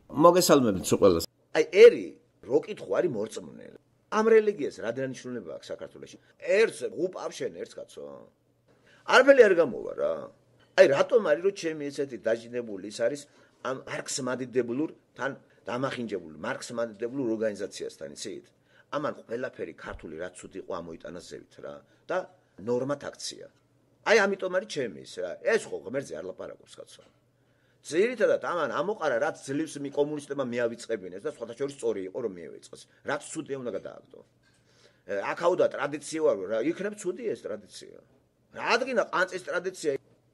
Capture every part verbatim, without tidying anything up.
მოგესალმებით ყველას. აი ერი რო კითხვა არის მორწმუნე. ამ რელიგიას რა დანიშნულება აქვს საქართველოში? ერთს უპავ შენ ერთს კაცო. არაფერი არ გამოვა რა. აი რატომ არის რომ ჩემი ესეთი დაჟინებული ის არის ამ მარქს მადიდებლურ თან დამახინჯებული მარქს მადიდებლურ ორგანიზაციასთან იცით? ამან ყველაფერი ქართული რაც ცუდი იყო ამოიტანა ზევით რა და ნორმათ აქცია. აი ამიტომ არის ჩემი ის რა. ეს ხო ღმერთზე არ ლაპარაკობს კაცო. ძირითადად ამან ამოყარა რაც ძლივს მი კომუნისტებმა მიავიწყებინეს და სხვათა შორის სწორი იყო რომ მიევიწყოს. რაც ცუდია უნდა გადააგდო. აქაუდა ტრადიცია ვარ რა იქნებ ცუდი ეს ტრადიცია. რა ადგინა ყანწის ტრადიცია.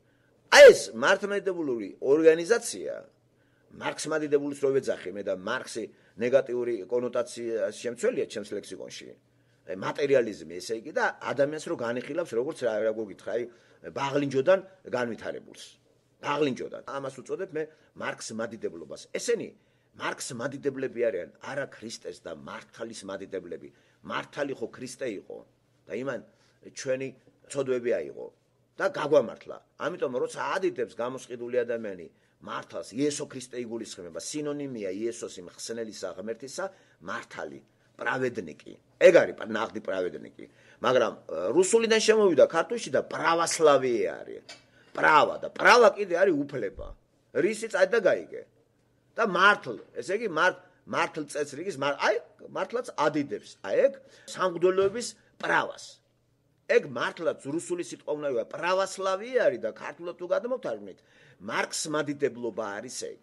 აი ეს მართლმადიდებლური ორგანიზაცია მარქს მადიდებულის რო ვეძახი მე და მარქსი ნეგატიური კონოტაცია შემცველია ჩემს ლექსიკონში. მატერიალიზმი ესე იგი და ადამიანს რო განიხილავს როგორც რა გოგითხრა აი ბაღლინჯოდან განვითარებულს. ბაღლინჯოდან. ამას უწოდებ მე მარქს მადიდებლობას. ესენი მარქს მადიდებლები არიან არა ქრისტეს და მართალის მადიდებლები. მართალი ხო ქრისტე იყო და იმან ჩვენი ცოდვები აიღო და გაგვამართლა. ამიტომ როცა ადიდებს გამოსყიდული ადამიანი მართალს იესო ქრისტე იგულისხმება სინონიმია იესოსი მხსნელისა ღმერთისა მართალი პრავედნიკი. ეგ არის ნაღდი პრავედნიკი. მაგრამ რუსულიდან შემოვიდა ქართულში და პრავასლავია არის. პრავა და პრავა კიდე არის უფლება. რისი წადი და გაიგე. და მართლ, ესე იგი მართლ წესრიგის აი მართლაც ადიდებს. აი ეგ სამღვდელოების პრავას. ეგ მართლაც რუსული სიტყვა უნდა იყოს პრავასლავია არის და ქართულად თუ გადმოვთარგმნით მარქს მადიდებლობა არის ეგ.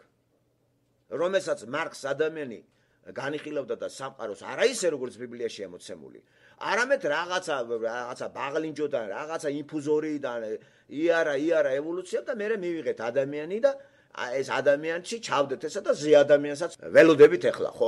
რომელსაც მარქს ადამიანი განიხილავდა და სამყაროს არა ისე როგორც ბიბლიაშია მოცემული. არამედ რაღაცა რაღაცა ბაღლინჯოდან, რაღაცა ინფუზორიდან იარა იარა ევოლუცია და მე მივიღეთ ადამიანი და ეს ადამიანში ჩავდეთ ესა და ზე ადამიანსაც ველოდებით ახლა ხო?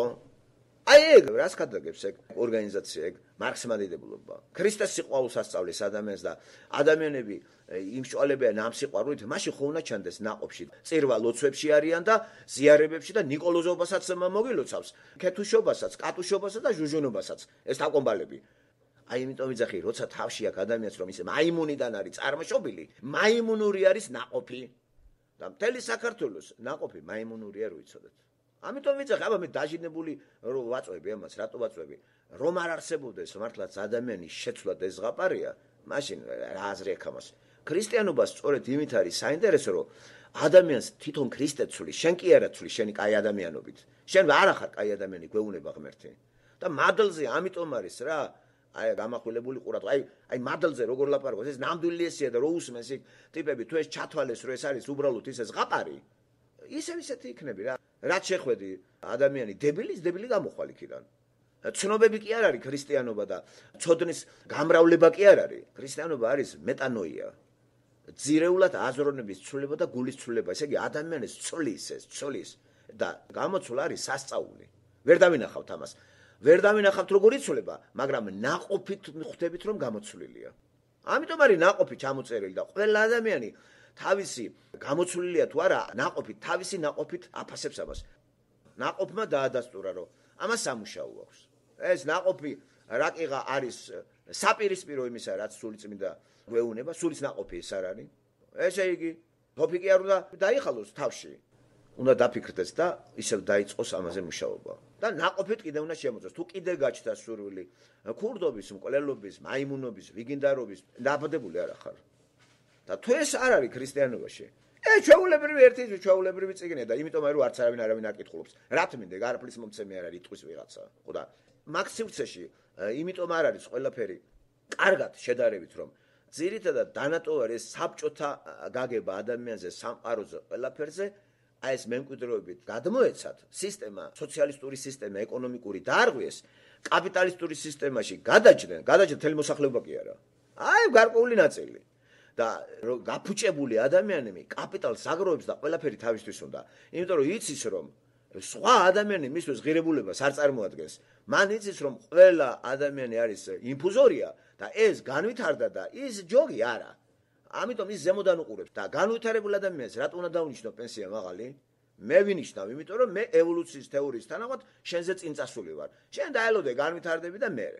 აი ეგ რას გადაგებს ეგ ორგანიზაცია ეგ მარქს მადიდებლობა. ქრისტეს სიყვარულს ასწავლის ადამიანს და ადამიანები იმშვალებიან ამ სიყვარულით, მაშინ ხო უნდა ჩანდეს ნაყოფში. წირვა ლოცვებში არიან და ზიარებებში და ნიკოლოზობასაც მოგილოცავს. ქეთუშობასაც, კატუშობასაც და ჟუჟუნობასაც ეს თაკომბალები. აი იმიტომ ვიძახი, როცა თავში აქვს ადამიანს რომ ისე მაიმუნიდან არის წარმოშობილი, მაიმუნური არის ნაყოფი. და მთელი საქართველოს ნაყოფი მაიმუნურია რო იცოდეთ. ამიტომ ვიძახი, აბა მე დაჟინებული რო ვაწვევი ამას, რატო ვაწვევი? რომ არ არსებობდეს მართლაც ადამიანის შეცვლა და ზღაპარია, მაშინ რა აზრი აქვს ამას? ქრისტიანობას სწორედ იმით არის საინტერესო, რომ ადამიანს თვითონ ქრისტე ცვლის, შენ კი არა ცვლის შენი კაი ადამიანობით. შენ არ ახარ კაი ადამიანი, გვეუნება ღმერთი. და მადლზე ამიტომ არის რა აი გამახვილებული ყურადღება. აი აი მადლზე როგორ ლაპარაკობს, ეს ნამდვილი ესია და რო უსმენს იქ ტიპები თუ ეს ჩათვალეს რომ ეს არის უბრალოდ ისე ზღაპარი, ისევ ისეთი იქნები რა. რაც შეხვედი ადამიანი დებილის დებილი გამოხვალ იქიდან. ცნობები კი არ არის ქრისტიანობა და ცოდნის გამრავლება კი არ არის. ქრისტიანობა არის მეტანოია. ძირეულად აზროვნების ცვლილება და გულის ცვლილება. ესე იგი ადამიანის ცვლის ეს ცვლის და გამოცვლა არის სასწაული. ვერ დავინახავთ ამას. ვერ დავინახავთ როგორ იცვლება, მაგრამ ნაყოფით ხვდებით რომ გამოცვლილია. ამიტომ არის ნაყოფი ჩამოწერილი და ყველა ადამიანი თავისი გამოცვლილია თუ არა ნაყოფით, თავისი ნაყოფით აფასებს ამას. ნაყოფმა დაადასტურა რომ ამას სამუშაო აქვს. ეს ნაყოფი რაკიღა არის საპირისპირო იმისა, რაც სულიწმინდა გვეუნება, სულის ნაყოფი ეს არ არის. ესე იგი, თოფიკი არ უნდა დაიხალოს თავში. უნდა დაფიქრდეს და ისევ დაიწყოს ამაზე მუშაობა. და ნაყოფით კიდე უნდა შემოწოს. თუ კიდე გაჩნდა სურვილი ქურდობის, მკვლელობის, მაიმუნობის, ვიგინდარობის, დაბადებული არ ახარ. და თუ ეს არ არის ქრისტიანობაში, ე ჩვეულებრივი ერთი ჩვეულებრივი წიგნია და იმიტომ რომ არც არავინ არავინ არ კითხულობს. რა თმინდა, გარაფლის მომცემი არ არის, იტყვის ვიღაცა. ხო და მაგ სივრცეში იმიტომ არ არის ყველაფერი კარგად შედარებით რომ ძირითადად დანატოვარი ეს საბჭოთა გაგება ადამიანზე, სამყაროზე, ყველაფერზე აი ეს მემკვიდრეობით გადმოეცათ სისტემა, სოციალისტური სისტემა, ეკონომიკური დაარღვიეს, კაპიტალისტური სისტემაში გადაჭდნენ, გადაჭდნენ მთელი მოსახლეობა კი არა. აი გარკვეული ნაწილი. და გაფუჭებული ადამიანები კაპიტალს აგროვებს და ყველაფერი თავისთვის უნდა. იმიტომ რომ იცის რომ სხვა ადამიანი მისთვის ღირებულებას არ წარმოადგენს. მან იცის რომ ყველა ადამიანი არის ინფუზორია და ეს განვითარდა და ის ჯოგი არა. ამიტომ ის ზემოდან უყურებს და განვითარებულ ადამიანს რატო უნდა დავნიშნო პენსია მაღალი? მე ვინიშნავ, იმიტომ რომ მე ევოლუციის თეორიის თანახმად შენზე წინ წასული ვარ. შენ დაელოდე განვითარდები და მე.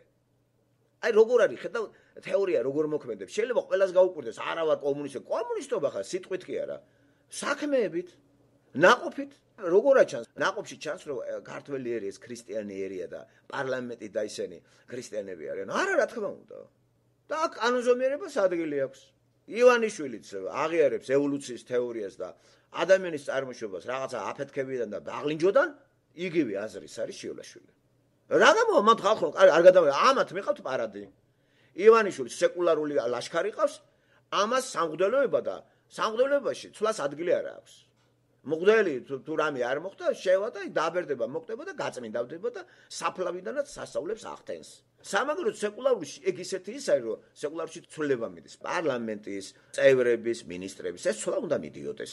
აი როგორ არის ხედავ თეორია როგორ მოქმედებს. შეიძლება ყველას გაუკვირდეს, არა ვარ კომუნისტი, კომუნისტობა ხარ სიტყვით კი არა. საქმეებით, ნაყოფით როგორ ჩანს ნაყოფში ჩანს რომ ქართველი ერი ეს ქრისტიანი ერია და პარლამენტი და ისინი ქრისტიანები არიან არა რა თქმა უნდა და აქ კანონზომიერებას ადგილი აქვს ივანიშვილიც აღიარებს ევოლუციის თეორიას და ადამიანის წარმოშობას რაღაცა აფეთქებიდან და ბაღლინჯოდან იგივე აზრის არის შიოლაშვილი რა გამოა მათ ხალხო არ გადამე ამათ მიყავთ პარადი ივანიშვილის სეკულარული ლაშქარი ყავს ამას სამღვდელოება და სამღვდელოებაში ცვლას ადგილი არ აქვს მღვდელი თუ რამე არ მოხდა შევა და დაბერდება მოხდება და გაწმინდავდება და საფლავიდანაც სასწაულებს ახდენს სამაგეროდ სეკულარში ეგ ისეთი ის არის რომ სეკულარში ცვლილება მიდის პარლამენტის წევრების მინისტრების ეს ცვლა უნდა მიდიოდეს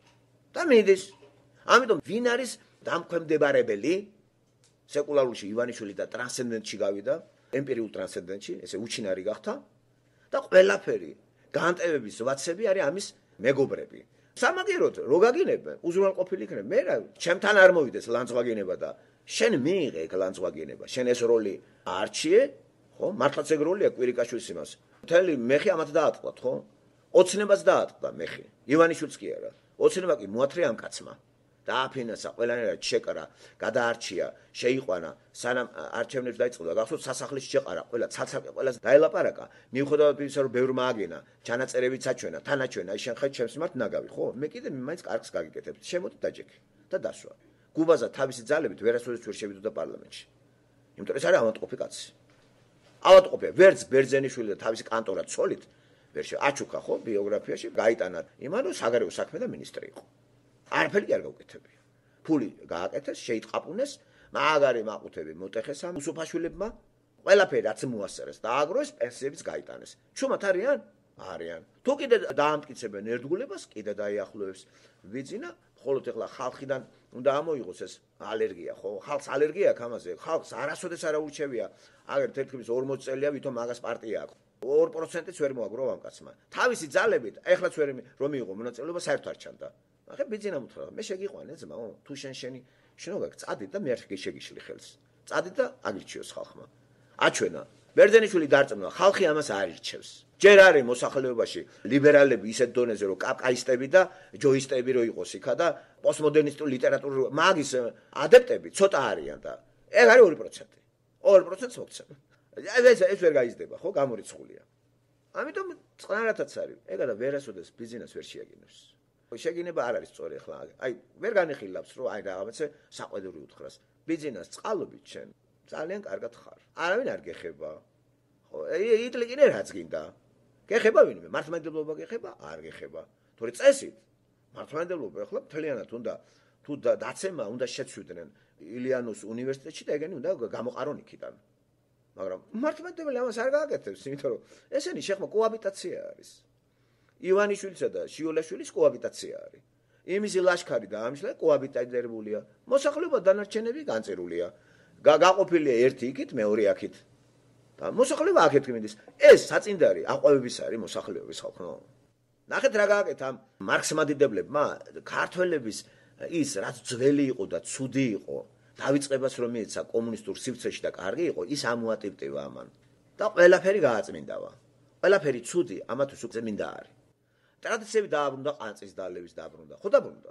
და მიდის ამიტომ ვინ არის დამქვემდებარებელი სეკულარში ივანიშვილი და ტრანსცენდენტში გავიდა ემპირიულ ტრანსცენდენტში ესე უჩინარი გახდა და ყველაფერი განტევების ვაცები არის ამის მეგობრები სამაგეროდ რო გაგინებენ უზრუნველყოფილი იქნებ მე რა ჩემთან არ მოვიდეს ლანძღვაგინება და შენ მიიღე ეგ ლანძღვაგინება შენ ეს როლი არჩიე ხო მართლაც ეგ როლია კვირიკაშვილის იმას მთელი მეხი ამათ დაატყდა ხო ოცნებას დაატყდა მეხი ივანიშვილს კი არა ოცნება კი მოათრე ამ კაცმა დააფინანსა ყველანაირად შეკრა გადაარჩია შეიყვანა სანამ არჩევნებს დაიწყო გახსოვთ სასახლეში შეყარა ყველა ცალ-ცალკე ყველას დაელაპარაკა მიუხედავად იმისა რომ ბევრმა აგენა ჩანაწერებიც აჩვენა თანაჩვენა ის შენ ხარ ჩემს მიმართ ნაგავი ხო მე კიდე მაინც კარგს გაგიკეთებთ შემოდი დაჯექი და დასვა გუბაზა თავისი ძალებით ვერასოდეს ვერ შევიდოდა პარლამენტში იმიტომ ეს არის ავადმყოფი კაცი ავადმყოფია ვერც ბერძენიშვილი და თავისი კანტორა ცოლით ვერ შე აჩუქა ხო ბიოგრაფიაში გაიტანა იმან რომ საგარეო საქმე და მინისტრი იყო არაფერი არ გაუკეთებია ფული გააკეთეს შეიტყაპუნეს მაგარი მაყუთები მოტეხეს ამ უსუფაშვილებმა ყველაფერი რაც მოასწრეს დააგროვეს პენსიებიც გაიტანეს ჩუმად არიან არიან თუ კიდე დაამტკიცებენ ერთგულებას კიდე დაიახლოვებს ვიძინა მხოლოდ ეხლა ხალხიდან უნდა ამოიღოს ეს ალერგია ხო ხალხს ალერგია აქვს ამაზე ხალხს არასოდეს არ აურჩევია აგერ თეთრების ორმოცი წელია ვითომ მაგას პარტია აქვს ორ პროცენტიც ვერ მოაგროვ ამ კაცმა თავისი ძალებით ეხლაც ვერ რომ მიიღო მონაწილეობა საერთო არ ჩანდა ახლა ბიძინა მოთხრა მე შეგიყვანე ძმაო თუ შენ შენი შენობა წადი და მე არ შეგიშლი ხელს წადი და აგირჩიოს ხალხმა აჩვენა ბერძენიშვილი დარწმუნა ხალხი ამას არ ირჩევს ჯერ არის მოსახლეობაში ლიბერალები ისეთ დონეზე რომ კაპკაისტები და ჯოისტები რო იყოს იქა და პოსტმოდერნისტული ლიტერატურული მაგის ადეპტები ცოტა არიან და ეგ არის ორი პროცენტი ორი პროცენტს მოგცემ ეს ეს ვერ გაიზრდება ხო გამორიცხულია ამიტომ წყნარათაც არის ეგა და ვერასოდეს ბიზნეს ვერ შეაგინებს შეგინება არ არის სწორი ახლა აი ვერ განიხილავს რომ აი რაღაცა საყვედური უთხრას ბიზნეს წყალობით შენ ძალიან კარგად ხარ არავინ არ გეხება ხო იტლი კიდე რაც გინდა გეხება ვინმე მართლმადიდებლობა გეხება არ გეხება თორე წესით მართლმადიდებლობა ახლა მთლიანად უნდა თუ დაცემა უნდა შეცვიდნენ ილიანოს უნივერსიტეტში და ეგენი უნდა გამოყარონ იქიდან მაგრამ მართლმადიდებელი ამას არ გააკეთებს იმიტომ რომ ესენი შეხმა კოაბიტაცია არის ივანიშვილისა და შიოლაშვილის კოაბიტაცია არის იმისი ლაშქარი და ამისლა კოაბიტირებულია მოსახლეობა დანარჩენები განწერულია გაყოფილია ერთი იქით მეორე აქით და მოსახლეობა აქეთ მიდის ეს საწინდარი აყვავების არის მოსახლეობის ხალხო ნახეთ რა გააკეთა ამ მარქსის მადიდებლებმა ქართველების ის რაც ძველი იყო და ცუდი იყო დავიწყებას რომ მიეცა კომუნისტურ სივრცეში და კარგი იყო ის ამოატიპტივა ამან და ყველაფერი გააწმინდავა ყველაფერი ცუდი ამათვის უკვე მინდა არის ტრადიციები დააბრუნდა ყანწის დალევის დააბრუნდა ხო დაბრუნდა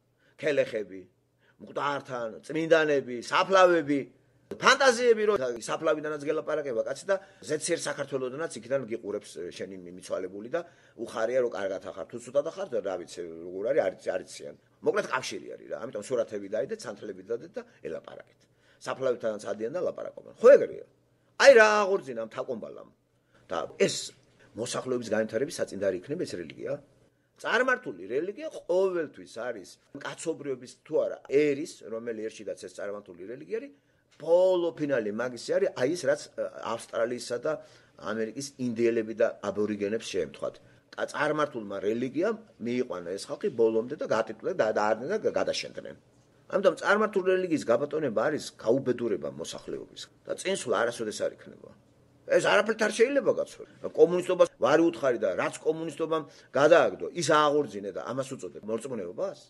ქელეხები მკვდართან წმინდანები საფლავები ფანტაზიები რომ საფლავიდანაც გელაპარაკება კაცი და ზეციერ საქართველოდანაც იქიდან გიყურებს შენი მიცვალებული და უხარია რომ კარგად ახარ თუ ცუდად ახარ და რა ვიცი როგორ არის არიციან მოკლედ კავშირი არის რა ამიტომ სურათები დაიდეთ სანთლები დადეთ და ელაპარაკეთ საფლავითანაც ადიან და ლაპარაკობენ ხო ეგრეა აი რა აღორძინა ამ თაკომბალამ და ეს მოსახლეობის განვითარების საწინდარი იქნება ეს რელიგია წარმართული რელიგია ყოველთვის არის კაცობრიობის თუ არა ერის რომელი ერშიდაც ეს წარმართული რელიგია არის ბოლო ფინალი მაგისი არის აი ეს რაც ავსტრალიისა და ამერიკის ინდიელები და აბორიგენებს შეემთხვათ წარმართულმა რელიგიამ მიიყვანა ეს ხალხი ბოლომდე და გატიტულე და დაარდნენ და გადაშენდნენ ამიტომ წარმართული რელიგიის გაბატონება არის გაუბედურება მოსახლეობის და წინსვლა არასოდეს არ იქნება ეს არაფერთ არ შეიძლება გაცვლა კომუნისტობას ვარი უთხარი და რაც კომუნისტობამ გადააგდო ის აღორძინე და ამას უწოდებ მორწმუნეობას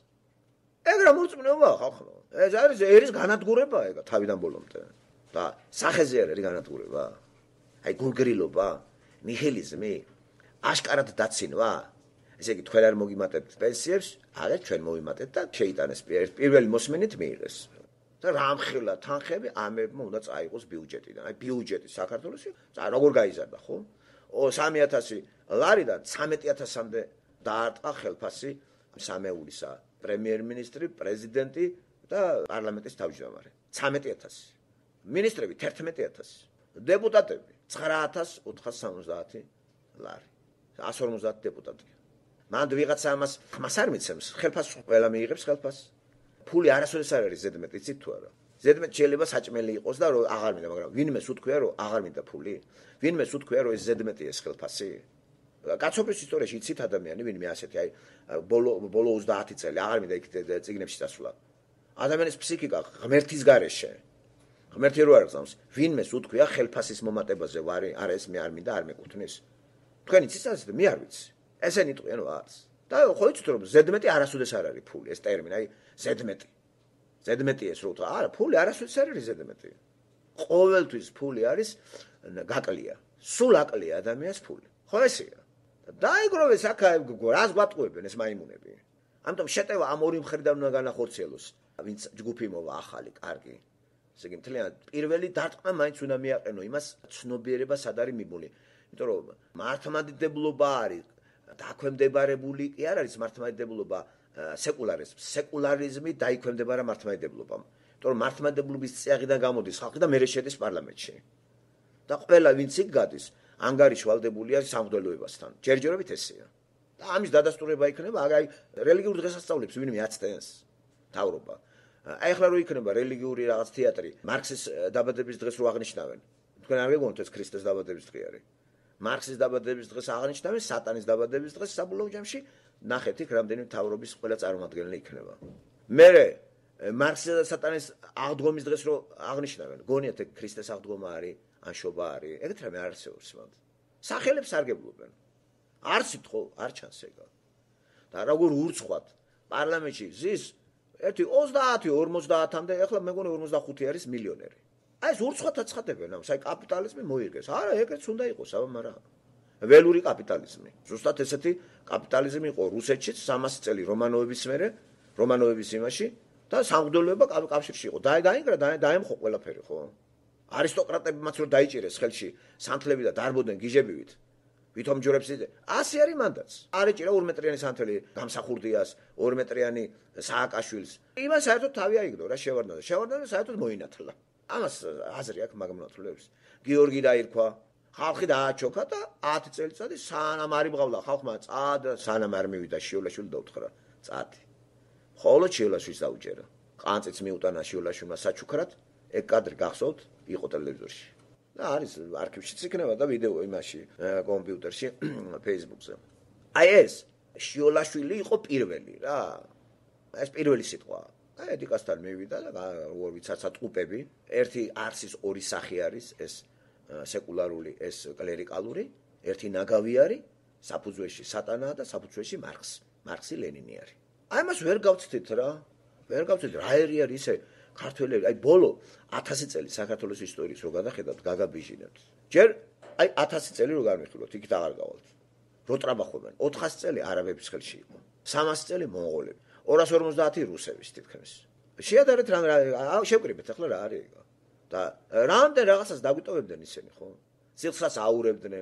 ეგ რა მორწმუნეობა ხალხო ეს არის ერის განადგურება ეგ თავიდან ბოლომდე და სახეზე არის განადგურება აი გულგრილობა ნიჰილიზმი აშკარად დაცინვა ესე იგი თქვენ არ მოგიმატებთ პენსიებს, აღარ ჩვენ მოვიმატებთ და შეიტანეს პირველი მოსმენით მიიღეს. და რამხელა თანხები ამებმა უნდა წაიღოს ბიუჯეტიდან. აი ბიუჯეტი საქართველოში როგორ გაიზარდა, ხო? სამი ათასი ლარიდან ცამეტი ათასამდე დაარტყა ხელფასი სამეულისა, პრემიერ-მინისტრი, პრეზიდენტი და პარლამენტის თავმჯდომარე. ცამეტი ათასი. მინისტრები თერთმეტი ათასი. დეპუტატები ცხრა ათას ოთხას სამოცდაათი ლარი. ასი ორმოცდაათი დეპუტატია. მანდ ვიღაცა ამას ხმას არ მიცემს, ხელფასს ყველა მიიღებს ხელფასს. ფული არასოდეს არ არის ზედმეტი, იცით თუ არა? ზედმეტი შეიძლება საჭმელი იყოს და რომ აღარ მინდა, მაგრამ ვინმეს უთქვია რომ აღარ მინდა ფული? ვინმეს უთქვია რომ ეს ზედმეტი ეს ხელფასი? კაცობის ისტორიაში იცით ადამიანი ვინმე ასეთი, აი ბოლო ბოლო ოცდაათი წელი აღარ მინდა იქ წიგნებში დასვლა. ადამიანის ფსიქიკა ღმერთის გარეშე. ღმერთი რო არ გზავს, ვინმეს უთქვია ხელფასის მომატებაზე ვარი, არა ეს მე არ მინდა, არ მეკუთვნის. თქვენ იცით ასეთი, მე არ ვიცი. ესენი იტყვიან რომ არც. და ხო იცით რომ ზედმეტი არასოდეს არ არის ფული, ეს ტერმინი, აი ზედმეტი. ზედმეტი ეს რო თქვა, არა, ფული არასოდეს არ არის ზედმეტი. ყოველთვის ფული არის გაკლია. სულ აკლია ადამიანს ფული. ხო ესეა. დაიგროვეს აქ რას გვატყუებენ ეს მაიმუნები. ამიტომ შეტევა ამ ორი მხრიდან უნდა განახორციელოს. ვინც ჯგუფი მოვა ახალი, კარგი. ესე იგი მთლიანად პირველი დარტყმა მაინც უნდა მიაყენო იმას ცნობიერება სად არის მიბული. იმიტომ რომ მართლმადიდებლობა არის დაქვემდებარებული კი არ არის მართლმადიდებლობა სეკულარიზმს. სეკულარიზმი დაიქვემდებარა მართლმადიდებლობამ. იმიტომ რომ მართლმადიდებლობის წიაღიდან გამოდის ხალხი და მერე შედის პარლამენტში. და ყველა ვინც იქ გადის, ანგარიში ვალდებულია სამღვდელოებასთან. ჯერჯერობით ესეა. და ამის დადასტურება იქნება, აი რელიგიურ დღესასწაულებს ვინმე აცდენს თავრობა. აი ახლა რო იქნება რელიგიური რაღაც თეატრი, მარქსის დაბადების დღეს რო აღნიშნავენ. თქვენ არ გეგონთ ეს ქრისტეს დაბადების დღე არის. მარქსის დაბადების დღეს აღნიშნავენ, სატანის დაბადების დღეს საბოლოო ჯამში ნახეთ იქ რამდენი თავრობის ყველა წარმომადგენელი იქნება. მერე მარქსის და სატანის აღდგომის დღეს რო აღნიშნავენ, გონიათ ეგ ქრისტეს აღდგომა არის, ან შობა არის. ეგეთ რამე არ არსებობს მანდ. სახელებს სარგებლობენ. არსით ხო, არ ჩანს ეგა. და როგორ ურცხვად პარლამენტში ზის ერთი ოცდაათი ორმოცდაათამდე, ახლა მეგონი ორმოცდახუთი არის მილიონერი. აი ეს ურცხვად აცხადებენ ამას, აი კაპიტალიზმი მოიგეს. არა, ეგეც უნდა იყოს, აბა, მაგრამ ველური კაპიტალიზმი. ზუსტად ესეთი კაპიტალიზმი იყო რუსეთშიც სამასი წელი რომანოვების მერე, რომანოვების იმაში და სამღვდელოება კავშირში იყო. დაიგრა, დაემხო ყველაფერი, ხო? არისტოკრატებმაც რო დაიჭირეს ხელში სანთლები და დარბოდნენ გიჟებივით. ვითომ ჯორებს იდე. ასი არის მანდაც. არ ეჭირა ორ მეტრიანი სანთელი გამსახურდიას, ორ მეტრიანი სააკაშვილს. იმას საერთოდ თავი აიგდო რა შევარდნა. შევარდნა და საერთოდ მოინათლა. ამას აზრი აქვს მაგმონათლებს. გიორგი დაირქვა, ხალხი დააჩოქა და ათი წელიწადი სანამ არ იბღავდა ხალხმა წად, სანამ არ მივიდა შიოლაშვილი დაუთხრა წადი. ხოლო შიოლაშვილს დაუჯერა. ყანწიც მიუტანა შიოლაშვილმა საჩუქრად, ეგ კადრი გახსოვთ, იყო ტელევიზორში. და არის არქივშიც იქნება და ვიდეო იმაში კომპიუტერში, Facebook-ზე. აი ეს შიოლაშვილი იყო პირველი რა. ეს პირველი სიტყვა. აი ედიკასთან მივიდა და როგორ ვიცაცა ტყუპები, ერთი არსის ორი სახე არის, ეს სეკულარული, ეს კლერიკალური, ერთი ნაგავი არის, საფუძველში სატანაა და საფუძველში მარქს. მარქსი ლენინი არის. აი მას ვერ გავცდით რა. ვერ გავცდით რა ერი არის ისე ქართველები, აი ბოლო ათასი წელი საქართველოს ისტორიის რო გადახედავთ, გაგაბიჟინებთ. ჯერ აი ათასი წელი რო გამიხილოთ, იქით აღარ გავალთ. რო ტრაბახობენ, ოთხასი წელი არაბების ხელში იყო. სამასი წელი მონღოლები, ორას ორმოცდაათი რუსების თითქმის. შეადარეთ რა შევკრიბეთ ახლა რა არის ეგა. და რამდენ რაღაცას დაგვიტოვებდნენ ისინი, ხო? სიხსრას აურებდნენ.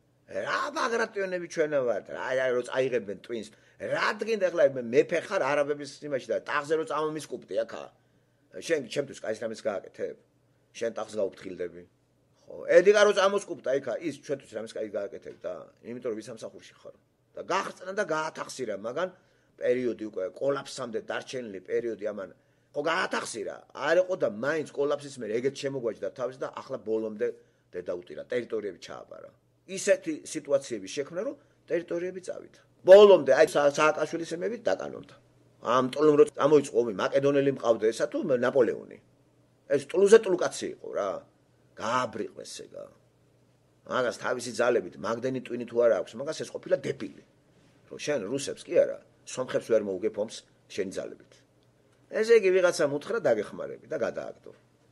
რა ბაგრატიონები ჩვენა ვართ, რა რო წაიღებენ ტვინს. რადგან ახლა მეფე ხარ არაბების იმაში და ტახზე რო წამომისკუპტი აქა. შენ ჩემთვის კაის რამეს გააკეთებ? შენ ტახს გაუფრთხილდები. ხო, ედიკა რო წამოსკუპტა იქა, ის ჩვენთვის რამეს კაის გააკეთებ და იმიტომ რომ ვისამსახურში ხარ. და გაახწნა და გაათახსირა, მაგრამ პერიოდი უკვე კოლაფსამდე დარჩენილი პერიოდი ამან ხო გაათახსირა. არ იყო და მაინც კოლაფსის მერე ეგეთ შემოგვაჯდა თავს და ახლა ბოლომდე დედაუტირა, ტერიტორიები ჩააბარა. ისეთი სიტუაციები შექმნა, რომ ტერიტორიები წავიდა. ბოლომდე აი სააკაშვილის ემები დაკანონდა. ამ ტოლომ რო ამოიწყო ომი, მაკედონელი მყავდა ესა თუ ნაპოლეონი. ეს ტლუზე ტლუკაცი იყო რა. გააბრიყეს ეგა. მაგას თავისი ძალებით მაგდენი ტვინი თუ არა აქვს, მაგას ეს ყოფილა დებილი. რომ შენ რუსებს კი არა, სომხებს ვერ მოუგებ ომს შენი ძალებით. ესე იგი ვიღაცამ უთხრა დაგეხმარები და გადააგდო.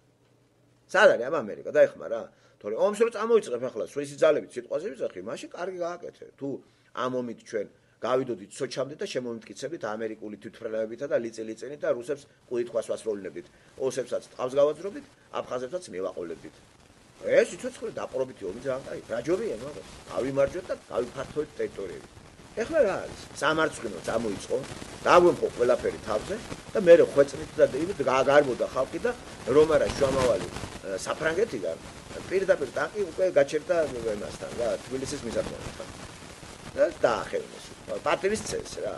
სად არის ამ ამერიკა დაეხმარა? თორე ომს რო წამოიწყებ ახლა სვისი ძალებით სიტყვაზე ვიძახი, მაშინ კარგი გააკეთე. თუ ამ ომით ჩვენ გავიდოდით სოჩამდე და შემომიტკიცებით ამერიკული თვითმფრინავებითა და ლიწილიწინით და რუსებს ყუითხვას ვასრულებდით. ოსებსაც ტყავს გავაძრობდით, აფხაზებსაც მივაყოლებდით. ეს სიცოცხლე დაპყრობითი ომი ძალიან კაი. რაჯობია მაგას. გავიმარჯვეთ და გავიფართოვეთ ტერიტორიები. ეხლა რა არის? სამარცხვინო წამოიწყო, დაგვემხო ყველაფერი თავზე და მე ხვეწნით და იმით გარბოდა ხალხი და რომ არა შუამავალი საფრანგეთიდან პირდაპირ ტანკი უკვე გაჩერდა იმასთან რა, თბილისის მისადგომთან. და დაახევნეს. პარტიის წეს რა.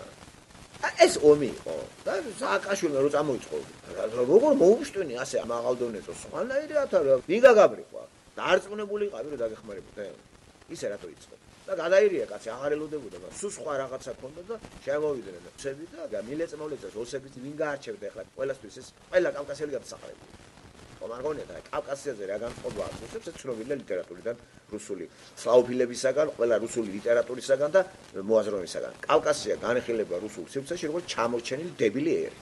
ეს ომი იყო და სააკაშვილმა რო წამოიწყო. როგორ მოუშვენი ასე ამაღალდონეწო სხვანაირი ათარა. ვინ გაგაბრიყვა? დაარწმუნებული იყავი რომ დაგეხმარებოდა. ისე რატო იწყო? და გადაირია კაცი აღარ ელოდებოდა და სულ სხვა რაღაცა ქონდა და შემოვიდნენ და ცები და მილეწმოლეცას ოსებით ვინ გაარჩევდა ახლა ყველასთვის ეს ყველა კავკასიელი გადასახარებია. ხომარგონია და კავკასიაზე რა განწყობა აქვს ოსებს ეს ცნობილია ლიტერატურიდან რუსული სლავოფილებისაგან ყველა რუსული ლიტერატურისაგან და მოაზროვნისაგან. კავკასია განეხილება რუსულ სივრცეში როგორც ჩამორჩენილი დებილი ერი.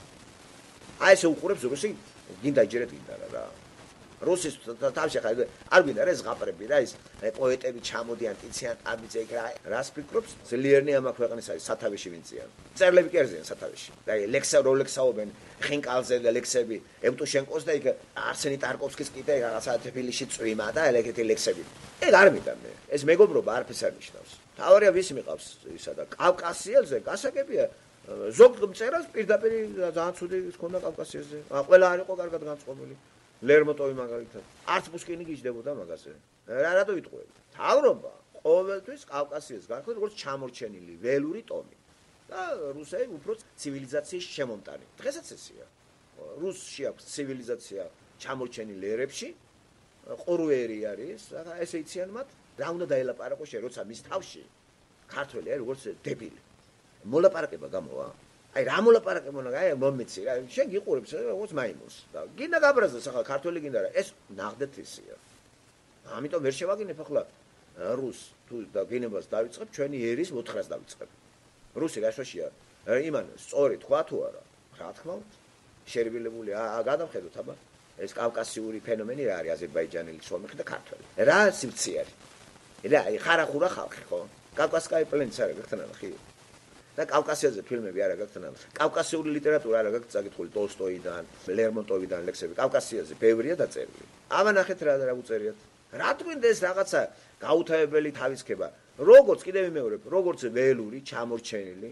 აი ესე უყურებს რუსი გინდა იჯერეთ გინდა რა. რუსის თავში ხა არ გვინდა რა ზღაპრები რა ის პოეტები ჩამოდიან ტიციან ტაბიძე რა რას ფიქრობს ძლიერნი ამ ქვეყნის არის სათავეში ვინციან წერლები კი არიან სათავეში და ლექსა როლექსაობენ ხინკალზე და ლექსები ევტუშენკოს და იქ არსენი ტარკოვსკის კიდე რაღაცა თბილისში წვიმა და ეგეთი ლექსები ეგ არ მინდა მე ეს მეგობრობა არაფერს არ ნიშნავს თავარია ვის მიყავს ისა და კავკასიელზე გასაგებია ზოგ მწერალს პირდაპირ ძალიან ცუდი ჰქონდა კავკასიელზე ყველა არ იყო კარგად განწყობილი ლერმოტოვი მაგალითად არც პუშკინი გიждდებოდა მაგაზე რა რატო ვიტყუები თავრობა ყოველთვის კავკასიას განხილავს როგორც ჩამორჩენილი ველური ტომი და რუსები უფრო ცივილიზაციის შემომტანი დღესაც ესეა რუსში აქვს ცივილიზაცია ჩამორჩენილი ერებში ყურვერი არის და ესე იციან მათ რა უნდა დაელაპარაკო შე როცა მის თავში ქართველი არის როგორც დებილი მოლაპარაკება გამოვა აი რა მოლაპარაკება უნდა აი მომიცი რა შენ გიყურებს როგორც მაიმუნს და გინდა გაბრაზდეს ახლა ქართველი გინდა რა ეს ნახდეთ ისია ამიტომ ვერ შევაგინებ ახლა რუს თუ და გინებას დავიწყებ ჩვენი ერის მოთხრას დავიწყებ რუსი რაშვაშია იმან სწორი თქვა თუ არა რა თქმა უნდა შერბილებული აა გადავხედოთ აბა ეს კავკასიური ფენომენი რა არის აზერბაიჯანელი სომეხი და ქართველი რა სივრცე არის რა აი ხარახურა ხალხი ხო კავკასკაი პლენიც არის გქთანალა ხი და კავკასიაზე ფილმები არა გაქვს კავკასიური ლიტერატურა არა გაქვს წაკითხული ტოლსტოიდან ლერმონტოვიდან ლექსები კავკასიაზე ბევრია დაწერილი აბა ნახეთ რა რა უწერიათ რა თქვინდა ეს რაღაცა გაუთავებელი თავისქება როგორც კიდევ ვიმეორებ როგორც ველური ჩამორჩენილი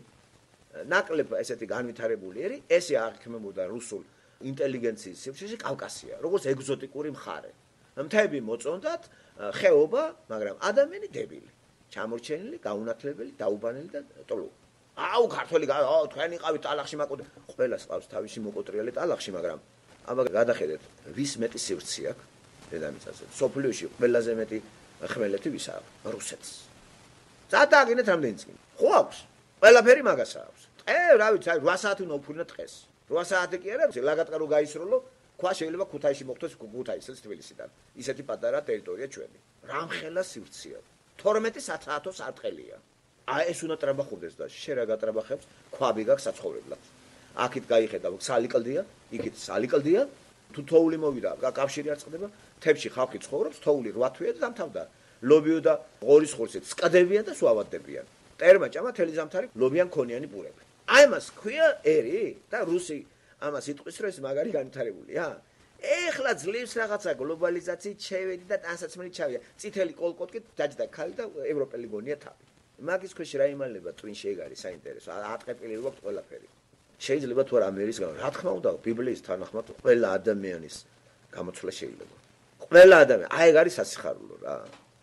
ნაკლებ ესეთი განვითარებული ერი ესე აღიქმებოდა რუსულ ინტელიგენციის სივრცეში კავკასია როგორც ეგზოტიკური მხარე მთები მოწონდათ ხეობა მაგრამ ადამიანი დებილი ჩამორჩენილი გაუნათლებელი დაუბანელი და ტოლო აუ ქართველი აუ თქვენ იყავით ტალახში მაკოდე ყველას ყავს თავისი მოკოტრიალი ტალახში მაგრამ აბა გადახედეთ ვის მეტი სივრცე აქვს დედამიწაზე სოფლიოში ყველაზე მეტი ხმელეთი ვის აქვს რუსეთს წადაგინეთ რამდენი წინ ხო აქვს ყველაფერი მაგას აქვს ტყე რა ვიცი აი რვა საათი უნდა უფრინო ტყეს რვა საათი კი არა ლაგატყა რო გაისროლო ქვა შეიძლება ქუთაისში მოხდეს ქუთაისის თბილისიდან ისეთი პატარა ტერიტორია ჩვენი რამხელა სივრცეა თორმეტი საათო სარტყელია აი ეს უნდა ტრაბახობდეს და შე რა გატრაბახებს ქვაბი გაქვს საცხოვრებლად აქეთ გაიხედა სალიკლდია იქით სალიკლდია თუ თოული მოვიდა კავშირი არ წყდება თებში ხალხი ცხოვრობს თოული რვა თვეა და დამთავრდა ლობიო და ღორის ხორცით სკდებიან და სვავადდებიან ტერმა ჭამა თელი ზამთარი ლობიან ქონიანი პურები აი მას ქვია ერი და რუსი ამას იტყვის რომ ეს მაგარი განვითარებულია ეხლა ძლივს რაღაცა გლობალიზაციით შევედი და ტანსაცმელი ჩავია წითელი კოლკოტკით დაჯდა ქალი და ევროპელი გონია თავი მაგის ქვეშ რა იმალება twin-ში ეგ არის საინტერესო ატყეპილი რო გვაქვს ყველაფერი შეიძლება თუ არა ამერის გამო რა თქმა უნდა ბიბლიის თანახმად ყველა ადამიანის გამოცვლა შეიძლება ყველა ადამიანი აი ეგ არის სასიხარულო რა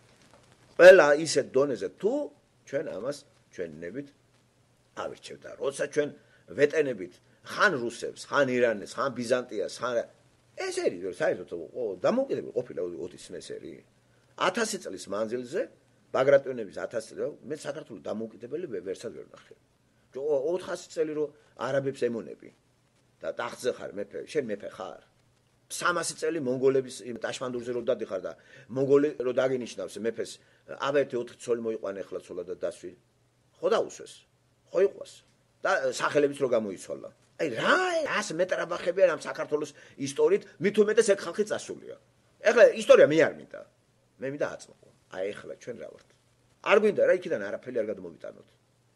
ყველა ისეთ დონეზე თუ ჩვენ ამას ჩვენნებით ავირჩევთ და როცა ჩვენ ვეტენებით ხან რუსებს ხან ირანეს ხან ბიზანტიას ხან ეს ერი საერთოდ დამოუკიდებელი ყოფილა ოცი წელი ათასი წლის მანძილზე ბაგრატიონების ათასი წელი მე საქართველოს დამოუკიდებელი ვერსად ვერ ნახე ოთხასი წელი რო არაბებს ემონები და ტახტზე ხარ მეფე შენ მეფე ხარ სამასი წელი მონგოლების ტაშმანდურზე რო დადიხარ და მონგოლი რო დაგინიშნავს მეფეს აბა ერთი ოთხი ცოლი მოიყვანე ახლა ცოლა და დასვი ხო დაუსვეს ხო იყვას და სახელებიც რო გამოიცვალა აი რა ას მეტრაბახებიან ამ საქართველოს ისტორიით მით უმეტეს ეგ ხალხი წასულია ეხლა ისტორია მე არ მინდა მე მინდა აწმყო აი ეხლა ჩვენ რა ვართ არ გვინდა რა იქიდან არაფერი არ გადმოვიტანოთ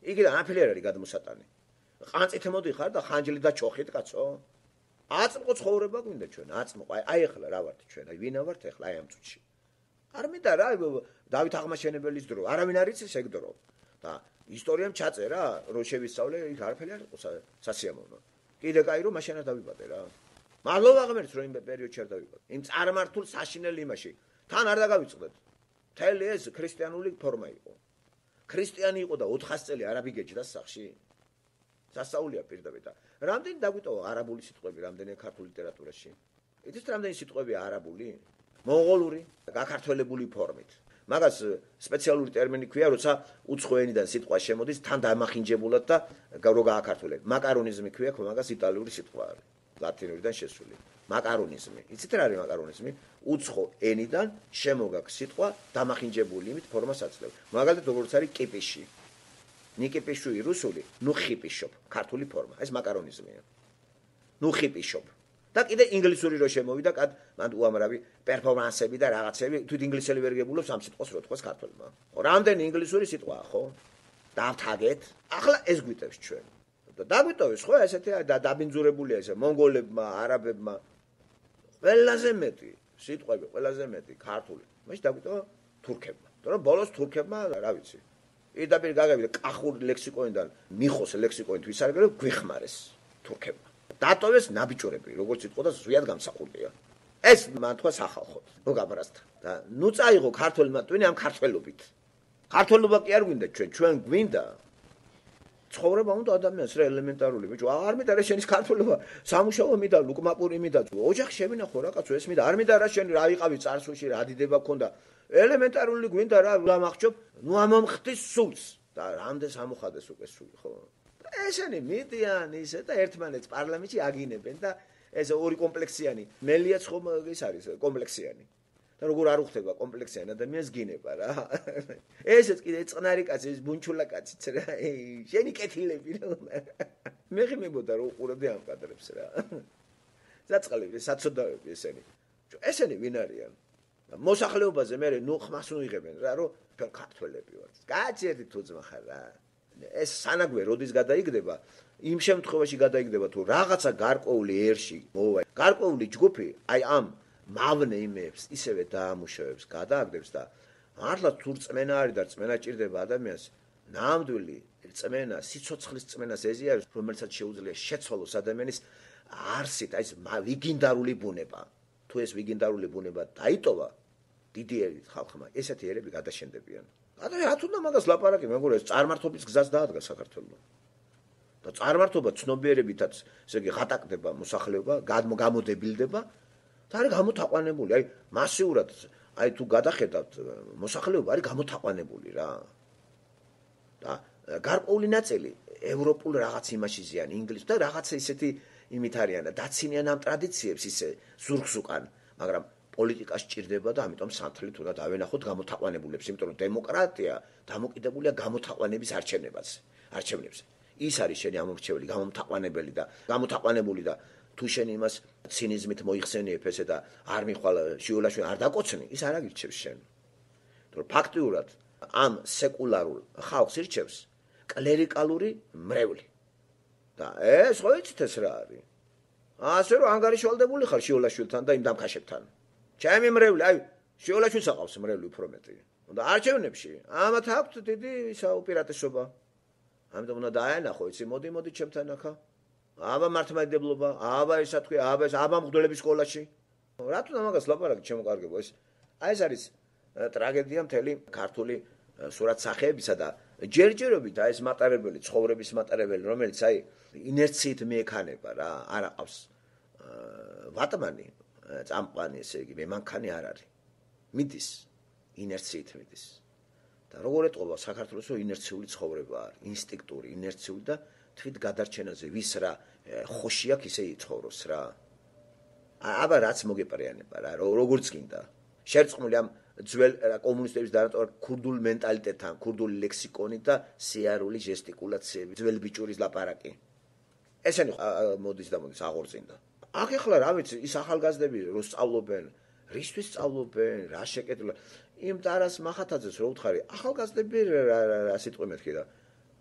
იგი არაფერი არ არის გადმოსატანი. ყანწით მოდიხარ და ხანჯლი და ჩოხით კაცო. აწმყო ცხოვრება გვინდა ჩვენ, აწმყო. აი ეხლა რა ვართ ჩვენ? აი ვინა ვართ ეხლა აი ამ წუთში? არ მინდა რა დავით აღმაშენებელის დრო, არავინ არ იცის ეგ დრო. და ისტორიამ ჩაწერა, რომ შევისწავლე, იქ არაფერი არ იყო სასიამოვნო. კიდე კაი რომ მაშინ არ დავიბადე რა. მადლობა ღმერთს რომ იმ პერიოდში არ დავიბადე. იმ წარმართულ საშინელ იმაში თან არ დაგავიწყდეთ. მთელი ეს ქრისტიანული ფორმა იყო. ქრისტიანი იყო და ოთხას წელი არაბი გეჯდა სახში. სასწაულია პირდაპირ და რამდენი დაგვიტოვა არაბული სიტყვები რამდენი ქართულ ლიტერატურაში. იცით რამდენი სიტყვებია არაბული? მონღოლური, გაქართველებული ფორმით. მაგას სპეციალური ტერმინი ქვია, როცა უცხო ენიდან სიტყვა შემოდის, თან დამახინჯებულად და რო გააქართულებ. მაკარონიზმი ქვია, ხო მაგას იტალიური სიტყვა არის. ლათინურიდან შესული. მაკარონიზმი. იცით რა არის მაკარონიზმი? უცხო ენიდან შემოგაქვს სიტყვა დამახინჯებული იმით ფორმას აძლევს. მაგალითად როგორც არის კიპიში. ნიკიპიშვი რუსული, ნუ ხიპიშოპ, ქართული ფორმა. ეს მაკარონიზმია. ნუ ხიპიშოპ. და კიდე ინგლისური რო შემოვიდა, კად მან უამრავი პერფორმანსები და რაღაცები, თვით ინგლისელი ვერ გებულობს ამ სიტყვას რო თქვას ქართველმა. ხო, რამდენი ინგლისური სიტყვაა, ხო? დავთაგეთ. ახლა ეს გვიტევს ჩვენ. და დაგვიტოვეს, ხო, ესეთი და დაბინძურებულია ესე მონგოლებმა, არაბებმა. ყველაზე მეტი სიტყვები, ყველაზე მეტი ქართული. მაშინ დაგვიტოვა თურქებმა. თორემ ბოლოს თურქებმა, რა ვიცი. პირდაპირ გაგავიდა კახურ ლექსიკონიდან, მიხოს ლექსიკონით ვისარგებლე, გვიხმარეს თურქებმა. დატოვეს ნაბიჯურები, როგორც იყო და ზვიად გამსახურდია. ეს მან თქვა სახალხოდ, რო გაბრასდა. და ნუ წაიღო ქართველმა ტვინი ამ ქართველობით. ქართველობა კი არ გვინდა ჩვენ, ჩვენ გვინდა ცხოვრება უნდა ადამიანს რა ელემენტარული. ბიჭო, არ მინდა რა შენის ქართველობა, სამუშაო მინდა, ლუკმაპური მინდა, ოჯახი შევინახო რა კაცო, ეს მინდა, არ მინდა რა შენ რა იყავი წარსულში, რა დიდება გქონდა. ელემენტარული გვინდა რა გამახჭობ, ნუ ამომხდის სულს და რამდენს ამოხადეს უკვე სული, ხო? ესენი მიდიან ისე და ერთმანეთს პარლამენტში აგინებენ და ეს ორი კომპლექსიანი მელიაც ხომ ის არის კომპლექსიანი და როგორ არ უხდება კომპლექსიანი ადამიანს გინება რა ესეც კიდე წყნარი კაცი ეს ბუნჩულა კაციც რა შენი კეთილები რა მე ხმებოდა რომ უყურებდი ამ კადრებს რა საწყლები საწოდავები ესენი ესენი ვინ არიან მოსახლეობაზე მე ნუ ხმას უიღებენ რა რომ ქართველები ვართ კაცი ერთი თუძმა ხარ რა ეს სანაგვე როდის გადაიგდება იმ შემთხვევაში გადაიგდება თუ რაღაცა გარკვეული ერში მოვა გარკვეული ჯგუფი აი ამ მავნე იმებს ისევე დაამუშავებს გადააგდებს და მართლა თუ რწმენა არის და რწმენა ჭირდება ადამიანს ნამდვილი რწმენა სიცოცხლის რწმენას ეზიარებს რომელსაც შეუძლია შეცვალოს ადამიანის არსით აი ეს ვიგინდარული ბუნება თუ ეს ვიგინდარული ბუნება დაიტოვა დიდი ერით ხალხმა ესეთი ერები გადაშენდებიან და რატომ უნდა მაგას ლაპარაკი მეგობრებო ეს წარმართობის გზას დაადგა საქართველოს და წარმართობა ცნობიერებითაც ესე იგი ღატაკდება მოსახლეობა გამოდებილდება და არის გამოთაყვანებული აი მასიურად აი თუ გადახედავთ მოსახლეობა არის გამოთაყვანებული რა და გარკვეული ნაწილი ევროპულ რაღაც იმაში ზიან ინგლისურ და რაღაც ისეთი იმით არიან და დაცინიან ამ ტრადიციებს ისე ზურგს უკან მაგრამ პოლიტიკა სჭირდება და ამიტომ სანთლით უნდა დავენახოთ გამოთაყვანებულებს იმიტომ რომ დემოკრატია დამოკიდებულია გამოთაყვანების არჩევნებაზე არჩევნებზე ის არის შენი ამორჩეველი გამომთაყვანებელი და გამოთაყვანებული და თუ შენ იმას ცინიზმით მოიხსენიებ ესე და არ მიხვალ შიოლაშვილი არ დაკოცნი ის არ აგირჩევს შენ თორე ფაქტიურად ამ სეკულარულ ხალხს ირჩევს კლერიკალური მრევლი და ეს ხო იცით ეს რა არის ასე რომ ანგარიშვალდებული ხარ შიოლაშვილთან და იმ დამქაშებთან ჩემი მრევლი აი შიოლაშვილს აყავს მრევლი უფრო მეტი და არჩევნებში ამათ აქვთ დიდი ისა უპირატესობა ამიტომ უნდა დაენახო იცი მოდი მოდი ჩემთან ახლა აბა მართლმადიდებლობა აბა ისა თქვი აბა ეს აბა მღვდლების სკოლაში რატომ ამაგას ლაპარაკი ჩემო კარგებო ეს აი ეს არის ტრაგედია მთელი ქართული სურათსახეებისა და ჯერჯერობით აი ეს მატარებელი ცხოვრების მატარებელი რომელიც აი ინერციით მიექანება რა არ აყავს ვატმანი წამყვანი ესე იგი მემანქანი არ არის მიდის ინერციით მიდის და როგორ ეტყობა საქართველოს ინერციული ცხოვრება არის ინსტინქტური ინერციული და თვით გადარჩენაზე ვის რა ხოში აქვს ისე იცხოვროს რა აბა რაც მოგეპარიანება რა როგორც გინდა შერწყმული ამ ძველ კომუნისტების დანატოვარ ქურდულ მენტალიტეტთან ქურდული ლექსიკონით და სიარული ჟესტიკულაციები ძველ ბიჭურის ლაპარაკი ესენი მოდის და მოდის აღორძინდა აქ ახლა რა ვიცი ის ახალგაზრდები რო სწავლობენ რისთვის სწავლობენ რა შეკეთება იმ ტარას მახათაძეს რო უთხარი ახალგაზრდები რა სიტყვი მეთქი და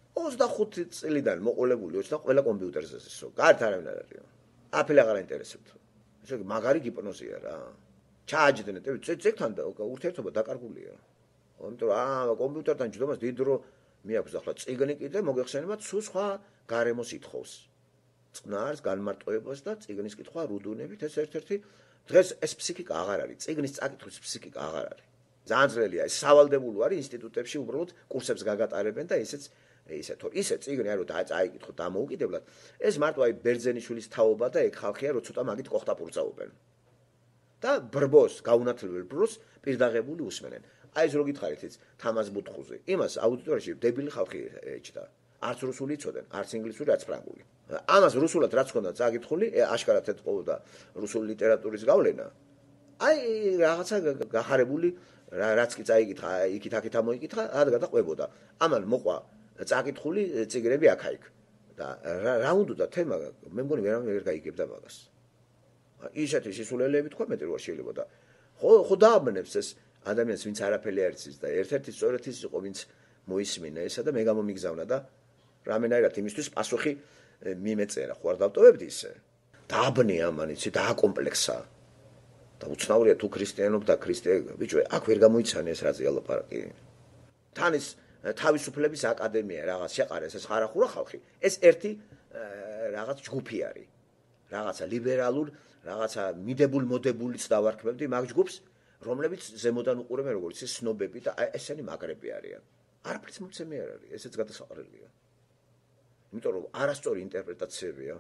ოცდახუთი წლიდან მოყოლებული ოცდა ყველა კომპიუტერზე ზესო. გარეთ არავინ არ არისო. აფილი აღარ აინტერესებთ. ესე იგი მაგარი გიპნოზია რა. ჩააჯდნეთ, ძეგთან ურთიერთობა დაკარგულია. იმიტომ რომ აა კომპიუტერთან ჯდომას დიდ დრო მიაქვს ახლა წიგნი კიდე მოგეხსენებათ სულ სხვა გარემოს ითხოვს. წყნარს, განმარტოებას და წიგნის კითხვა რუდუნებით ეს ერთ-ერთი დღეს ეს ფსიქიკა აღარ არის. წიგნის წაკითხვის ფსიქიკა აღარ არის. ძალიან ძნელია, ეს სავალდებულო არის ინსტიტუტებში უბრალოდ კურსებს გაგატარებენ და ისეც ისე თო ისე წიგნი არ რომ წაიკითხოთ დამოუკიდებლად. ეს მარტო აი ბერძენიშვილის თაობა და ეგ ხალხია რომ ცოტა მაგით კოხტაპურწაობენ. და ბრბოს, გაუნათლებელ ბრბოს პირდაღებული უსმენენ. აი ეს რო გითხარით ის თამას ბუთხუზე. იმას აუდიტორიაში დებილი ხალხი ეჭდა. არც რუსული იცოდნენ, არც ინგლისური, არც ფრანგული. ამას რუსულად რაც ხონდა წაკითხული, აშკარად ეთყობდა რუსული ლიტერატურის გავლენა. აი რაღაცა გახარებული რაც კი წაიკითხა, იქით აქეთ ამოიკითხა, გადაყვებოდა. ამან მოყვა წაკითხული წიგნები აქა-იქ. და რა უნდა თემა, მე მგონი ვერავინ ვერ გაიგებდა მაგას. ისეთი სისულელეები თქვა მეტი რო შეიძლება და ხო ხო დააბნებს ეს ადამიანს ვინც არაფერი არ იცის და ერთ-ერთი სწორედ ის იყო ვინც მოისმინა ესა და მე გამომიგზავნა და რამენაირად იმისთვის პასუხი მიმეწერა ხო არ დავტოვებდი ისე დააბნია ამან იცი დააკომპლექსა და უცნაურია თუ ქრისტიანობ და ქრისტე ბიჭო აქ ვერ გამოიცანე ეს რაზე ალაპარაკი თან ის თავისუფლების აკადემია რაღაც შეყარეს ეს ხარახურა ხალხი ეს ერთი რაღაც ჯგუფი არის რაღაცა ლიბერალურ რაღაცა მიდებულ მოდებულიც დავარქმევდი მაგ ჯგუფს რომლებიც ზემოდან უყურებენ როგორც ის სნობები და ესენი მაგრები არიან არაფერს მომცემი არ არის ესეც გადასაყრელია იმიტომ რომ არასწორი ინტერპრეტაციებია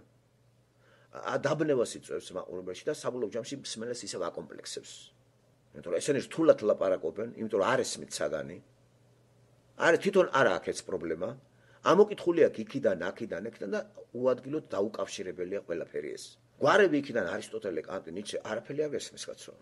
დაბნევას იწვევს მაყურებელში და საბოლოო ჯამში მსმენელს ისევ აკომპლექსებს იმიტომ რომ ესენი რთულად ლაპარაკობენ იმიტომ რომ არ ესმით საგანი არ თვითონ არ აქვს ეს პრობლემა ამოკითხული აქვს იქიდან აქიდან ეკიდან და უადგილოდ დაუკავშირებელია ყველაფერი ეს გვარები იქიდან არისტოტელე კანტი ნიცშე არაფერი არ ესმის კაცო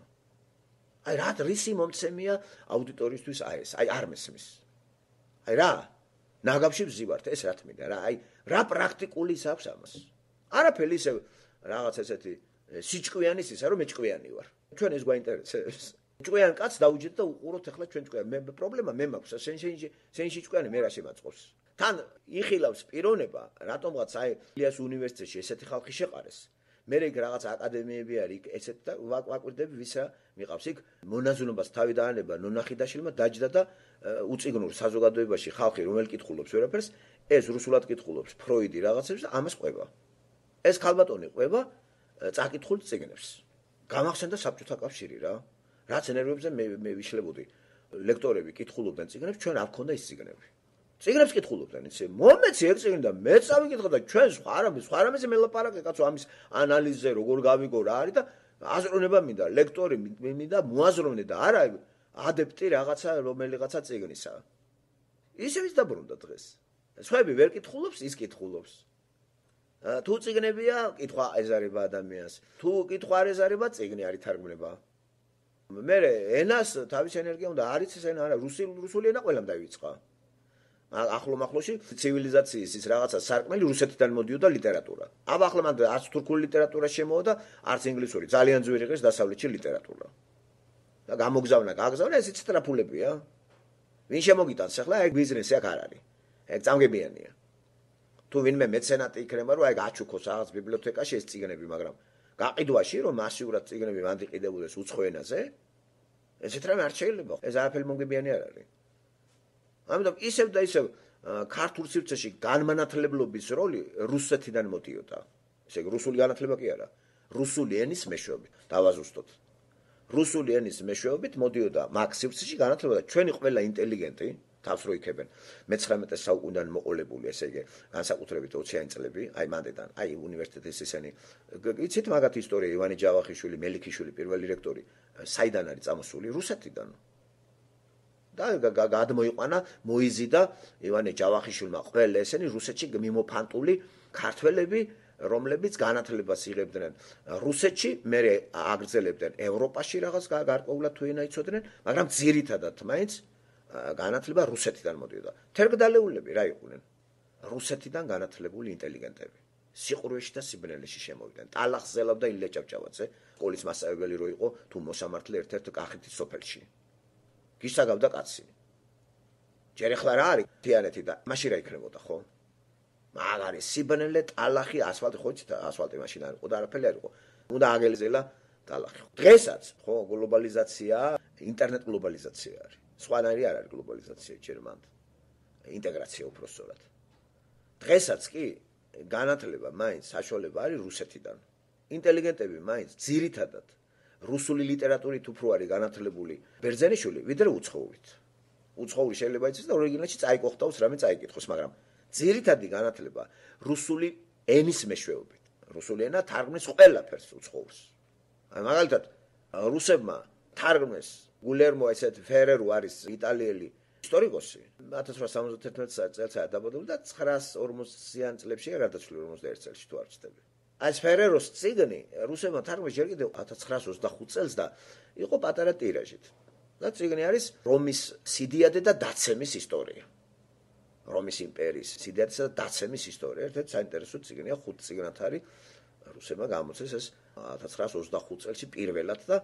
აი რა რისი მომცემია აუდიტორიისთვის აი ეს აი არ მესმის აი რა ნაგავში ვზივართ ეს რა თმინდა რა აი რა პრაქტიკული ის აქვს ამას არაფერი ისე რაღაც ესეთი სიჭკვიანის ისა რომ მე ჭკვიანი ვარ ჩვენ ეს გვაინტერესებს ჭკვიან კაც დაუჯეთ და უყუროთ ახლა ჩვენ ჭკვიან მე პრობლემა მე მაქვს შენ შენ შენ ჭკვიანი მე რა შემაწყობს თან იხილავს პიროვნება რატომღაც აი ილიას უნივერსიტეტში ესეთი ხალხი შეყარეს მე რეგ რაღაც აკადემიები არის ესეთ და ვაკვირდები ვისა მიყავს იქ მონაზვნობას თავი დაანება ნონახიდაშვილმა დაჯდა და უწიგნურ საზოგადოებაში ხალხი რომელი კითხულობს ვერაფერს ეს რუსულად კითხულობს ფროიდი რაღაცებს და ამას ყვება ეს ქალბატონი ყვება წაკითხულ წიგნებს გამახსენდა საბჭოთა კავშირი რა რაც ენერგიებზე მე მე ვიშლებოდი ლექტორები კითხულობდნენ წიგნებს ჩვენ არ გქონდა ის წიგნები წიგნებს კითხულობდნენ იცი მომეცი ეგ წიგნი და მე წავიკითხა და ჩვენ სხვა არამის სხვა არამის მელაპარაკე კაცო ამის ანალიზზე როგორ გავიგო რა არის და აზროვნება მინდა ლექტორი მინდა მოაზროვნე და არა ადეპტი რაღაცა რომელიღაცა წიგნისა ისე ვის დაბრუნდა დღეს სხვები ვერ კითხულობს ის კითხულობს თუ წიგნებია კითხვა ეზარება ადამიანს თუ კითხვა არ ეზარება წიგნი არ ითარგმნება მე ენას თავის ენერგია უნდა არის ეს ენა არა რუსული რუსული ენა ყველამ დაივიწყა ახლო მახლოში ცივილიზაციის ის რაღაცა სარკმელი რუსეთიდან მოდიოდა ლიტერატურა. აბა ახლა მანდ არც თურქული ლიტერატურა შემოვა და არც ინგლისური. ძალიან ძვირი ღირს დასავლეთში ლიტერატურა. და გამოგზავნა, გაგზავნა ეს ციტრაფულებია. ვინ შემოგიტანს ახლა ეგ ბიზნესი აქ არ არის. ეგ წამგებიანია. თუ ვინმე მეცენატი იქნება რომ აი გაჩუქოს რაღაც ბიბლიოთეკაში ეს წიგნები, მაგრამ გაყიდვაში რომ მასიურად წიგნები მანდიყიდებოდეს უცხო ენაზე, ესეთ რამე არ შეიძლება. ეს არაფერი მომგებიანი არ არის. ამიტომ ისევ და ისევ ქართულ სივრცეში განმანათლებლობის როლი რუსეთიდან მოდიოდა. ესე იგი რუსული განათლება კი არა, რუსული ენის მეშვეობით. დავაზუსტოთ. რუსული ენის მეშვეობით მოდიოდა მაგ სივრცეში განათლება და ჩვენი ყველა ინტელიგენტი თავს რო იქებენ მეცხრამეტე საუკუნიდან მოყოლებული, ესე იგი განსაკუთრებით ოციანი წლები, აი მანდიდან, აი უნივერსიტეტის ისენი. იცით მაგათ ისტორია ივანე ჯავახიშვილი, მელიქიშვილი პირველი რექტორი, საიდან არის წამოსული? რუსეთიდან. და გადმოიყვანა მოიზიდა ივანე ჯავახიშვილმა ყველა ესენი რუსეთში მიმოფანტული ქართველები რომლებიც განათლებას იღებდნენ რუსეთში მე აგრძელებდნენ ევროპაში რაღაც გარკვეულად თუ ენა იცოდნენ მაგრამ ძირითადად მაინც განათლება რუსეთიდან მოდიოდა თერგდალეულები რა იყვნენ რუსეთიდან განათლებული ინტელიგენტები სიყურვეში და სიბნელეში შემოვიდნენ ტალახს ზელავდა ილია ჭავჭავაძე სკოლის მასწავლებელი რო იყო თუ მოსამართლე ერთ-ერთ კახეთის სოფელში გისაგავდა კაცი. ჯერ ახლა რა არის თიანეთი და მაშინ რა იქნებოდა ხო? მაგარი სიბნელე, ტალახი, ასფალტი ხო იცით, ასფალტი მაშინ არ იყო და არაფერი არ იყო. უნდა აგელზელა ტალახი. დღესაც ხო გლობალიზაცია, ინტერნეტ გლობალიზაცია არის. სხვანაირი არ არის გლობალიზაცია ჯერ მანდ. ინტეგრაცია უпроსწორად. დღესაც კი განათლება მაინც საშუალება არის რუსეთიდან. ინტელიგენტები მაინც ძირითადად რუსული ლიტერატურით უფრო არის განათლებული ბერძენიშვილი, ვიდრე უცხოურით. უცხოური შეიძლება იცის და ორიგინალში წაიკოხტავს რამე წაიკითხოს, მაგრამ ძირითადი განათლება რუსული ენის მეშვეობით. რუსული ენა თარგმნის ყველაფერს უცხოურს. აი მაგალითად რუსებმა თარგმნეს გულერმო ესეთ ფერერო არის იტალიელი ისტორიკოსი ათას რვაასა სამოცდათერთმეტ წელს დაბადებული და ცხრაას ორმოციან წლებში გარდაცვლილი ორმოცდაერთ წელში თუ არ ვცდები. აი ეს ფერეროს წიგნი რუსებმა თარგმნეს ჯერ კიდევ ათას ცხრაას ოცდახუთ წელს და იყო პატარა ტირაჟით. და წიგნი არის რომის სიდიადე და დაცემის ისტორია. რომის იმპერიის სიდიადესა და დაცემის ისტორია. ერთ-ერთი საინტერესო წიგნია, ხუთ წიგნად არის რუსებმა გამოცეს ეს ათას ცხრაას ოცდახუთ წელში პირველად და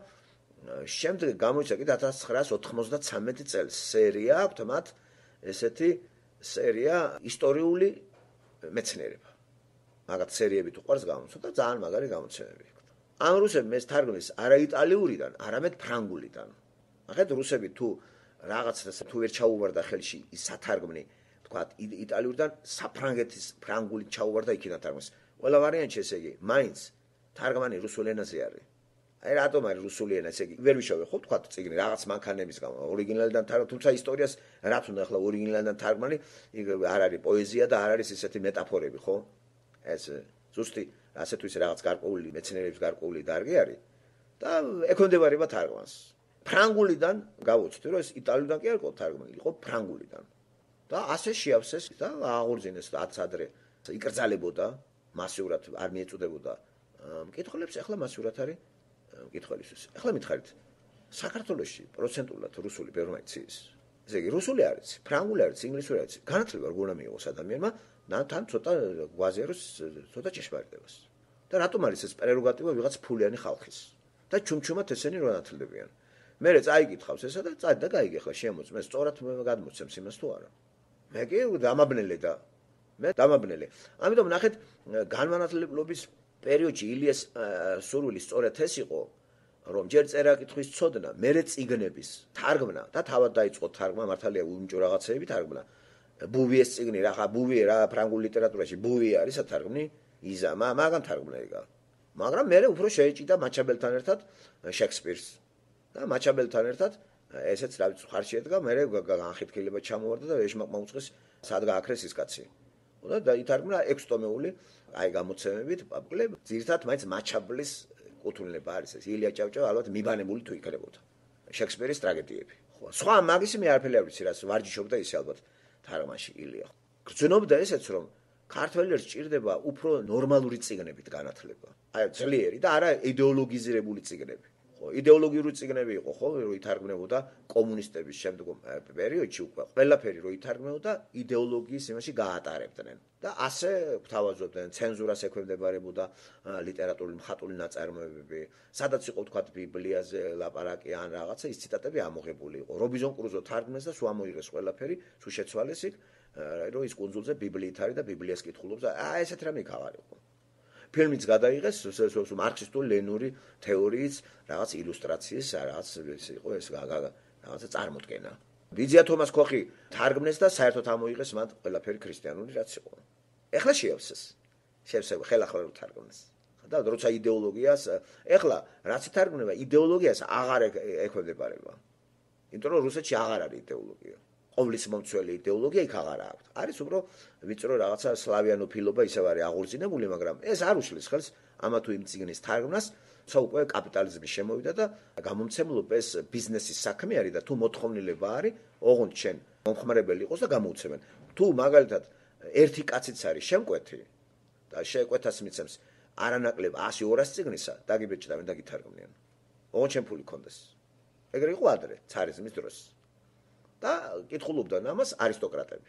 შემდეგ გამოიცა კიდე ათას ცხრაას ოთხმოცდათსამეტ წელს სერია აქვთ მათ ესეთი სერია ისტორიული მეცნიერება. მაგათ სერიები თუ ყავს გამოცდა და ძალიან მაგარი გამოცემები. ამ რუსებმა ეს თარგმნეს არა იტალიურიდან, არამედ ფრანგულიდან. ახეთ რუსები თუ რაღაცას თუ ვერ ჩაუვარდა ხელში ის სათარგმნი, თქვათ იტალიურიდან საფრანგეთის ფრანგული ჩაუვარდა იქიდან თარგმნეს. ყველა ვარიანტი ესე იგი, მაინც თარგმანი რუსულ ენაზე არის. აი რატომ არის რუსული ენა, ესე იგი, ვერ ვიშოვე ხო თქვათ წიგნი რაღაც მანქანების გამო, ორიგინალიდან თარგმანი, თუმცა ისტორიას რა თქმა უნდა ახლა ორიგინალიდან თარგმანი, იქ არ არის პოეზია და არ არის ესეთი მეტაფორები, ხო? ეს ზუსტი ასე თუ ისე რაღაც გარკვეული მეცნიერების გარკვეული დარგი არის და ექვემდებარება თარგმანს. ფრანგულიდან გავუცდი რომ ეს იტალიურიდან კი არ იყო თარგმნილი, იყო ფრანგულიდან. და ასე შეავსეს და აღორძინეს ათ ადრე იკრძალებოდა მასიურად არ მიეწოდებოდა მკითხველებს, ახლა მასიურად არის მკითხველისთვის. ახლა მითხარით საქართველოში პროცენტულად რუსული ბევრმა იცის. ესე იგი რუსული არის, ფრანგული არის, ინგლისური არის. განათლება როგორ უნდა მიიღოს ადამიანმა, თან ცოტა გვაზიაროს ცოტა ჭეშმარიტებას. და რატომ არის ეს პრეროგატივა ვიღაც ფულიანი ხალხის? და ჩუმჩუმად ესენი რო ანათლებიან. მერე წაიკითხავს ესა და წადი და გაიგე ხლა შემოწმე, სწორად გადმოცემს იმას თუ არა. მე კი დამაბნელე და მე დამაბნელე. ამიტომ ნახეთ განმანათლებლობის პერიოდში ილიას სურვილი სწორედ ეს იყო, რომ ჯერ წერა-კითხვის ცოდნა, მერე წიგნების თარგმნა და თავად დაიწყო თარგმნა, მართალია უიმჭო რაღაცეები თარგმნა. ბუვიეს წიგნი რა ხა ბუვი რა ფრანგულ ლიტერატურაში ბუვი არის ათარგმნი იზა მაგან თარგმნეიგა. მაგრამ მერე უფრო შეეჭიდა მაჩაბელთან ერთად შექსპირს. და მაჩაბელთან ერთად ესეც რა ვიცი ხარში ედგა, მერე განხეთქილება ჩამოვარდა და ეშმაკმა უწყეს სად გააქრეს ის კაცი. და დაითარგმნა ექვსი ტომეული აი გამოცემებით, პაპკლე ძირთად მაინც მაჩაბლის კუთვნილება არის ეს. ილია ჭავჭავა ალბათ მიბანებული თუ იქნებოდა. შექსპირის ტრაგედიები. ხო, სხვა მაგისი მე არაფერი არ ვიცი, რაც ვარჯიშობდა ისე ალბათ თარგმანში ილია. გრძნობდა ესეც რომ ქართველებს სჭირდება უფრო ნორმალური წიგნებით განათლება. აი ძლიერი და არა იდეოლოგიზირებული წიგნები. ხო, იდეოლოგიური წიგნები იყო, ხო, რომ ითარგმნებოდა კომუნისტების შემდგომ პერიოდში უკვე ყველაფერი რომ ითარგმნებოდა იდეოლოგიის იმაში გაატარებდნენ. და ასე გვთავაზობდნენ, ცენზურას ექვემდებარებოდა ლიტერატურული მხატვრული ნაწარმოებები, სადაც იყო თქვათ ბიბლიაზე ლაპარაკი ან რაღაცა, ის ციტატები ამოღებული იყო. რობინზონ კრუზო თარგმნეს და სულ ამოიღეს ყველაფერი, სულ შეცვალეს იქ, რომ ის კუნძულზე ბიბლიით არის და ბიბლიას კითხულობს. აა ესეთ რამე იქ აღარ იყო. ფილმიც გადაიღეს მარქსისტული ლენური თეორიის რაღაც ილუსტრაციის რაღაც ეს იყო ეს რაღაცა წარმოდგენა. ვიძია თომას ქოხი თარგმნეს და საერთოდ ამოიღეს მათ ყველაფერი ქრისტიანული რაც იყო. ეხლა შეავსეს. შევსება ხელახლა რო თარგმნეს. და როცა იდეოლოგიას ეხლა რაც ითარგმნება იდეოლოგიას აღარ ექვემდებარება. იმიტომ რომ რუსეთში აღარ არის იდეოლოგია. ყოვლის მომცველი იდეოლოგია იქ აღარ აქვს. არის უფრო ვიწრო რაღაცა სლავიანოფილობა ისევ არის აღორძინებული, მაგრამ ეს არ უშლის ხელს ამა თუ იმ წიგნის თარგმნას, თუმცა უკვე კაპიტალიზმი შემოვიდა და გამომცემლობა ეს ბიზნესის საქმე არის და თუ მოთხოვნილება არის, ოღონდ შენ მომხმარებელი იყოს და გამოუცემენ. თუ მაგალითად ერთი კაციც არის შემკვეთი და შეკვეთას მიცემს არანაკლებ ასი ორას წიგნისა, დაგიბეჭდავენ და გითარგმნიან. ოღონდ შენ ფული გქონდეს. ეგრე იყო ადრე, ცარიზმის დროს. და კითხულობდნენ ამას არისტოკრატები.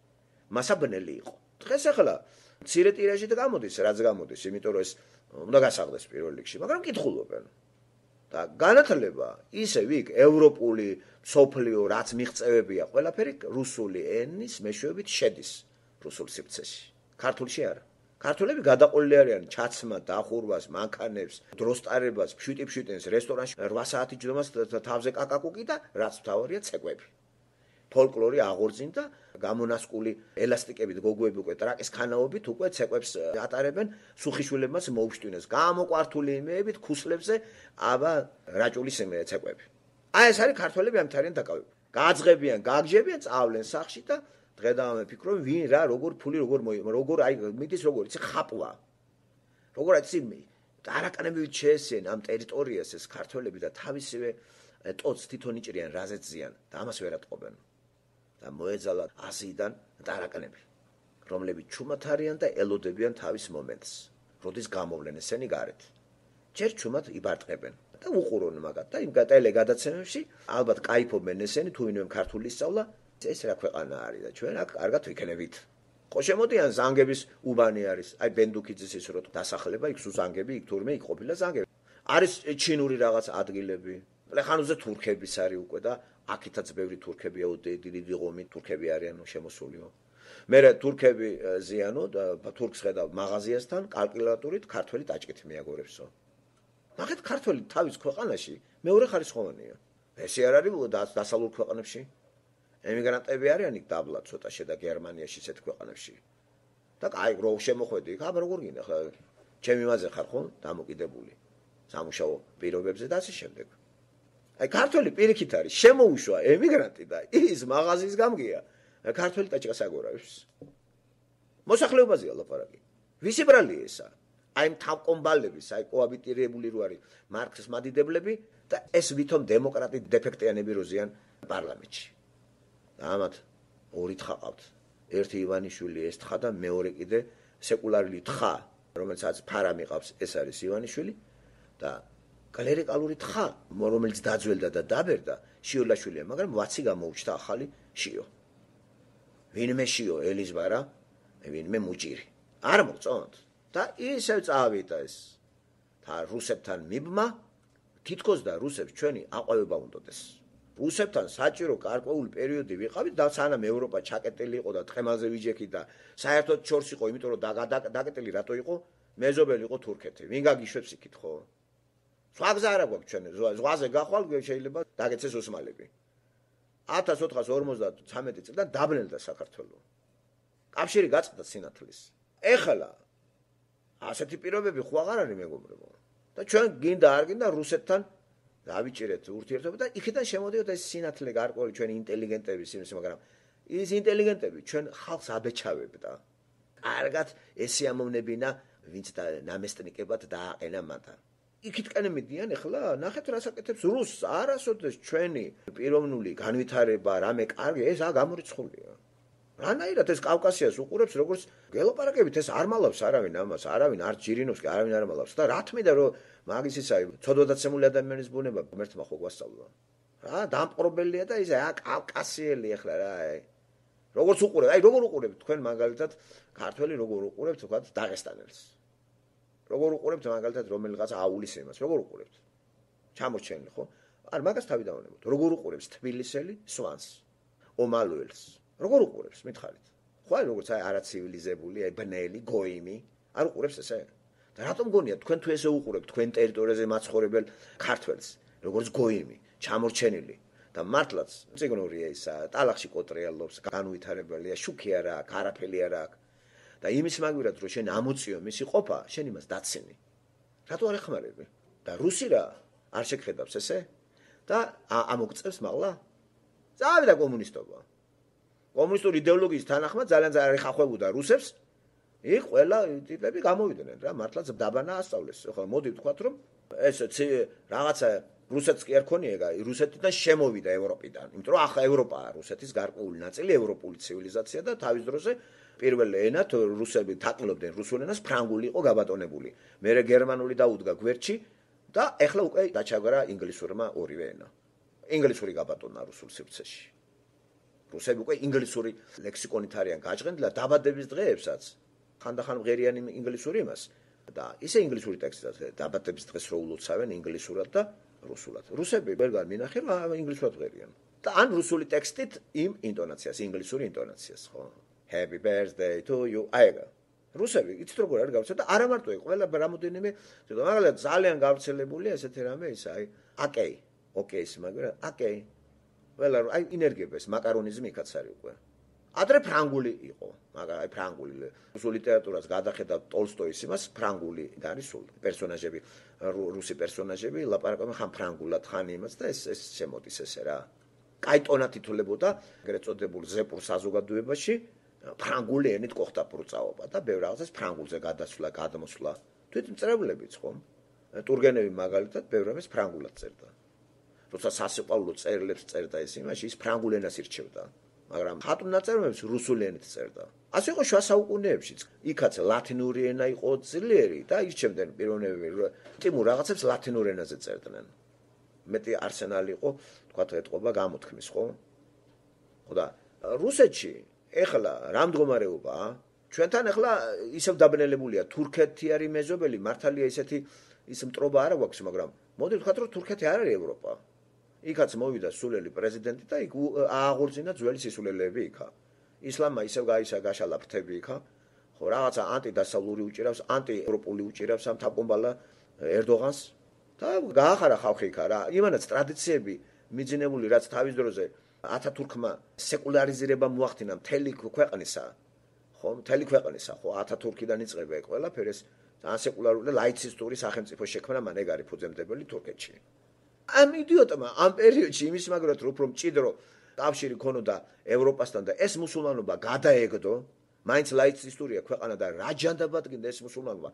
მასაბნელი იყო. დღეს ახლა მცირე ტირაჟით გამოდის, რაც გამოდის, იმიტომ რომ ეს უნდა გასაღდეს პირველ რიგში, მაგრამ კითხულობენ. და განათლება ისევ იქ ევროპული სოფლიო რაც მიღწევებია ყველაფერი რუსული ენის მეშვეობით შედის რუსულ სივრცეში ქართულში არა ქართველები გადაყოლილი არიან ჩაცმა დახურვას მანქანებს დროს ტარებას ფშვიტი-ფშვიტენს რესტორანში რვა საათი ჯდომას თავზე კაკაკუკი და რაც მთავარია ცეკვები ფოლკლორი აღორძინდა გამონასკული ელასტიკებით გოგოები უკვე ტრაკის ქანაობით უკვე ცეკვებს ატარებენ სუხიშვილებმაც მოუშვტინეს გამოკვართული იმეებით ქუსლებზე აბა რაჭულის ცეკვები აი ეს არის ქართველები ამით არიან დაკავებული გააძღებიან გააგჯებიან წავლენ სახში და დღედავამე ფიქრობენ ვინ რა როგორ ფული როგორ როგორ აი მიდის როგორ იცი ხაპვა როგორ იცი არაკანებივით შეესწენ ამ ტერიტორიას ეს ქართველები და თავისივე ტოც თვითონ იჭრიან რაზეც ზიან და ამას ვერ ატყობენ და მოეძალა აზიდან არაკანები რომლებიც ჩუმად არიან და ელოდებიან თავის მომენტს როდის გამოვლენ ესენი გარეთ ჯერ ჩუმად იბარტყებენ და უყურონ მაგათ და იმ ტელე გადაცემებში ალბათ кайფობენ ესენი თუ ვინმე ქართული სწავლა ეს რა ქვეყანა არის და ჩვენ აქ კარგად ვიქნებით ხო შემოდიან ზანგების უბანი არის აი ბენდუქიძის ის რო დასახლება იქ სუ ზანგები იქ თურმე იქ ყოფილა ზანგები არის ჩინური რაღაც ადგილები პლეხანოზე თურქების არის უკვე და აქითაც ბევრი თურქებია დიდი ღომი თურქები არიანო შემოსულიო მე თურქები ზიანო და თურქს ხედავ მაღაზიასთან კალკულატორით ქართველი ტაჭკით მიაგორებსო ნახეთ ქართველი თავის ქვეყანაში მეორე ხარისხოვანია ესე არ არის დასავლურ ქვეყანებში ემიგრანტები არიან იქ დაბლა ცოტაშე და გერმანიაში ისეთ ქვეყანებში და აი რო შემოხვედი იქ აბა როგორ გინდა ხა ჩემი მაზე ხარ ხო დამოკიდებული სამუშაო პირობებზე და ასე შემდეგ აი ქართველი პირიქით არის შემოუშვა ემიგრანტი და ის მაღაზიის გამგია ქართველი ტაჭკას აგორავს მოსახლეობაზეა ლაპარაკი ვისი ბრალია ესა აი თავკომბალების აი კოაბიტირებული რო არის მარქსის მადიდებლები და ეს ვითომ დემოკრატი დეფექტიანები როზიან პარლამენტში ამათ ორი თხა ყავთ ერთი ივანიშვილი ეს თხა და მეორე კიდე სეკულარული თხა რომელსაც ფარა მიყავს ეს არის ივანიშვილი და კლერიკალური თხა რომელიც დაძველდა და დაბერდა შიოლაშვილია მაგრამ ვაცი გამოუჩნდა ახალი შიო ვინმე შიო ელიზბარა ვინმე მუჭირი არ მოწონთ და ისევ წავიდა ეს და რუსებთან მიბმა თითქოს და რუსებს ჩვენი აყვავება უნდოდეს რუსებთან საჭირო გარკვეული პერიოდი ვიყავით და სანამ ევროპა ჩაკეტილი იყო და თხემალზე ვიჯექი და საერთოდ შორს იყო იმიტომ რომ დაკეტილი რატო იყო მეზობელი იყო თურქეთი ვინ გაგიშვებს იქით ხო სხვა გზა არ აქვს ჩვენ ზღვაზე გახვალ შეიძლება დაგეცეს ოსმალები ათას ოთხას ორმოცდათვრამეტი წლიდან დაბნელდა საქართველო კავშირი გაწყდა სინათლის ეხლა ასეთი პირობები ხო აღარ არის მეგობრებო და ჩვენ გინდა არ გინდა რუსეთთან დავიჭირეთ ურთიერთობა და იქიდან შემოდიოდა ეს სინათლე გარკვეული ჩვენი ინტელიგენტების იმის მაგრამ ის ინტელიგენტები ჩვენ ხალხს აბეჭავებდა კარგად ესიამოვნებინა ვინც და ნამესტნიკებად დააყენა მათთან იქითკენ მიდიან ეხლა ნახეთ რას აკეთებს რუსს არასოდეს ჩვენი პიროვნული განვითარება რამე კარგი ეს ა გამორიცხულია რანაირად ეს კავკასიას უყურებს როგორც გელოპარაკებით ეს არ მალავს არავინ ამას არავინ არ ჯირინოვსკი არავინ არ მალავს და რა თმიდა რომ მაგის ისა ცოდვადაცემული ადამიანის ბუნება ღმერთმა ხო გვასწავლა რა დამპყრობელია და ის ა კავკასიელი ეხლა რა აი როგორც უყურებ აი როგორ უყურებთ თქვენ მაგალითად ქართველი როგორ უყურებთ თქვა დაღესტანელს როგორ უყურებთ მაგალითად რომელიღაც აულის იმას როგორ უყურებთ ჩამორჩენილი ხო არ მაგას თავი დავანებოთ როგორ უყურებს თბილისელი სვანს ომალუელს როგორ უყურებს მითხარით ხო აი როგორც აი არაცივილიზებული აი ბნელი გოიმი არ უყურებს ესე და რატომ გონია თქვენ თუ ესე უყურებთ თქვენ ტერიტორიაზე მაცხოვრებელ ქართველს როგორც გოიმი ჩამორჩენილი და მართლაც ციგნურია ისა ტალახში კოტრიალობს განუვითარებელია შუქი არა აქვს არაფერი არა აქვს და იმის მაგვირად რომ შენ ამოწიო მისი ყოფა შენ იმას დაცინი რატო არ ეხმარები და რუსი რა არ შეგხედავს ესე და ამოგწევს მაღლა წავიდა კომუნისტობა კომუნისტური იდეოლოგიის თანახმად ძალიან ძალიან ეხახვებოდა რუსებს იქ ყველა ტიპები გამოვიდნენ რა მართლაც დაბანა ასწავლეს ხო მოდი ვთქვათ რომ ეს რაღაცა რუსეთს კი არ ქონია რუსეთიდან შემოვიდა ევროპიდან იმიტომ რომ ახლა ევროპაა რუსეთის გარკვეული ნაწილი ევროპული ცივილიზაცია და თავის დროზე პირველ ენად რუსები თაყლობდნენ რუსულ ენას ფრანგული იყო გაბატონებული მერე გერმანული დაუდგა გვერდში და ეხლა უკვე დაჩაგრა ინგლისურმა ორივე ენა ინგლისური გაბატონა რუსულ სივრცეში რუსები უკვე ინგლისური ლექსიკონით არიან გაჭრილი და დაბადების დღეებსაც ხანდახან მღერიან ინგლისური იმას და ისე ინგლისური ტექსტი დაბადების დღეს რო ულოცავენ ინგლისურად და რუსულად. რუსები ვერ გამინახე, მაგრამ ინგლისურად ღერიან. და ან რუსული ტექსტით იმ ინტონაციას, ინგლისური ინტონაციას, ხო? Happy birthday to you. აიგა. რუსები იცით როგორ არის გავრცელებული და არა მარტო იყო, ყველა რამოდენიმე, მაგალითად ძალიან გავრცელებულია ესეთი რამე ის აი, აკეი, ოკეის, მაგრამ აკეი. ყველა აი ინერგიებს მაკარონიზმი იქაც არის უკვე. ადრე ფრანგული იყო, მაგრამ აი ფრანგული რუსულ ლიტერატურას გადახედავ ტოლსტოის იმას ფრანგული არის სულ პერსონაჟები, რუსი პერსონაჟები ლაპარაკობენ ხან ფრანგულად, ხან იმას და ეს ეს შემოდის ესე რა. კაი ტონად ითვლებოდა ეგრეთ წოდებულ ზეპურ საზოგადოებაში ფრანგული ენით ყოფდა პროწაობა და ბევრ რაღაცას ფრანგულზე გადასვლა, გადმოსვლა. თვითმწერებლებიც ხომ? ტურგენევი მაგალითად ბევრ რამეს ფრანგულად წერდა. როცა სასიყვარულო წერილებს წერდა ის იმაში, ის ფრანგულ ენას ირჩევდა. მაგრამ ხატულ ნაწარმოებებს რუსული ენით წერდა. ასე იყო შუა საუკუნეებშიც. იქაც ლათინური ენა იყო ძლიერი და ირჩევდნენ პიროვნებები, ტიმურ რაღაცებს ლათინურ ენაზე წერდნენ. მეტი არსენალი იყო, თქვათ ეთყობა გამოთქმის, ხო? ხო და რუსეთში ეხლა რა მდგომარეობაა? ჩვენთან ეხლა ისევ დაბნელებულია თურქეთი არის მეზობელი, მართალია ისეთი ის მტრობა არა გვაქვს, მაგრამ მოდი ვთქვათ, რომ თურქეთი არ არის ევროპა. იქაც მოვიდა სულელი პრეზიდენტი და იქ ააღორძინა ძველი სისულელეები იქა. ისლამმა ისევ გაისა გაშალა ფრთები იქა. ხო, რაღაცა ანტიდასავლური უჭირავს, ანტიევროპული უჭირავს ამ თაყვანბალა ერდოღანს და გაახარა ხალხი იქა რა. იმანაც ტრადიციები მიძინებული რაც თავის დროზე ათათურქმა სეკულარიზირება მოახდინა მთელი ქვეყნისა. ხო, მთელი ქვეყნისა, ხო, ათათურქიდან იწყება ეგ ყველაფერი ეს ძალიან სეკულარული და ლაიცისტური სახელმწიფო შექმნა მან ეგ არის ფუძემდებელი თურქეთში. ამ იდიოტმა ამ პერიოდში იმის მაგრად რომ უფრო მჭიდრო კავშირი ქონოდა ევროპასთან და ეს მუსულმანობა გადაეგდო, მაინც ლაიცისტურია ქვეყანა და რა ჯანდაბად გინდა ეს მუსულმანობა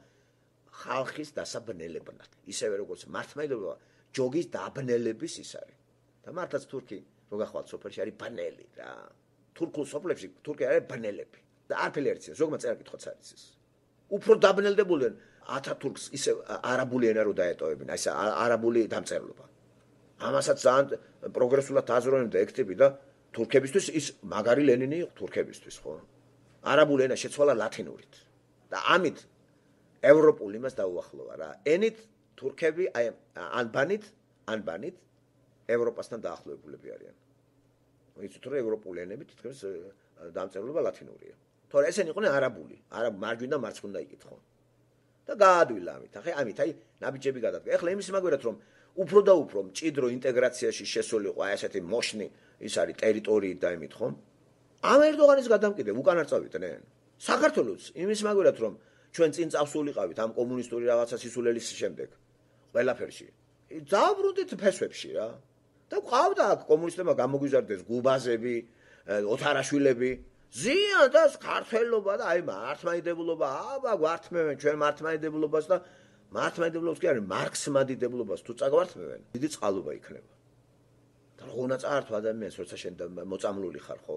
ხალხის დასაბნელებად. ისევე როგორც მართლმადიდებლობა ჯოგის დაბნელების ის არის. და მართლაც თურქი რო გახვალთ სოფელში არის ბნელი რა. თურქულ სოფლებში თურქი არის ბნელები. და არაფერი არ იცის, ზოგმა წერა კითხვაც არ იცის. უფრო დაბნელდებოდნენ ათათურქს ისე არაბული ენა რო დაეტოვებინა, ეს არაბული დამწერლობა. ამასაც ძალიან პროგრესულად აზროვნებდა და ექტები და თურქებისთვის ის მაგარი ლენინი იყო თურქებისთვის, ხო? არაბული ენა შეცვალა ლათინურით. და ამით ევროპულ იმას დაუახლოვა რა. ენით თურქები აი ან ბანით, ან ბანით ევროპასთან დაახლოებულები არიან. იცით რომ ევროპული ენები თითქმის დამწერლობა ლათინურია. თორე ესენი იყვნენ არაბული, არაბ მარჯვენა მარცხნივ იკითხო. და გაადვილა ამით. ახლა ამით აი ნაბიჯები გადადგა. ეხლა იმის მაგერად რომ უფრო და უფრო მჭიდრო ინტეგრაციაში შესულიყო აი ესეთი მოშნი ის არის ტერიტორიით და იმით ხომ? ამ ერდოღანის გადამკიდებ უკან არ წავიდნენ. საქართველოს იმის მაგერად რომ ჩვენ წინ წავსულიყავით ამ კომუნისტური რაღაცა სისულელის შემდეგ ყველაფერში. დააბრუნდით ფესვებში რა. და ყავდა აქ კომუნისტებმა გამოგვიზარდეს გუბაზები, ოთარაშვილები, ზიან და ქართველობა და აი მართლმადიდებლობა, აბა გვართმევენ ჩვენ მართლმადიდებლობას და მართლმადიდებლობას კი არის მარქს მადიდებლობას თუ წაგვართმევენ, დიდი წყალობა იქნება. და როგორ უნდა წაართო ადამიანს, როცა შენ მოწამლული ხარ, ხო?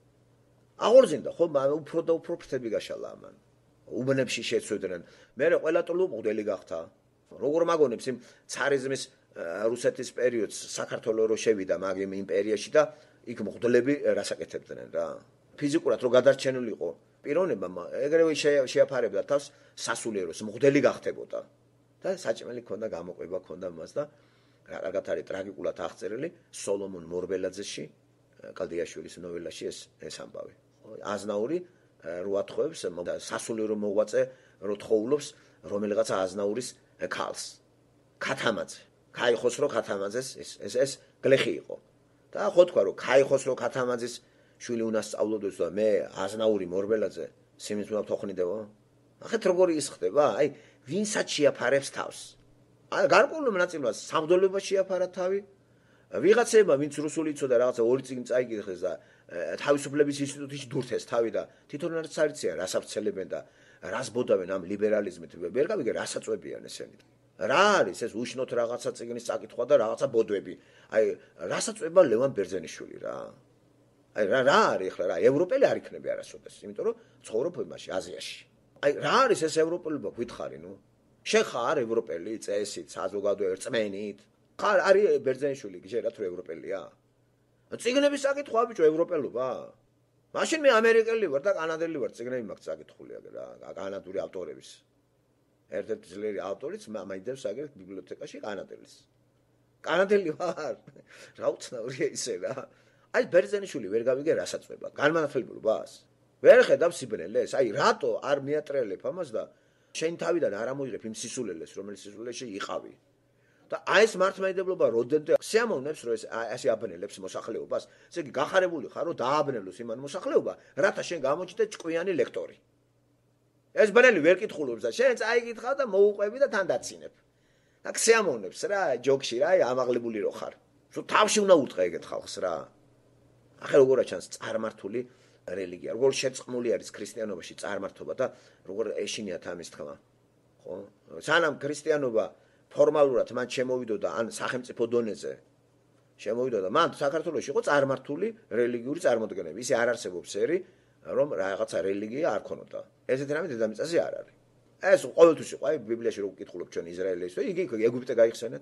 აღორძინდა, ხო, უფრო და უფრო ფრთები გაშალა ამან. უბნებში შეცვიდნენ. მე ყველა ტლუპუდელი გახდა. როგორ მაგონებს იმ ცარიზმის რუსეთის პერიოდს საქართველოს რო შევიდა მაგ იმ იმპერიაში და იქ მღვდლები რასაკეთებდნენ რა. ფიზიკურად რო გადარჩენილიყო პიროვნებამ ეგრევე შეაფარებდა თავს სასულიეროს მღვდელი გახდებოდა. და საჭმელი ქონდა გამოყვება ქონდა მას და რა კარგად არის ტრაგიკულად აღწერილი სოლომონ მორბელაძეში კალდიაშვილის ნოველაში ეს ეს ამბავი. აზნაური რო ათხოვებს სასულიერო მოღვაწე რო თხოვლობს რომელიღაცა აზნაურის ქალს. ქათამაძე. ქაიხოსრო ქათამაძეს ეს ეს ეს გლეხი იყო. და ხო თქვა რომ ქაიხოსრო ქათამაძის შვილი უნდა სწავლოდეს და მე აზნაური მორბელაძე სიმის უნდა თოხნიდეო. ახეთ როგორი ის ხდება? აი ვინსაც შეაფარებს თავს. აი გარკვეულ ნაწილას სამღვდელოება შეაფარა თავი. ვიღაცებმა ვინც რუსული იცოდა რაღაცა ორი წიგნი წაიკითხეს და თავისუფლების ინსტიტუტში დურთეს თავი და თვითონ არც არ იციან რას აფცელებენ და რას ბოდავენ ამ ლიბერალიზმით. ვერ გავიგე რას აწვევიან ესენი. რა არის ეს უშნოთ რაღაცა წიგნის წაკითხვა და რაღაცა ბოდვები. აი რას აწვება ლევან ბერძენიშვილი რა. აი რა რა არის ახლა რა ევროპელი არ იქნება არასოდეს, იმიტომ რომ ცხოვრობ იმაში აზიაში. აი რა არის ეს ევროპელობა გითხარი ნუ? შენ ხარ ევროპელი წესით, საზოგადოებრივ რწმენით? ხარ არის ბერძენიშვილი გიჟერათ რომ ევროპელია? წიგნების წაკითხვა ბიჭო ევროპელობა? მაშინ მე ამერიკელი ვარ და კანადელი ვარ, წიგნები მაქვს წაკითხული რა, კანადური ავტორების. ერთ-ერთი ძლიერი ავტორიც მაიდებს აგერ ბიბლიოთეკაში კანადელის. კანადელი ვარ. რა უცნაურია ისე რა. აი ბერძენიშვილი ვერ გავიგე რასაწვება. განმანათლებლობას. ვერ ხედავ სიბნელეს. აი რატო არ მიატრიალებ ამას და შენ თავიდან არ ამოიღებ იმ სისულელეს, რომელიც სისულელში იყავი. და აი ეს მართლმადიდებლობა როდენდე სიამოვნებს რომ ეს ასე აბნელებს მოსახლეობას, ესე იგი გახარებული ხარ რომ დააბნელოს იმან მოსახლეობა, რათა შენ გამოჩნდე ჭკვიანი ლექტორი. ეს ბნელი ვერ კითხულობს და შენ წაიკითხავ და მოუყვები და თან დაცინებ. და სიამოვნებს რა ჯოქში რა აი ამაღლებული რო ხარ. სულ თავში უნდა უტყე ეგეთ ხალხს რა. ახლა როგორ აჩანს წარმართული რელიგია, როგორ შეწყმული არის ქრისტიანობაში წარმართობა და როგორ ეშინიათ ამის თქმა. ხო? სანამ ქრისტიანობა ფორმალურად მან შემოვიდოდა ან სახელმწიფო დონეზე შემოვიდოდა, მან საქართველოში იყო წარმართული რელიგიური წარმოდგენები. ისე არ არსებობს ერი, რომ რაღაცა რელიგია არ ქონოდა. ესეთი რამე დედამიწაზე არ არის. ეს ყოველთვის იყო, აი ბიბლიაში რო ვკითხულობ ჩვენ ისრაელის, იგი ეგვიპტე გაიხსენეთ.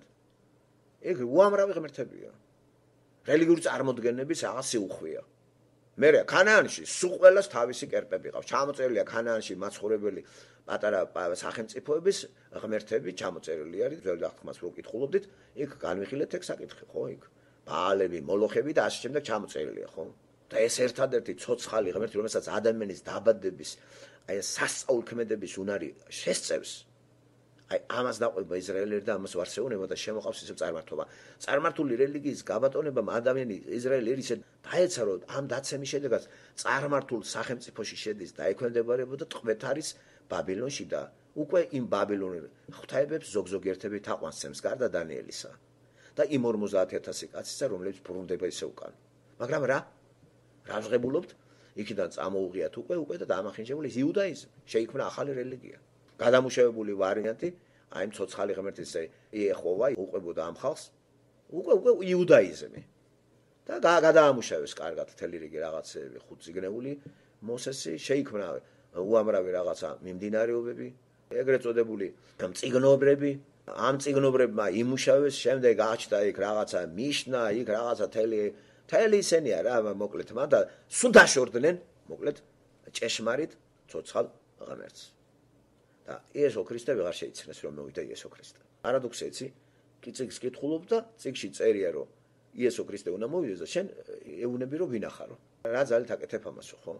ეგ უამრავი ღმერთებია. რელიგიური წარმოდგენების რაღაც სიუხვია. მერე ქანაანში სულ ყველას თავისი კერპები ყავს. ჩამოწერილია ქანაანში მაცხოვრებელი პატარა სახელმწიფოების ღმერთები ჩამოწერილი არის. ძველ აღთქმას რო ვკითხულობდით, იქ განვიხილეთ ეგ საკითხი, ხო, იქ ბაალები, მოლოხები და ასე შემდეგ ჩამოწერილია, ხო? და ეს ერთადერთი ცოცხალი ღმერთი, რომელსაც ადამიანის დაბადების, აი სასწაულ ქმედების უნარი შესწევს, აი ამას დაყვება ისრაელელი და ამას ვარსეუნება და შემოყავს ისევ წარმართობა. წარმართული რელიგიის გაბატონებამ ადამიანი ისრაელი ისე დაეცა, რომ ამ დაცემის შედეგად წარმართულ სახელმწიფოში შედის და ექვემდებარებოდა ტყვეთარის ბაბილონში და უკვე იმ ბაბილონურ ღვთაებებს ზოგ-ზოგ ერთები თაყვანს გარდა დანიელისა და იმ ორმოცდაათი ათასი კაცისა, რომლებიც ბრუნდება ისე უკან. მაგრამ რა? რა ვღებულობთ? იქიდან წამოუღიათ უკვე უკვე და დაამახინჯებული იუდაიზმი. შეიქმნა ახალი რელიგია. გადამუშავებული ვარიანტი, აი ამ ცოცხალი ღმერთის იეჰოვა უყვებოდა ამ ხალხს, უკვე უკვე იუდაიზმი. და გადაამუშავეს კარგად მთელი რიგი რაღაცები, ხუთწიგნეული მოსესი, შეიქმნა უამრავი რაღაცა მიმდინარეობები, ეგრეთ წოდებული მწიგნობრები, ამ მწიგნობრებმა იმუშავეს, შემდეგ აჩნდა იქ რაღაცა მიშნა, იქ რაღაცა თელი თელი ისენია რა, მოკლედ მან და სულ დაშორდნენ, მოკლედ ჭეშმარიტ ცოცხალ ღმერთს. და იესო ქრისტე ვეღარ შეიცნეს რომ მოვიდა იესო ქრისტე. პარადოქსი იცი, კი წიგს კითხულობ და წიგში წერია რომ იესო ქრისტე უნდა მოვიდეს და შენ ეუბნები რომ ვინახარო. რა ძალით აკეთებ ამასო, ხო?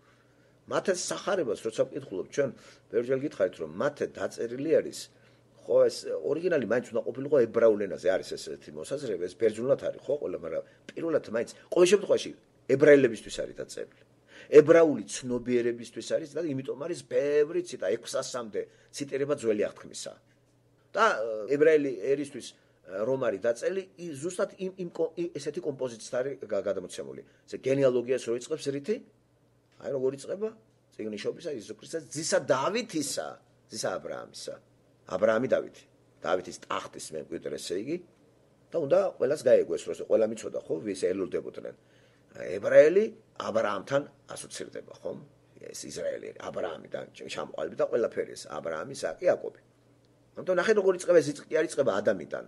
მათეს სახარებას როცა ვკითხულობ ჩვენ ბევრჯერ გითხარით რომ მათე დაწერილი არის, ხო ეს ორიგინალი მაინც უნდა ყოფილიყო ებრაულ ენაზე, არის ესეთი მოსაზრება, ეს ბერძნულად არის, ხო, ყველა, მაგრამ პირველად მაინც ყოველ შემთხვევაში ებრაელებისთვის არის დაწერილი. ებრაული ცნობიერებისთვის არის და იმიტომ არის ბევრი ციტა ექვსი ასამდე ციტირება ძველი აღთქმისა. და ებრაელი ერისთვის რომ არის დაწერილი, ზუსტად იმ იმ ესეთი კომპოზიციით არის გადამოცემული. ესე გენეალოგიას რო იწყებს რითი? აი როგორ იწყება? წიგნიშობისა იესო ქრისტეს ძისა დავითისა, ძისა აბრაამისა. აბრაამი დავითი. დავითის ტახტის მემკვიდრე ესე იგი და უნდა ყველას გაეგოს, რომ ყველა მიცოდა, ხო, ვის ელოდებოდნენ. ებრაელი აბრაამთან ასოცირდება, ხო? ეს ისრაელი, აბრაამიდან ჩამოყალიბდა და ყველაფერი ეს აბრაამი, ისააკი, იაკობი. ამიტომ ნახეთ როგორ იწყება ეს კი არ იწყება ადამიდან.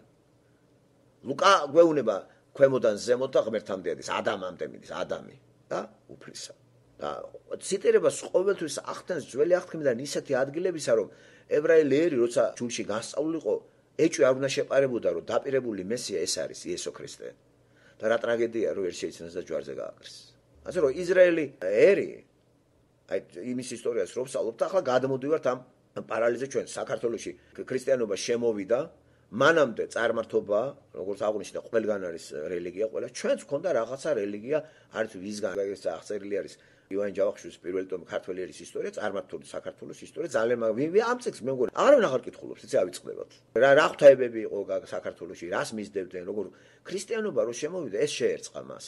ლუკა გვეუბნება ქვემოდან ზემოთ და ღმერთამდე ადის, ადამამდე მიდის, ადამი და უფლისა. და ციტირებას ყოველთვის ახდენს ძველი აღთქმიდან ისეთი ადგილებისა, რომ ებრაელი ერი როცა ჯულში განსწავლულიყო, ეჭვი არ უნდა შეყარებოდა, რომ დაპირებული მესია ეს არის იესო ქრისტე. და რა ტრაგედია რომ ვერ შეიცნეს და ჯვარზე გააკრეს. ასე რომ ისრაელი ერი აი იმის ისტორიას რო ვსწავლობთ, ახლა გადმოდივართ ამ პარალელზე ჩვენ საქართველოში ქრისტიანობა შემოვიდა, მანამდე წარმართობა, როგორც აღნიშნა, ყველგან არის რელიგია, ყველა ჩვენც გვქონდა რაღაცა რელიგია, არც ვისგან ეს აღწერილი არის ივანე ჯავახიშვილის პირველი ტომი ქართველი ერის ისტორია, წარმართული საქართველოს ისტორია, ძალიან მაგარი ამ წიგს მე მგონი აღარავინ აღარ კითხულობს, იცი ავიწყდებათ. რა რა ღვთაებები იყო საქართველოში, რას მისდევდნენ, როგორ ქრისტიანობა რო შემოვიდა, ეს შეერწყა მას.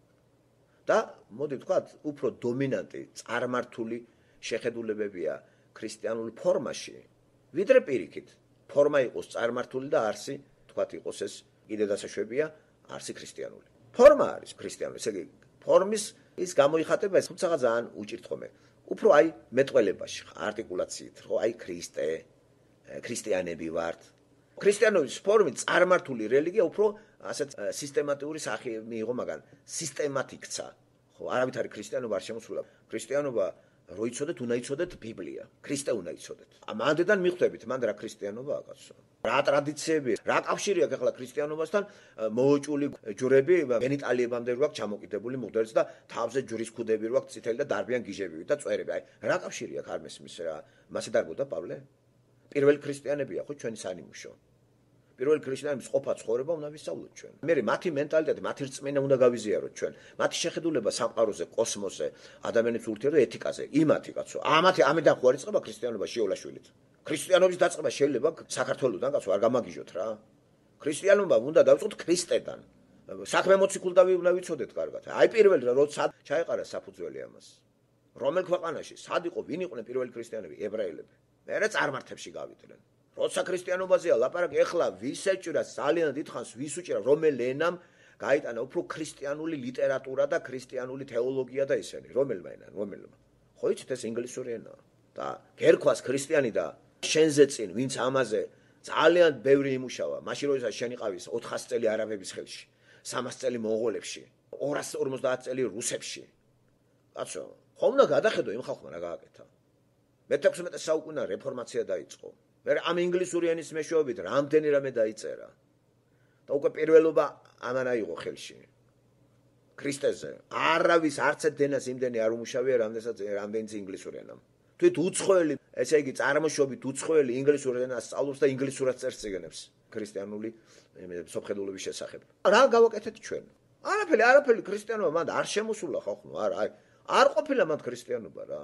და მოდი ვთქვათ, უფრო დომინანტი წარმართული შეხედულებებია ქრისტიანულ ფორმაში, ვიდრე პირიქით. ფორმა იყოს წარმართული და არსი, ვთქვათ, იყოს ეს კიდე დასაშვებია, არსი ქრისტიანული. ფორმა არის ქრისტიანული, ესე იგი ფორმის ის გამოიხატება, თუმცა ძალიან უჭირთ ხოლმე. უფრო აი მეტყველებაში, არტიკულაციით, ხო, აი ქრისტე, ქრისტიანები ვართ. ქრისტიანობის ფორმით წარმართული რელიგია უფრო ასეთ სისტემატიური სახე მიიღო, მაგრამ სისტემატიკცა. ხო, არავით არის ქრისტიანობა არ შემოსულა. ქრისტიანობა როიცოდეთ, უნდა იცოდეთ ბიბლია, ქრისტე უნდა იცოდეთ. მანდედან მიხვდებით, მანდ რა ქრისტიანობაა კაცო. რა ტრადიციები, რა კავშირი აქვს ახლა ქრისტიანობასთან მოუჭული ჯვრები ბენიტალიებამდე რო აქვს ჩამოკიდებული მღვდელს და თავზე ჯვრის ქუდები რო აქვს წითელი და დარბიან გიჟები და წვერები. აი, რა კავშირი აქვს არ მესმის რა? მასე დარბოდა პავლე? პირველი ქრისტიანებია ხო ჩვენი სანიმუშო. პირველი ქრისტიანების ყოფა ცხოვრება უნდა ვისწავლოთ ჩვენ. მე მათი მენტალიტეტი, მათი რწმენა უნდა გავიზიაროთ ჩვენ. მათი შეხედულება სამყაროზე, კოსმოსზე, ადამიანის ურთიერთობაზე, ეთიკაზე, იმათი კაცო. ამათი ამიდან ხო არ იწყება ქრისტიანობა შეოლაშვილით. ქრისტიანობის დაწყება შეიძლება საქართველოსთან კაცო, არ გამაგიჟოთ რა. ქრისტიანობა უნდა დავიწყოთ ქრისტედან. საქმე მოციქულდა უნდა ვიცოდეთ კარგად. აი პირველი როცა ჩაეყარა საფუძველი ამას. რომელ ქვეყანაში, სად იყო, ვინ იყვნენ პირველი ქრისტიანები? ებრაელები. მერე წარმართებში გავიდნენ. როცა ქრისტიანობაზეა ლაპარაკი, ეხლა ვის ეჭირა ძალიან დიდხანს, ვის უჭირა, რომელ ენამ გაიტანა უფრო ქრისტიანული ლიტერატურა და ქრისტიანული თეოლოგია და ისინი, რომელმა ენამ, რომელმა. ხო იცით ეს ინგლისური ენაა და გერქვას ქრისტიანი და შენზე წინ, ვინც ამაზე ძალიან ბევრი იმუშავა, მაშინ როდესაც შენ იყავის ოთხასი წელი არაბების ხელში, სამასი წელი მონღოლებში, ორასი ორმოცდაათი წელი რუსებში. კაცო, ხომ უნდა გადახედო იმ ხალხმა რა გააკეთა. მეთექვსმეტე საუკუნე რეფორმაცია დაიწყო. მე ამ ინგლისური ენის მეშვეობით რამდენი რამე დაიწერა. და უკვე პირველობა ამან აიღო ხელში. ქრისტეზე არავის არც ერთ დენას იმდენი არ უმუშავია, რამდენსაც რამდენიც ინგლისური ენამ. თვით უცხოელი, ესე იგი წარმოშობით უცხოელი ინგლისურ ენას სწავლობს და ინგლისურად წერს წიგნებს ქრისტიანული სოფხედულობის შესახებ. რა გავაკეთეთ ჩვენ? არაფერი, არაფერი ქრისტიანობა მანდ არ შემოსულა ხალხო, არა, აი, არ ყოფილა მანდ ქრისტიანობა რა.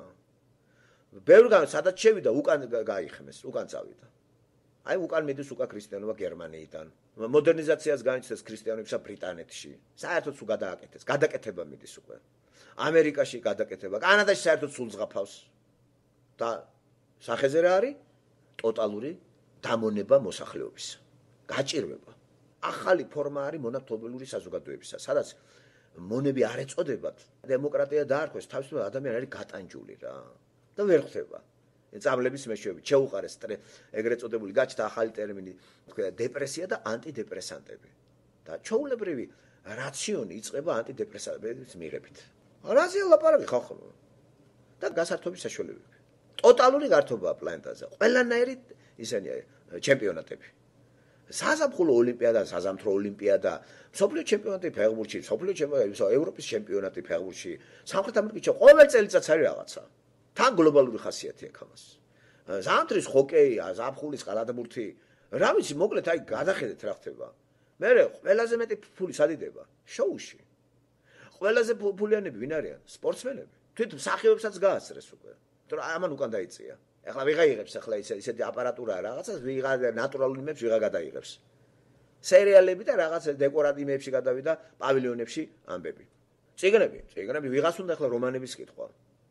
ბევრგან სადაც შევიდა უკან გაიხმეს, უკან წავიდა. აი უკან მიდის უკან ქრისტიანობა გერმანიიდან. მოდერნიზაციას განიცდეს ქრისტიანობისა ბრიტანეთში. საერთოდ სულ გადააკეთეს, გადაკეთება მიდის უკვე. ამერიკაში გადაკეთება, კანადაში საერთოდ სულ ზღაფავს. და სახეზე რა არის? ტოტალური დამონება მოსახლეობის. გაჭირვება. ახალი ფორმა არის მონათობელური საზოგადოებისა, სადაც მონები არ ეწოდებათ. დემოკრატია დაარქვეს, თავისუფლად ადამიანი არის გატანჯული რა. და ვერ ხდება. წამლების მეშვეობით შეუყარეს ეგრეთ წოდებული გაჩნდა ახალი ტერმინი, თქვა დეპრესია და ანტიდეპრესანტები. და ჩვეულებრივი რაციონი იწყება ანტიდეპრესანტების მიღებით. რაზე ლაპარაკი ხალხო? და გასართობის საშუალებები. ტოტალური გართობაა პლანეტაზე. ყველანაირი ისინი ჩემპიონატები. საზაფხულო ოლიმპიადა, საზამთრო ოლიმპიადა, მსოფლიო ჩემპიონატი ფეხბურთში, მსოფლიო ჩემპიონატი, ევროპის ჩემპიონატი ფეხბურთში, სამხრეთ ამერიკაში ყოველ წელიწადს არის რაღაცა. თან გლობალური ხასიათი აქვს ამას. ზამთრის ჰოკეი, ზაფხულის ყალატბურთი, რა ვიცი, მოკლედ აი გადახედეთ რა ხდება. მე ყველაზე მეტი ფული სადიდება შოუში. ყველაზე ფულიანები ვინ არიან? სპორტსმენები. თვით მსახიობებსაც გაასწრეს უკვე. იმიტომ რომ ამან უკან დაიწია. ეხლა ვიღა იღებს ახლა ისეთი აპარატურაა რაღაცას, ვიღა ნატურალურ იმებს ვიღა გადაიღებს. სერიალები და რაღაც დეკორატივებში გადავიდა პავილიონებში ამბები. წიგნები, წიგნები ვიღას უნდა ახლა რომანების კითხვა.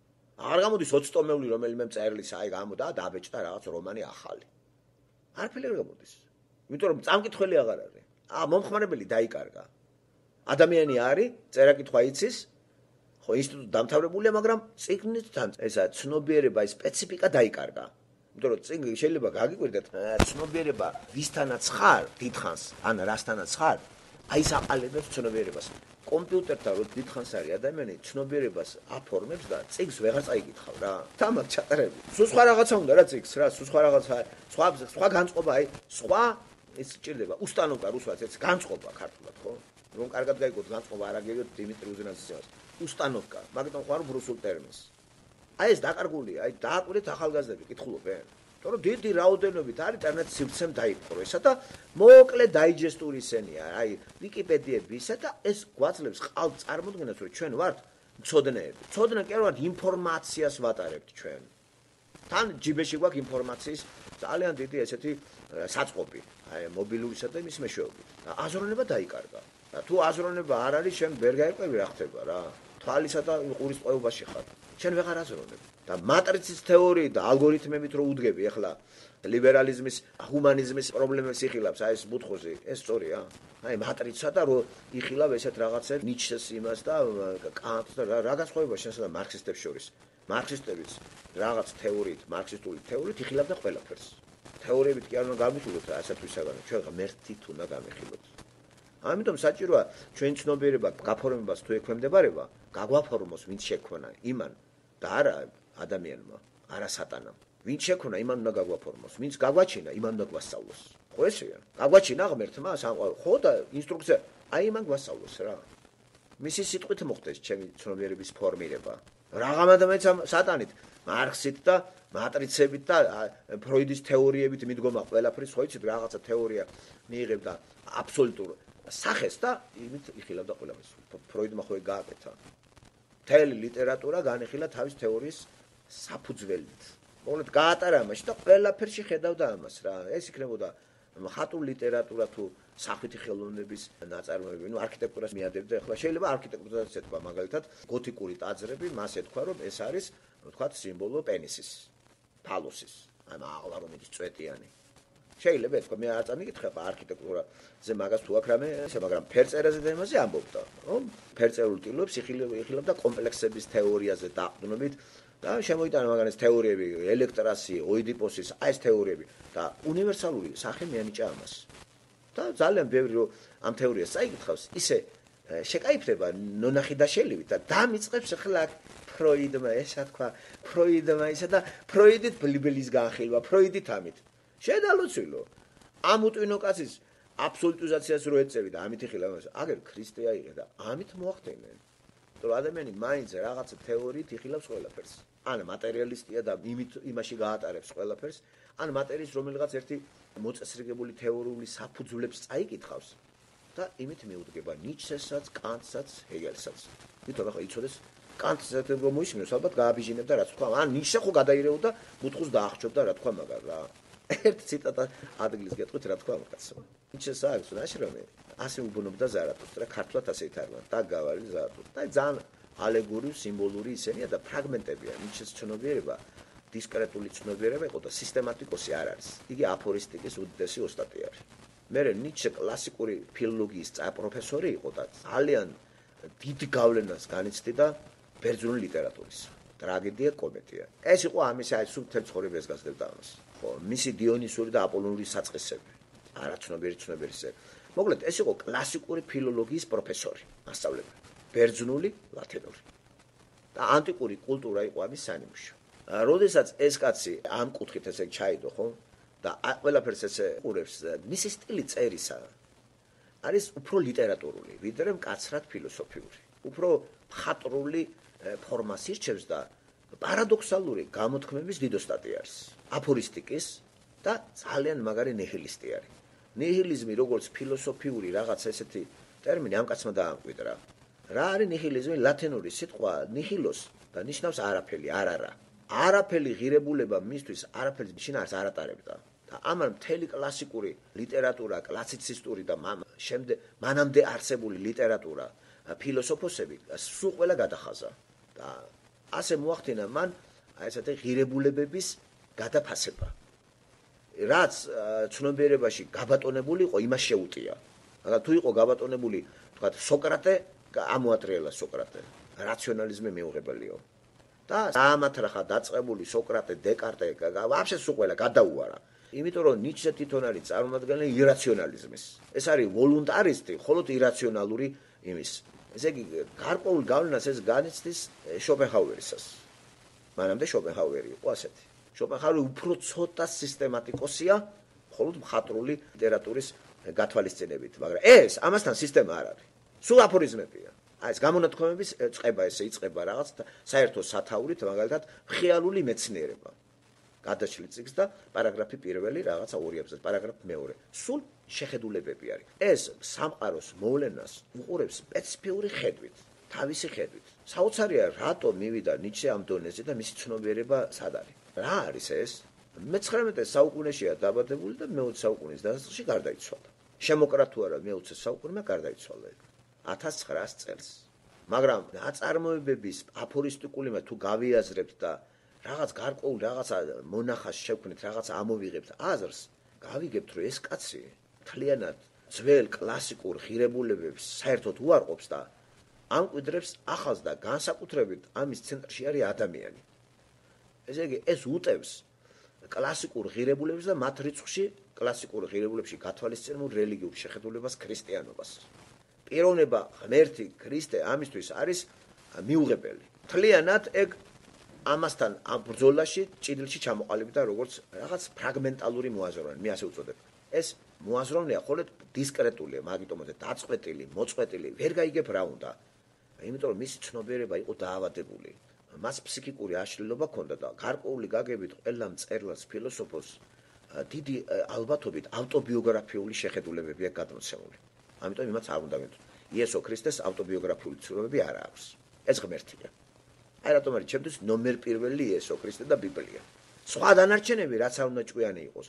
არ გამოდის ოცი ტომეული რომელიმე მწერლის აი გამოდა დაბეჭდა რაღაც რომანი ახალი. არაფერი არ გამოდის. იმიტომ რომ წამკითხველი აღარ არის. ა მომხმარებელი დაიკარგა. ადამიანი არის, წერა-კითხვა იცის, ხო ინსტიტუტი დამთავრებულია, მაგრამ წიგნთან ესა ცნობიერება, სპეციფიკა დაიკარგა. იმიტომ რომ წიგნი შეიძლება გაგიკვირდეთ, ცნობიერება ვისთანაც ხარ, დიდხანს, ან რასთანაც ხარ, აი ეს აყალიბებს ცნობიერებას. კომპიუტერთან რო დიდხანს არის ადამიანი ცნობიერებას აფორმებს და წიგს ვეღარ წაიკითხავ რა. თამარ ჩატარები. სულ სხვა რაღაცა უნდა რა წიგს რა, სულ სხვა რაღაცა, სხვა სხვა განწყობა, აი, სხვა ეს ჭირდება. უსტანოვკა რუსულად ეს განწყობა ქართულად, ხო? რომ კარგად გაიგოთ განწყობა არ აგერიოთ დიმიტრი უზენაძის. უსტანოვკა, მაგიტომ ხარ რუსულ ტერმინს. აი ეს დაკარგულია, აი დააკვირდეთ ახალგაზრდები, კითხულობენ. თორემ დიდი რაოდენობით არის ინტერნეტ სივრცემ დაიპყრო ესა და მოკლე დაიჯესტური ისენია, აი ვიკიპედიებისა და ეს გვაძლევს ყალბ წარმოდგენას, რომ ჩვენ ვართ მცოდნეები. მცოდნე კი არ ვართ, ინფორმაციას ვატარებთ ჩვენ. თან ჯიბეში გვაქვს ინფორმაციის ძალიან დიდი ესეთი საწყობი, აი მობილურისა და იმის მეშვეობით. აზროვნება დაიკარგა. და თუ აზროვნება არ არის, შენ ვერ გაიყვები რა ხდება რა. თვალისა და ყურის ყევაში ხარ. შენ ვეღარ აზროვნებ. და მატრიცის თეორიით და ალგორითმებით რო უდგები ახლა ლიბერალიზმის, ჰუმანიზმის პრობლემებს იხილავს, აი ეს ბუთხოზი, ეს სწორია. აი მატრიცა და რო იხილავ ესეთ რაღაცებს, ნიჩეს იმას და კანტს და რა განსხვავება შენსა და მარქსისტებს შორის. მარქსისტებიც რაღაც თეორიით, მარქსისტული თეორიით იხილავდა ყველაფერს. თეორიებით კი არ უნდა გამიხილოთ რა ასათვისაგან, ჩვენ ღმერთით უნდა გამიხილოთ. ამიტომ საჭიროა ჩვენ ცნობიერება გაფორმებას თუ ექვემდებარება, გაგვაფორმოს ვინც შექმნა იმან და არა ადამიანმა, არა სატანამ. ვინც შექმნა, იმან უნდა გაგვაფორმოს, ვინც გაგვაჩინა, იმან უნდა გვასწავლოს. ხო ესეა? გაგვაჩინა ღმერთმა, ხო და ინსტრუქცია, აი იმან გვასწავლოს რა. მისი სიტყვით მოხდეს ჩემი ცნობიერების ფორმირება. Რაღაცამაც სატანით, მარქსით და მატრიცებით და ფროიდის თეორიებით მიდგომა ყველაფრის, ხო იცით, რაღაცა თეორია მიიღებდა აბსოლუტურ სახეს და იმით იხილავდა ყველაფერს. ფროიდმა ხო გააკეთა. მთელი ლიტერატურა განიხილა თავის თეორიის საფუძველით. მოკლედ გაატარა ამაში და ყველაფერში ხედავდა ამას რა. ეს იქნებოდა მხატვრულ ლიტერატურა თუ სახვითი ხელოვნების ნაწარმოები, ну არქიტექტურას მიადებდა. ახლა შეიძლება არქიტექტურასაც ეთქვა, მაგალითად, გოთიკური ტაძრები, მას ეთქვა, რომ ეს არის, ვთქვათ, სიმბოლო პენისის, ფალოსის, აი აღლარომის წვეტიანი. შეიძლება ეთქვა, მე არ წამიკითხება არქიტექტურაზე მაგას თუ აქ რამე, მაგრამ ფერწერაზე და იმაზე ამბობდა, რომ ფერწერულ ტილოებს იხილავდა კომპლექსების თეორიაზე დაყრდნობით და შემოიტანა მაგალითად თეორიები ელექტრასი, ოიდიპოსის, აი ეს თეორიები და უნივერსალური სახე მიანიჭა ამას. და ძალიან ბევრი რომ ამ თეორიას წაიკითხავს, ისე შეკაიფდება ნონახი და შელივით და დამიწყებს ახლა ფროიდმა ესა თქვა, ფროიდმა ისა და ფროიდით ბლიბელის განხილვა, ფროიდით ამით. შედალოცილო. ამ უტვინო კაცის აბსოლუტიზაციას რო ეწევი და ამით იხილა მას, აგერ ქრისტე აიღე და ამით მოახდენენ. თუ ადამიანი მაინც რაღაცა თეორიით იხილავს ყველაფერს. ან მატერიალისტია და იმით იმაში გაატარებს ყველაფერს, ან მატერიის რომელიღაც ერთი მოწესრიგებული თეორიული საფუძვლებს წაიკითხავს და იმით მიუდგება ნიჩსესაც, კანტსაც, ჰეგელსაც. თვითონ ახლა იცოდეს კანტზე რომ მოისმინოს, ალბათ გააბიჟინებდა რაც თქვა. ან ნიჩსე ხო გადაირეოდა, მუთხუს დაახჭობდა რა თქვა მაგარ რა. ერთ ციტატა ადგილს გეტყვით რა თქვა მაგაცო. ნიჩსეს აქვს ნაშრომი, ასე უბნობდა ზარათუსტრა, ქართულად ასე ითარგმნა. და გავალი ზარათუსტრა. და ძალიან ალეგორიული, სიმბოლური ისენია და ფრაგმენტებია. ნიჩსეს ცნობიერება დისკრეტული ცნობიერება იყო და სისტემატიკოსი არ არის. იგი აფორისტიკის უდიდესი ოსტატი არის. მერე ნიჩსე კლასიკური ფილოლოგიის პროფესორი იყო და ძალიან დიდ გავლენას განიცდიდა ბერძნული ლიტერატურის. ტრაგედია, კომედია. ეს იყო ამის აი სულ მთელ ცხოვრებას გასდევდა ამას. ხო, მისი დიონისური და აპოლონური საწყისები. არაცნობიერი ცნობიერისები. მოკლედ, ეს იყო კლასიკური ფილოლოგიის პროფესორი, მასწავლებელი. ბერძნული, ლათინური. და ანტიკური კულტურა იყო ამის სანიმუშო. როდესაც ეს კაცი ამ კუთხით ესე ჩაიდო, ხო? და ყველაფერს ესე ყურებს, მისი სტილი წერისა არის უფრო ლიტერატურული, ვიდრე მკაცრად ფილოსოფიური. უფრო მხატვრული ფორმას ირჩევს და პარადოქსალური გამოთქმების დიდოსტატი არის. აფორისტიკის და ძალიან მაგარი ნიჰილისტი არის. ნიჰილიზმი როგორც ფილოსოფიური რაღაც ესეთი ტერმინი ამ კაცმა დაამკვიდრა. რა არის ნიჰილიზმი? ლათინური სიტყვა ნიჰილოს და ნიშნავს არაფერი, არ არა. არაფერი ღირებულება მისთვის არაფერი შინ არის არატარებდა. და ამან მთელი კლასიკური ლიტერატურა, კლასიცისტური და შემდეგ მანამდე არსებული ლიტერატურა, ფილოსოფოსები სულ ყველა გადახაზა. და ასე მოახდინა მან აი ესეთი ღირებულებების გადაფასება. რაც ცნობიერებაში გაბატონებული იყო, იმას შეუტია. მაგრამ თუ იყო გაბატონებული, თქვათ, სოკრატე, ამოატრიალა სოკრატე. რაციონალიზმი მიუღებელიო. და ამათრახა დაწყებული სოკრატე, დეკარტე, ვაფშე სულ ყველა გადაუარა. იმიტომ რომ ნიჩსე თვითონ არის წარმომადგენელი ირაციონალიზმის. ეს არის ვოლუნტარისტი, მხოლოდ ირაციონალური იმის. ესე იგი, გარკვეულ გავლენას ეს განიცდის შოპენჰაუერისას. მანამდე შოპენჰაუერი იყო ასეთი. შოპენჰაუერი უფრო ცოტა სისტემატიკოსია, მხოლოდ მხატვრული ლიტერატურის გათვალისწინებით, მაგრამ ეს ამასთან სისტემა არ არის. სულ აფორიზმებია. აი ეს გამონათქვამების წება ესე იწყება რაღაც საერთო სათაურით, მაგალითად, ხიალული მეცნიერება. გადაშლი წიგს და პარაგრაფი პირველი რაღაცა ორი აბზაც, პარაგრაფი მეორე. სულ შეხედულებები არის. ეს სამყაროს მოვლენას უყურებს სპეციფიური ხედვით, თავისი ხედვით. საოცარია რატო მივიდა ნიჩსე ამ დონეზე და მისი ცნობიერება სად არის? რა არის ეს? მეცხრამეტე საუკუნეშია დაბადებული და მეოცე საუკუნის დასაწყისში გარდაიცვალა. შემოკრატუ არა მეოცე საუკუნემა გარდაიცვალა. ათას ცხრაას წელს. მაგრამ ნაწარმოებების აფორისტიკული თუ გავიაზრებთ და რაღაც გარკვეულ რაღაცა მონახას შევქმნით, რაღაც ამოვიღებთ აზრს, გავიგებთ, რომ ეს კაცი მთლიანად ძველ კლასიკურ ღირებულებებს საერთოდ უარყოფს და ამკვიდრებს ახალს და განსაკუთრებით ამის ცენტრში არის ადამიანი. ესე იგი, ეს უტევს კლასიკურ ღირებულებებს და მათ რიცხვში კლასიკურ ღირებულებში გათვალისწინებულ რელიგიურ შეხედულებას ქრისტიანობას. პიროვნება ღმერთი ქრისტე ამისთვის არის მიუღებელი. მთლიანად ეგ ამასთან ამ ბრძოლაში ჭიდილში ჩამოყალიბდა როგორც რაღაც ფრაგმენტალური მოაზროვნა, მე ასე ვწოდებ. ეს მოაზროვნეა ხოლმე დისკრეტულია, მაგიტომაც დაწყვეტილი, მოწყვეტილი, ვერ გაიგებ რა უნდა. იმიტომ რომ მისი ცნობიერება იყო დაავადებული. მას ფსიქიკური აშლილობა ჰქონდა და გარკვეული გაგებით ყველა მწერლს, ფილოსოფოსს დიდი ალბათობით ავტობიოგრაფიული შეხედულებები აქვს გადმოცემული. ამიტომ იმაც არ უნდა გეტყვი. იესო ქრისტეს ავტობიოგრაფიული ცნობები არ აქვს. ეს ღმერთია. აი რატომ არის ჩემთვის ნომერ პირველი იესო ქრისტე და ბიბლია. სხვა დანარჩენები რაც არ უნდა ჭკვიანი იყოს.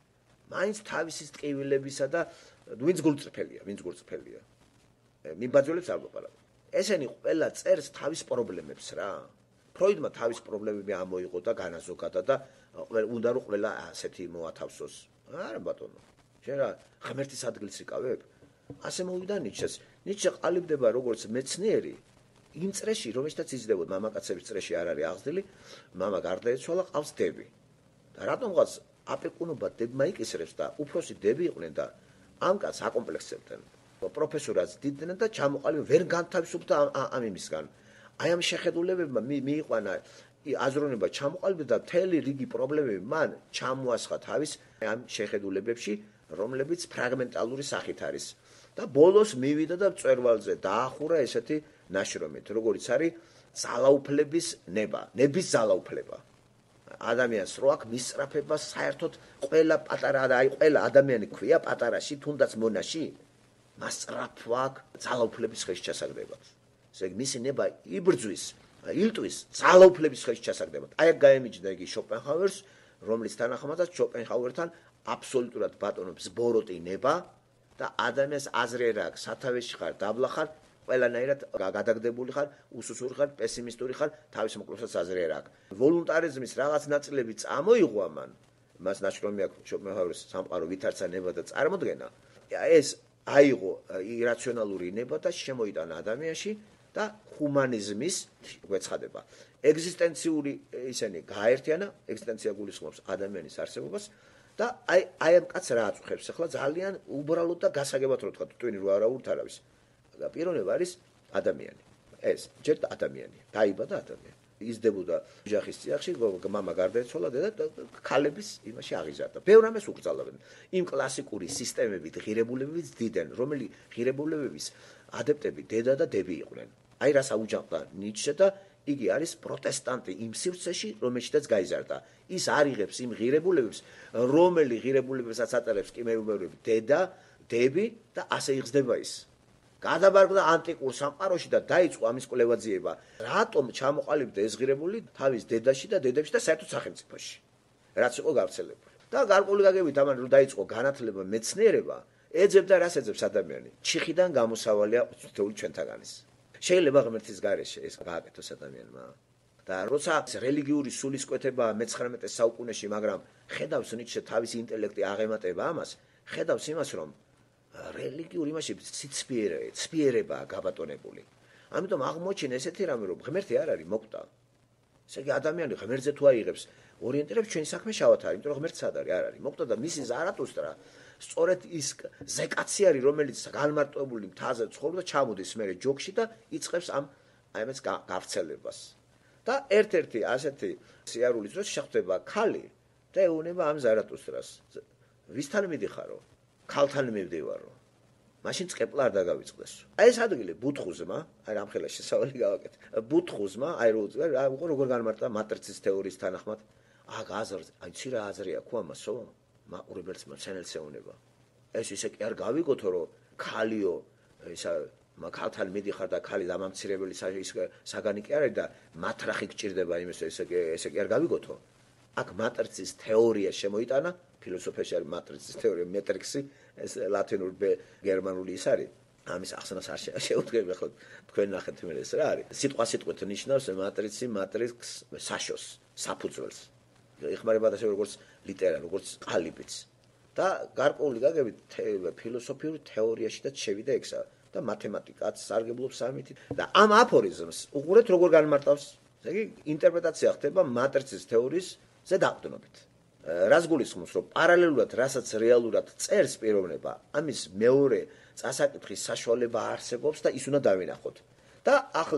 მაინც თავისი ტკივილებისა და ვინც გულწრფელია, ვინც გულწრფელია. მიმბაძველებს არ ვაპარაკ. ესენი ყველა წერს თავის პრობლემებს რა. ფროიდმა თავის პრობლემები ამოიღო და განაზოგადა და უნდა რომ ყველა ასეთი მოათავსოს. არა ბატონო. შენ რა ღმერთის ადგილს იკავებ? ასე მოვიდა ნიჩეს. ნიჩე ყალიბდება როგორც მეცნიერი იმ წრეში, რომელშიც იზრდებოდა მამაკაცების წრეში არ არის აღზრდილი, მამა გარდაეცვალა, ყავს დები. და რატომღაც აპეკუნობა დებმა იკისრებს და უფროსი დები იყვნენ და ამ კაცს აკომპლექსებდნენ. პროფესორაც დიდდნენ და ჩამოყალიბდა ვერ განთავისუფლდა ამ იმისგან. აი ამ შეხედულებებმა მიიყვანა აზროვნება ჩამოყალიბდა და მთელი რიგი პრობლემები მან ჩამოასხა თავის ამ შეხედულებებში, რომლებიც ფრაგმენტალური სახით არის. და ბოლოს მივიდა და მწვერვალზე დაახურა ესეთი ნაშრომით, როგორიც არის ძალაუფლების ნება, ნების ძალაუფლება. ადამიანს რო აქვს მისწრაფება საერთოდ ყველა პატარა და აი ყველა ადამიანი ქვია პატარაში, თუნდაც მონაში, მას სწრაფვა აქვს ძალაუფლების ხელშესაგდებად. ესე იგი მისი ნება იბრძვის, ილტვის ძალაუფლების ხელშესაგდებად. აი აქ გაემიჯნა იგი შოპენჰაუერს, რომლის თანახმადაც შოპენჰაუერთან აბსოლუტურად ბატონობს ბოროტი ნება და ადამიანს აზრი არ აქვს, სათავეში ხარ, დაბლა ხარ, ყველანაირად გადაგდებული ხარ, უსუსური ხარ, პესიმისტური ხარ, თავის მოკლესაც აზრი არ აქვს. ვოლუნტარიზმის რაღაც ნაწილები წამოიღო მან, მას ნაშრომი აქვს შოპენჰაუერის სამყარო ვითარცა ნება და წარმოდგენა. ეს აიღო ირაციონალური ნება და შემოიტანა ადამიანში და ჰუმანიზმის გვეცხადება. ეგზისტენციური ისენი გააერთიანა, ეგზისტენცია გულისხმობს ადამიანის არსებობას და აი აი ამ კაცს რა აწუხებს ახლა ძალიან უბრალოდ და გასაგებად რო თქვა ტვინი რო არავით არავის. და პიროვნება არის ადამიანი. ეს ჯერ ადამიანია. დაიბადა ადამიანი. იზრდებოდა ოჯახის წიაღში, მამა გარდაეცვალა და ქალების იმაში აღიზარდა. ბევრ ამას უგრძალებენ. იმ კლასიკური სისტემებით ღირებულებებით დიდენ, რომელი ღირებულებების ადეპტები დედა და დები იყვნენ. აი რას აუჯანყდა ნიჩე და იგი არის პროტესტანტი იმ სივრცეში, რომელშიც გაიზარდა. ის არიღებს იმ ღირებულებებს, რომელი ღირებულებებსაც ატარებს კი მეუბნები დედა, დები და ასე იღწდება ის. გადაბარგდა ანტიკურ სამყაროში და დაიწყო ამის კვლევაძიება. რატომ ჩამოყალიბდა ეს ღირებული თავის დედაში და დედებში და საერთოდ სახელმწიფოში, რაც იყო გავრცელებული. და გარკვეული გაგებით ამან რომ დაიწყო განათლება, მეცნიერება, ეძებდა რას ეძებს ადამიანი. ჩიხიდან გამოსავალია თითოეული ჩვენთაგანის. შეიძლება ღმერთის გარეშე ეს გააკეთოს ადამიანმა. და როცა რელიგიური სულისკვეთება მეცხრამეტე საუკუნეში, მაგრამ ხედავს ნიჩე თავისი ინტელექტი აღემატება ამას, ხედავს იმას რომ რელიგიურ იმაში სიცფიერე, ცფიერებაა გაბატონებული. ამიტომ აღმოჩნდა ესეთი რამე რომ ღმერთი არ არის მოკვდა. ესე იგი ადამიანი ღმერთზე თუ აიღებს, ორიენტირებს ჩვენი საქმე შავად არის, იმიტომ რომ ღმერთი სად არის, არ არის. მოკვდა და მისი ზარათუსტრა სწორედ ის ზეკაცი არის, რომელიც განმარტოებული მთაზე ცხოვრობს და ჩამოდის მერე ჯოგში და იწყებს ამ აი ამას გავრცელებას. და ერთ-ერთი ასეთი სიარულის დროს შეხვდება ქალი და ეუბნება ამ ზარათუსტრას. ვისთან მიდიხარო? ქალთან მივდივარო. მაშინ წკეპლა არ დაგავიწყდეს. აი ეს ადგილი ბუთხუზმა, აი რამ ხელა შესავალი გავაკეთე. ბუთხუზმა, აი როგორ როგორ განმარტა მატრიცის თეორიის თანახმად, აქ აზრს, აი ცირა აზრი აქვს ამასო, მაყურებელს მოცენელს ეუბნება. ეს ისე კი არ გავიგოთო, რომ ქალიო, ისა ქალთან მიდიხარ და ქალი დამამცირებელი საგანი კი არის და მათრახი გჭირდება იმის ესე ესე კი არ გავიგოთო. აქ მატრიცის თეორია შემოიტანა, ფილოსოფიაში არის მატრიცის თეორია, მეტრიქსი, ეს ლათინური გერმანული ის არის. ამის ახსნას არ შეუდგები, ახლა თქვენ ნახეთ მე ეს რა არის. სიტყვა სიტყვით ნიშნავს მატრიცი, მატრიქსს, საშოს, საფუძველს. იხმარებოდა ასე როგორც ლიტერა, როგორც ყალიბიც. და გარკვეული გაგებით ფილოსოფიური თეორიაშიც შევიდა ექსა და მათემატიკაც სარგებლობს ამით და ამ აფორიზმს უყურეთ როგორ განმარტავს. ესე იგი ინტერპრეტაცია ხდება მატრიცის თეორიის ზედაყრდნობით. რას გულისხმობს, რომ პარალელურად რასაც რეალურად წერს პიროვნება, ამის მეორე წასაკითხის საშუალება არსებობს და ის უნდა დავინახოთ. და ახლა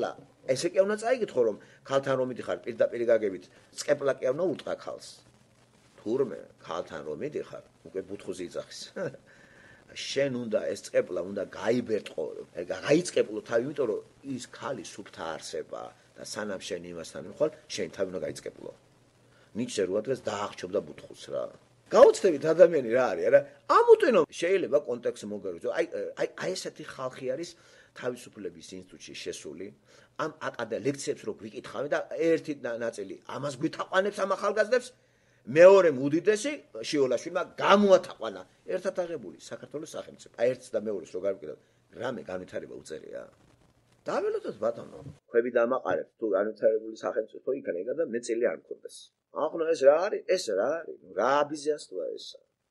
ესე კი უნდა წაიგითხო, რომ ქალთან რომ მიდიხარ პირდაპირ გაგებით, წყეპლა კი უნდა უტყა ქალს. თურმე ქალთან რომ მიდიხარ, უკვე ბუთხუზი იძახის. შენ უნდა ეს წყეპლა უნდა გაიბერტყო, გაიწყეპლო თავი, იმიტომ რომ ის ქალი სუფთა არსებაა და სანამ შენ იმასთან მიხვალ, შენ თავი უნდა გაიწყეპლო. ნიჩე რვა დღეს დაახჩობდა ბუთხუს რა. გაუცდებით ადამიანი რა არის, არა? ამიტომ შეიძლება კონტექსტი მოგეროს. აი აი აი ესეთი ხალხი არის თავისუფლების ინსტიტუტში შესული. ამ აკადა ლექციებს რო გვიკითხავენ და ერთი ნაწილი ამას გვითაყვანებს ამ ახალგაზრდებს, მეორე უდიდესი შიოლაშვილმა გამოათაყვანა ერთად აღებული საქართველოს სახელმწიფო. აი ერთს და მეორეს რო გავიკეთოთ, რამე განვითარება უწერია. დაველოდოთ ბატონო. ხვები დამაყარეთ თუ განვითარებული სახელმწიფო იქნება და მე წელი არ მქონდეს. ახლა ეს რა არის? ეს რა არის? რა აბიზიასტოა ეს?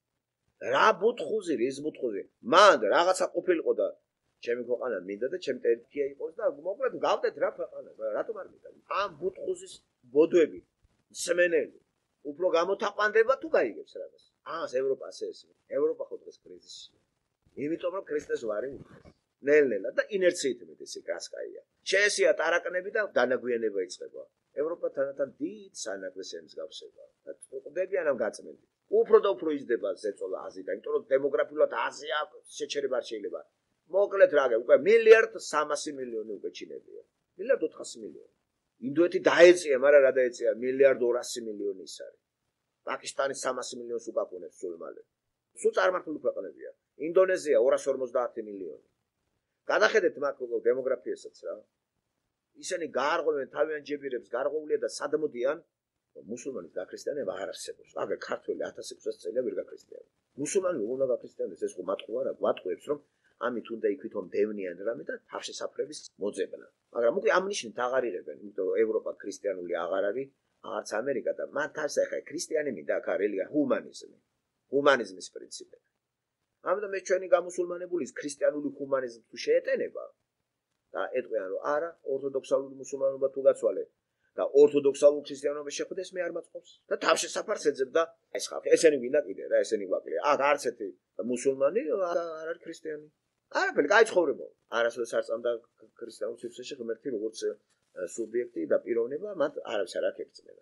რა ბუთხუზი, რის ბუთხუზი? მან რაღაცა ყოფილიყო და ჩემი ქვეყანა მინდა და ჩემი ტერიტორია იყოს და მოკლედ გავდეთ რა ქვეყანა, რატომ არ მინდა? ამ ბუთხუზის ბოდვები, სმენელი უფრო გამოთაყვანდება თუ გაიგებს რაღაც. ამას ევროპას ეს. ევროპა ხო დღეს კრიზისია. იმიტომ რომ ქრისტეს ვარი უხდეს. ნელ-ნელა და ინერციით მეტისი გასკაია. შეესია ტარაკნები და დანაგვიანება იწყება. ევროპა თანათან დიდ სანაკლეს ემსგავსება. და ყდებიან ამ გაწმენდით. უფრო და უფრო იზრდება ზეწოლა აზიდან, იმიტომ რომ დემოგრაფიულად აზია შეჩერება არ შეიძლება. მოკლედ რა უკვე მილიარდ სამასი მილიონი უკვე ჩინელია. მილიარდ ოთხასი მილიონი. ინდოეთი დაეწია, მაგრამ რა დაეწია? მილიარდ ორასი მილიონი ის არის. პაკისტანი სამასი მილიონს უკაკუნებს სულ მალე. სულ წარმართული ქვეყნებია. ინდონეზია ორას ორმოცდაათი მილიონი. გადახედეთ მაგ დემოგრაფიასაც რა. ისინი გაარღვევენ თავიანთ ჯებირებს, გარღვეულია და სადმოდიან მუსულმანის გაქრისტიანება არ არსებობს. აგერ ქართველი ათას ექვსას წელია ვერ გაქრისტიანდა. მუსულმანი უნდა გაქრისტიანდეს, ეს ხო მათყუ არა, გვატყუებს რომ ამით უნდა იქვithონ დევნიან რამე და თავშესაფრების მოძებნა. მაგრამ უკვე ამ ნიშნით აღარ იღებენ, იმიტომ რომ ევროპა ქრისტიანული აღარ არის, არც ამერიკა და მათ თავს ახლა ქრისტიანი მინდა აქ რელიგია, ჰუმანიზმი, ჰუმანიზმის პრინციპი. ამიტომ ეს ჩვენი გამუსულმანებულის ქრისტიანული ჰუმანიზმი თუ შეეტენება და ეტყვიან რომ არა, ორთოდოქსალური მუსულმანობა თუ გაცვალე და ორთოდოქსალურ ქრისტიანობას შეხვდეს მე არ მაწყობს და თავშესაფარს ეძებდა ეს ხალხი. ესენი გინდა კიდე რა, ესენი გვაკლია. აქ არც ერთი მუსულმანი არ არის ქრისტიანი. არაფერი, კაი ცხოვრება. არასოდეს არ წამდა ქრისტიანულ სივრცეში ღმერთი როგორც სუბიექტი და პიროვნება, მათ არავის არ აკეთებს.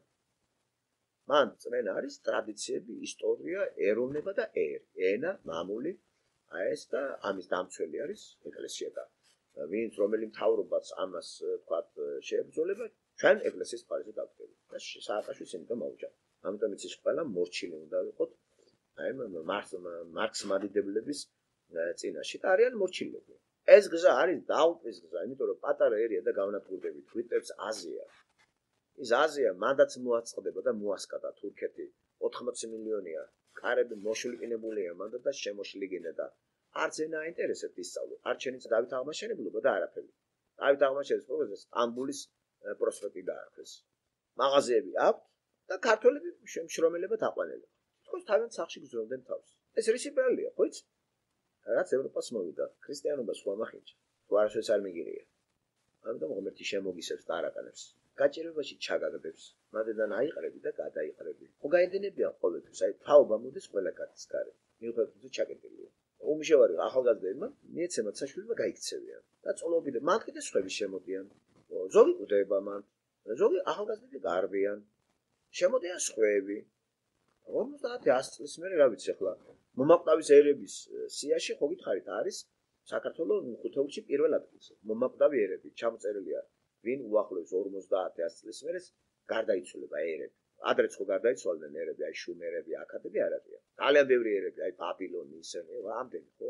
მან წმენა არის ტრადიციები, ისტორია, ეროვნება და ერი, ენა, მამული, აი ეს და ამის დამცველი არის ეკლესია და ვინც რომელი მთავრობაც ამას თქვათ შეებრძოლება, ჩვენ ეკლესიის მხარეზე დავდგებით და სააკაშვილს იმიტომ მოვუჭამ. ამიტომ იცის ყველა მორჩილი უნდა ვიყოთ აი მარქს მადიდებლების წინაშე და არიან მორჩილები. ეს გზა არის დაუპის გზა, იმიტომ რომ პატარა ერია და გავნატყუდებით ვიტებს აზია. ის აზია მანდაც მოაწყდება და მოასკადა თურქეთი ოთხმოცი მილიონია. კარები მოშლიკინებულია მანდა და შემოშლიგინა და არც ენა აინტერესებს ისწავლო. არჩენის დავით აღმაშენებლობა და არაფერი. დავით აღმაშენის პროგრესს სტამბულის პროსპექტი დაარქვეს. მაღაზიები აქვს და ქართველები შემშრომელებად აყვანებენ. თქოს თავიანთ სახში გზნობდნენ თავს. ეს რისი ბრალია, ხო იცი? რაც ევროპას მოვიდა, ქრისტიანობას ხო ამახინჯა. თუ არასოდეს არ მიგიღია. ამიტომ ღმერთი შემოგისებს და არაყანებს. გაჭირებაში ჩაგაგდებს. მადედან აიყრები და გადაიყრები. ხო გაედინებიან ყოველთვის, აი თაობა მოდის ყველა კაცის გარე. მიუხედავად თუ ჩაკეტილია. უმშევარი ახალგაზრდებმა მიეცემათ საშუალება და გაიქცევიან. და წოლობიდე მათ კიდე სხვები შემოდიან. ზოგი კვდება მან. ზოგი ახალგაზრდები გარბიან. შემოდიან სხვები. ორმოცდაათი ას წლის მერე რა ვიცი ახლა მომაკვდავის ერების სიაში ხო გითხარით არის საქართველოს ხუთეულში პირველ ადგილზე. მომაკვდავი ერები ჩამწერილია ვინ უახლოეს ორმოცდაათი ას წლის მერე გარდაიცვალება ერები. ადრეც ხო გარდაიცვალნენ ერები, აი შუმერები, აქადები არ არიან. ძალიან ბევრი ერები, აი ბაბილონი, ისინი, ამდენი ხო?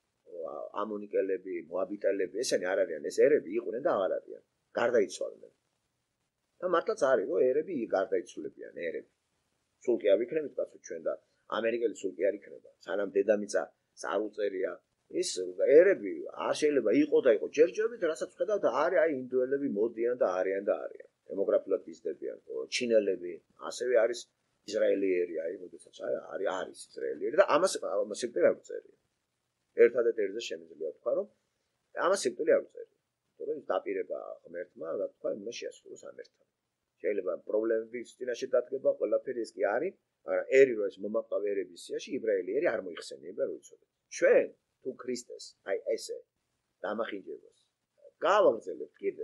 ამონიკელები, მოაბიტელები, ესენი არ არიან, ეს ერები იყვნენ და აღარ არიან. გარდაიცვალნენ. და მართლაც არის, რომ ერები გარდაიცვლებიან, ერები. სულ კი არ ვიქნებით კაცო ჩვენ და ამერიკელი სულ კი არ იქნება. სანამ დედამიწა არ უწერია, ის ერები არ შეიძლება იყო და იყო ჯერჯერობით, რასაც ხედავთ, არის აი ინდოელები მოდიან და არიან და არიან. დემოგრაფიულად იზრდებიან, ჩინელები, ასევე არის ისრაელიერი, აი, როდესაც არის არის ისრაელიერი და ამას ამას სექტორი არ უწერია. ერთადერთ ერზე შემიძლია თქვა, რომ ამას სექტორი არ უწერია. თორემ ის დაპირება ღმერთმა, რა თქვა, უნდა შეასრულოს ამ ერთად. შეიძლება პრობლემების წინაშე დადგება, ყველაფერი ეს კი არის, მაგრამ ერი რო ეს მომაკვდავი ერების სიაში იბრაელიერი არ მოიხსენიება, რო იცოდეთ. ჩვენ თუ ქრისტეს, აი ესე დამახინჯებას გავაგრძელებთ კიდე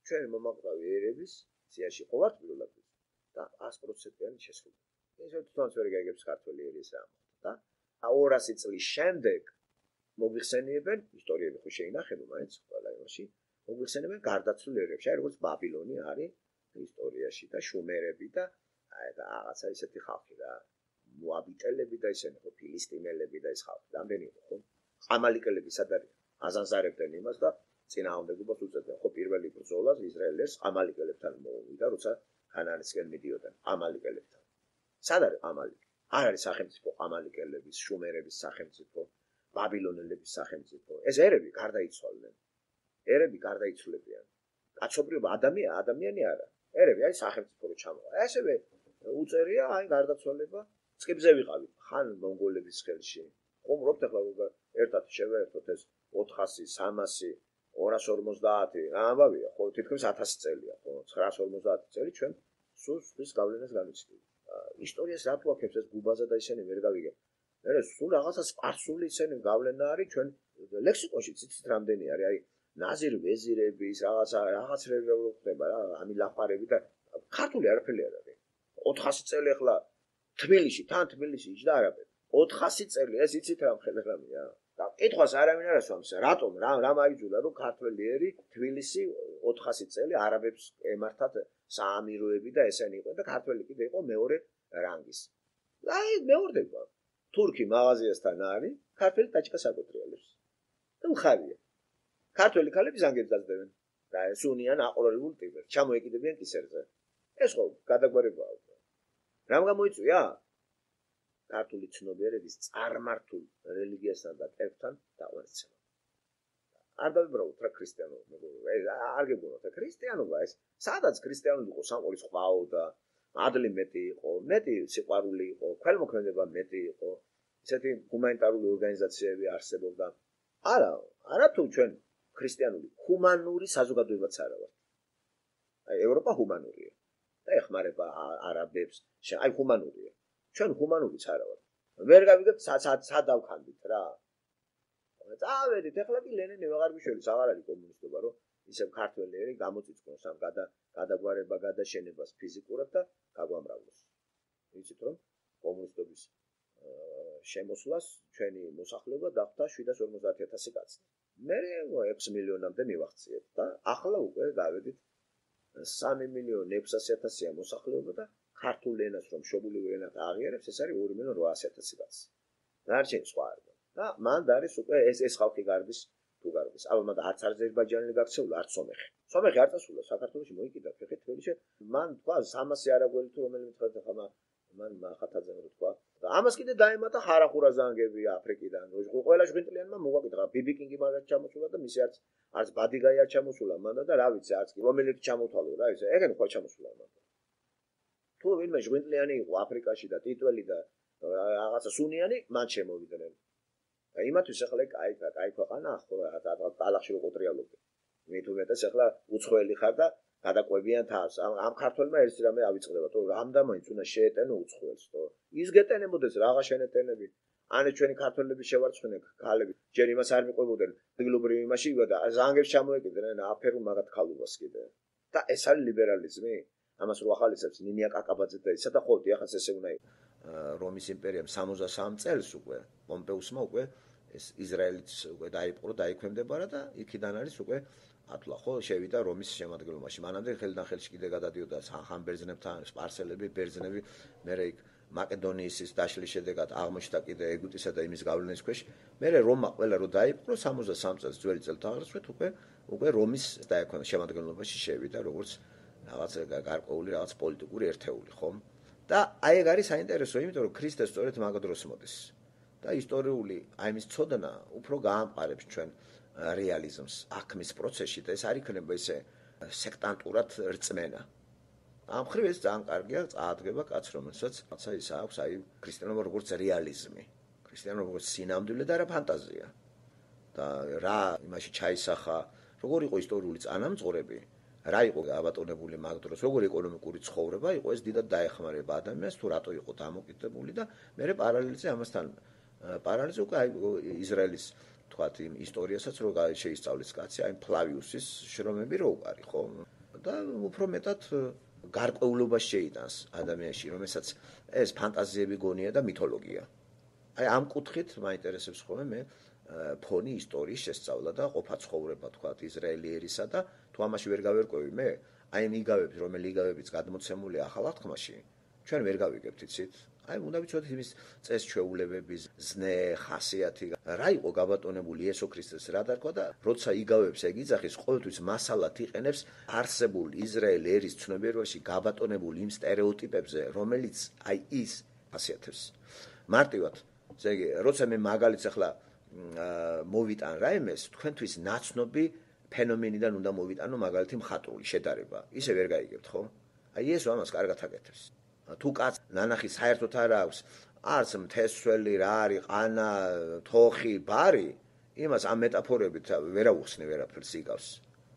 ჩვენ მომაკვდავი ერების სიაში ყოვართ პირველად და ას პროცენტიანი შესრულება. ესე თვითონაც ვერ გაიგებს ქართველი ერის რა მოხდა და ორასი წლის შემდეგ მოიხსენიებენ ისტორიები ხო შეინახება მაინც ყველა იმაში მოიხსენიებენ გარდაცვლილ ერებში, აი როგორც ბაბილონი არის ისტორიაში და შუმერები და აი და რაღაცა ისეთი ხალხი და მოაბიტელები და ისინი ხო ფილისტიმელები და ეს ხალხი რამდენი ხო ამალიკელები სად არის აზანზარებდნენ იმას და წინააღმდეგობას უწევდნენ ხო პირველი ბრძოლას ისრაელს ამალიკელებთან მოვიდა როცა ქანაანისკენ მიდიოდნენ ამალიკელებთან სად არის ამალიკე არ არის სახელმწიფო ამალიკელების შუმერების სახელმწიფო ბაბილონელების სახელმწიფო ეს ერები გარდაიცვალნენ ერები გარდაიცვლებიან კაცობრიობა ადამიანი ადამიანი არა ერები არის სახელმწიფო რო ჩამოვა ესევე უწერია აი გარდაცვალება წკიბზე ვიყავით ხან მონღოლების ხელში ხუმრობთ ახლა როგორ ერთად შევერთოთ ეს ოთხასი სამასი ორას ორმოცდაათი ამბავია ხო თითქმის ათასი წელია ხო ცხრაას ორმოცდაათი წელი ჩვენ სულ ხის გავლენას განვიცდით ისტორიას რა თუ აქებს ეს გუბაზე და ისინი ვერ გავიგებ მე სულ რაღაცა სპარსული ისინი გავლენა არის ჩვენ ლექსიკონში ციცით რამდენი არის აი ნაზირ ვეზირების რაღაცა რაღაც რეგულარულად ხდება რა ამილაფარები და ქართული არაფერი არ არის ოთხასი წელი ახლა თბილისში თან თბილისში იჯდა არაბები ოთხასი წელი ეს იცით რა ხელერამია და კითხვას არავინ არ ასვამს რატომ რა რა მაიძულა რომ ქართველი ერი თბილისი ოთხასი წელი არაბებს ემართათ საამიროები და ესენი იყო და ქართველი კიდე იყო მეორე რანგის აი მეორდება თურქი მაღაზიასთან არის ქართველი ტაჭკას აკოტრიალებს და მხარია ქართველი ქალები ზანგებს დაძდებენ და სუნიან აყოლოებულ ტიპებს ჩამოეკიდებიან კისერზე ეს ხო გადაგვარებაა რამ გამოიწვია ქართული ცნობიერების წარმართულ რელიგიასთან და კერპთან დაყვანისცემა არ დავიბრალოთ რა ქრისტიანობა მეგობრებო ეს არ გეგონოთ რა ქრისტიანობა ეს სადაც ქრისტიანული იყო სამყურის ხვაო და ადლი მეტი იყო მეტი სიყვარული იყო ქველმოქმედება მეტი იყო ისეთი ჰუმანიტარული ორგანიზაციები არსებობდა არა არა თუ ჩვენ ქრისტიანული ჰუმანური საზოგადოებაც არა ვართ აი ევროპა ჰუმანურია და ეხმარება არაბებს აი ჰუმანურია ჩვენ ჰუმანურიც არა ვართ ვერ გავიგებთ სად დავქანდით რა წავედით ახლა კი ლენინი ვეღარგვიშველის აღარ არის კომუნისტობა რომ ისევ ქართველი ერი გამოწიწკნოს ამ გადაგვარება გადაშენებას ფიზიკურად და გაგვამრავლოს იცით რომ კომუნისტობის შემოსვლას ჩვენი მოსახლეობა დახვდა შვიდას ორმოცდაათი ათასი კაცი მე ექვსი მილიონამდე მივახციეთ და ახლა უკვე გავედით სამი მილიონი ექვსასი ათასია მოსახლეობა და ქართულ ენას რომ მშობლიური ენად აღიარებს ეს არის ორი მილიონი რვაასი ათასი კაცი დარჩენილი სხვა არის და მანდ არის უკვე ეს ეს ხალხი გარბის თუ გარბის ალბათ არც აზერბაიჯანელი გაქცეულა არც სომეხი სომეხი არ წასულა საქართველოში მოიკიდა ფეხით თბილისში მან თქვა სამასი არაგველი თუ რომელიმე თქვა ხამა მან მახათაძემ რო თქვა და ამას კიდე დაემატა ხარახურა ზანგები აფრიკიდან ყველა ჟღინტლიანმა მოგვაკითხა ბიბიკინგი მაგათ ჩამოსულა და მისი არც არც ბადიგაი არ ჩამოსულა მანდა და რა ვიცი არც კი რომელიც ჩამოთვალო რა ეს ეგენ ხო ჩამოსულა მანდა თუ ვინმე ჟღინტლიანი იყო აფრიკაში და ტიტველი და რაღაცა სუნიანი მან შემოვიდნენ და იმათვის ახლა კაი კაი ქვეყანა ხო ტალახში რო ყოტრიალობდი მე თუ მეტეს ახლა უცხოელი ხარ და გადაყვებიან თავს ამ ქართველმა ერთ რამე ავიწყდება თო რამდამაინც უნდა შეეტენო უცხოელს თო ის გეტენებოდეს რაღა შენეტენები ανε ჩვენი ქართველები შევარცხნე ქალები ჯერ იმას არ მიყვებოდნენ დილობრივ იმაში და ზანგებს ჩამოეკიდნენ აფერულ მაგათ ქალობას კიდე და ეს არის ლიბერალიზმი ამას რო ახალისებს ნინია კაკაბაძე და ისა და ხო დიახაც ესე უნდა იყოს რომის იმპერიამ სამოცდასამი წელს უკვე პომპეუსმა უკვე ეს ისრაელიც უკვე დაიპყრო დაიქვემდებარა და იქიდან არის უკვე ათლა ხო შევიდა რომის შემადგენლობაში მანამდე ხელიდან ხელში კიდე გადადიოდა ხან ბერძნებთან სპარსელები ბერძნები მერე იქ მაკედონიის ის დაშლის შედეგად აღმოჩნდა კიდე ეგვიპტისა და იმის გავლენის ქვეშ მერე რომა ყველა რო დაიპყრო სამოცდასამი წელს ძველი წელთაღრიცხვით უკვე უკვე რომის დაიქვემდებარა შემადგენლობაში შევიდა როგორც რაღაც გარკვეული რაღაც პოლიტიკური ერთეული ხომ და აი ეგ არის საინტერესო იმიტომ რომ ქრისტე სწორედ მაგ დროს მოდის და ისტორიული აი მის ცოდნა უფრო გაამყარებს ჩვენ რეალიზმს აქმის პროცესში და ეს არ იქნება ესე სექტანტურად რწმენა ამ ხრივ ეს ძალიან კარგია წაადგება კაც რომელსაც რაცა ის აქვს აი ქრისტიანობა როგორც რეალიზმი ქრისტიანობა როგორც სინამდვილე და რა ფანტაზია და რა იმაში ჩაისახა როგორ იყო ისტორიული წანამწყრები რა იყო აბატონებული მაგ დროს როგორ ეკონომიკური ცხოვრება იყო ეს დიდად დაეხმარება ადამიანს თუ რატო იყო დამოკიდებული და მე პარალელზე ამასთან პარალელზე უკვე აი ისრაელის თქვათ იმ ისტორიასაც რო შეისწავლეს კაცი აი ფლავიუსის შრომები რო უყარი ხო და უფრო მეტად გარკვეულობას შეიტანს ადამიანში, რომელსაც ეს ფანტაზიები გონია და მითოლოგია. აი ამ კუთხით მაინტერესებს ხოლმე მე ფონი ისტორიის შესწავლა და ყოფა-ცხოვრება თქვა ისრაელიერისა და თუ ამაში ვერ გავერკვევი მე, აი ამ იგავებს, რომელი იგავებიც გადმოცემული ახალ აღთქმაში, ჩვენ ვერ გავიგებთ, იცით? აი უნდა ვიცოდეთ იმის წეს-ჩვეულებების ზნე, ხასიათი, რა იყო გაბატონებული იესო ქრისტეს რა დარქვა და როცა იგავებს ეგ იძახის, ყოველთვის მასალად იყენებს არსებულ ისრაელ ერის ცნობიერებაში გაბატონებულ იმ სტერეოტიპებზე, რომელიც აი ის ხასიათებს. მარტივად, ესე იგი, როცა მე მაგალითს ახლა მოვიტან რაიმეს, თქვენთვის ნაცნობი ფენომენიდან უნდა მოვიტანო მაგალითი მხატვრული შედარება. ისე ვერ გაიგებთ, ხო? აი იესო ამას კარგად აკეთებს. თუ კაც ნანახი საერთოდ არ აქვს, არც მთესველი რა არის, ყანა, თოხი, ბარი, იმას ამ მეტაფორებით ვერ აუხსნე ვერაფერს იგავს.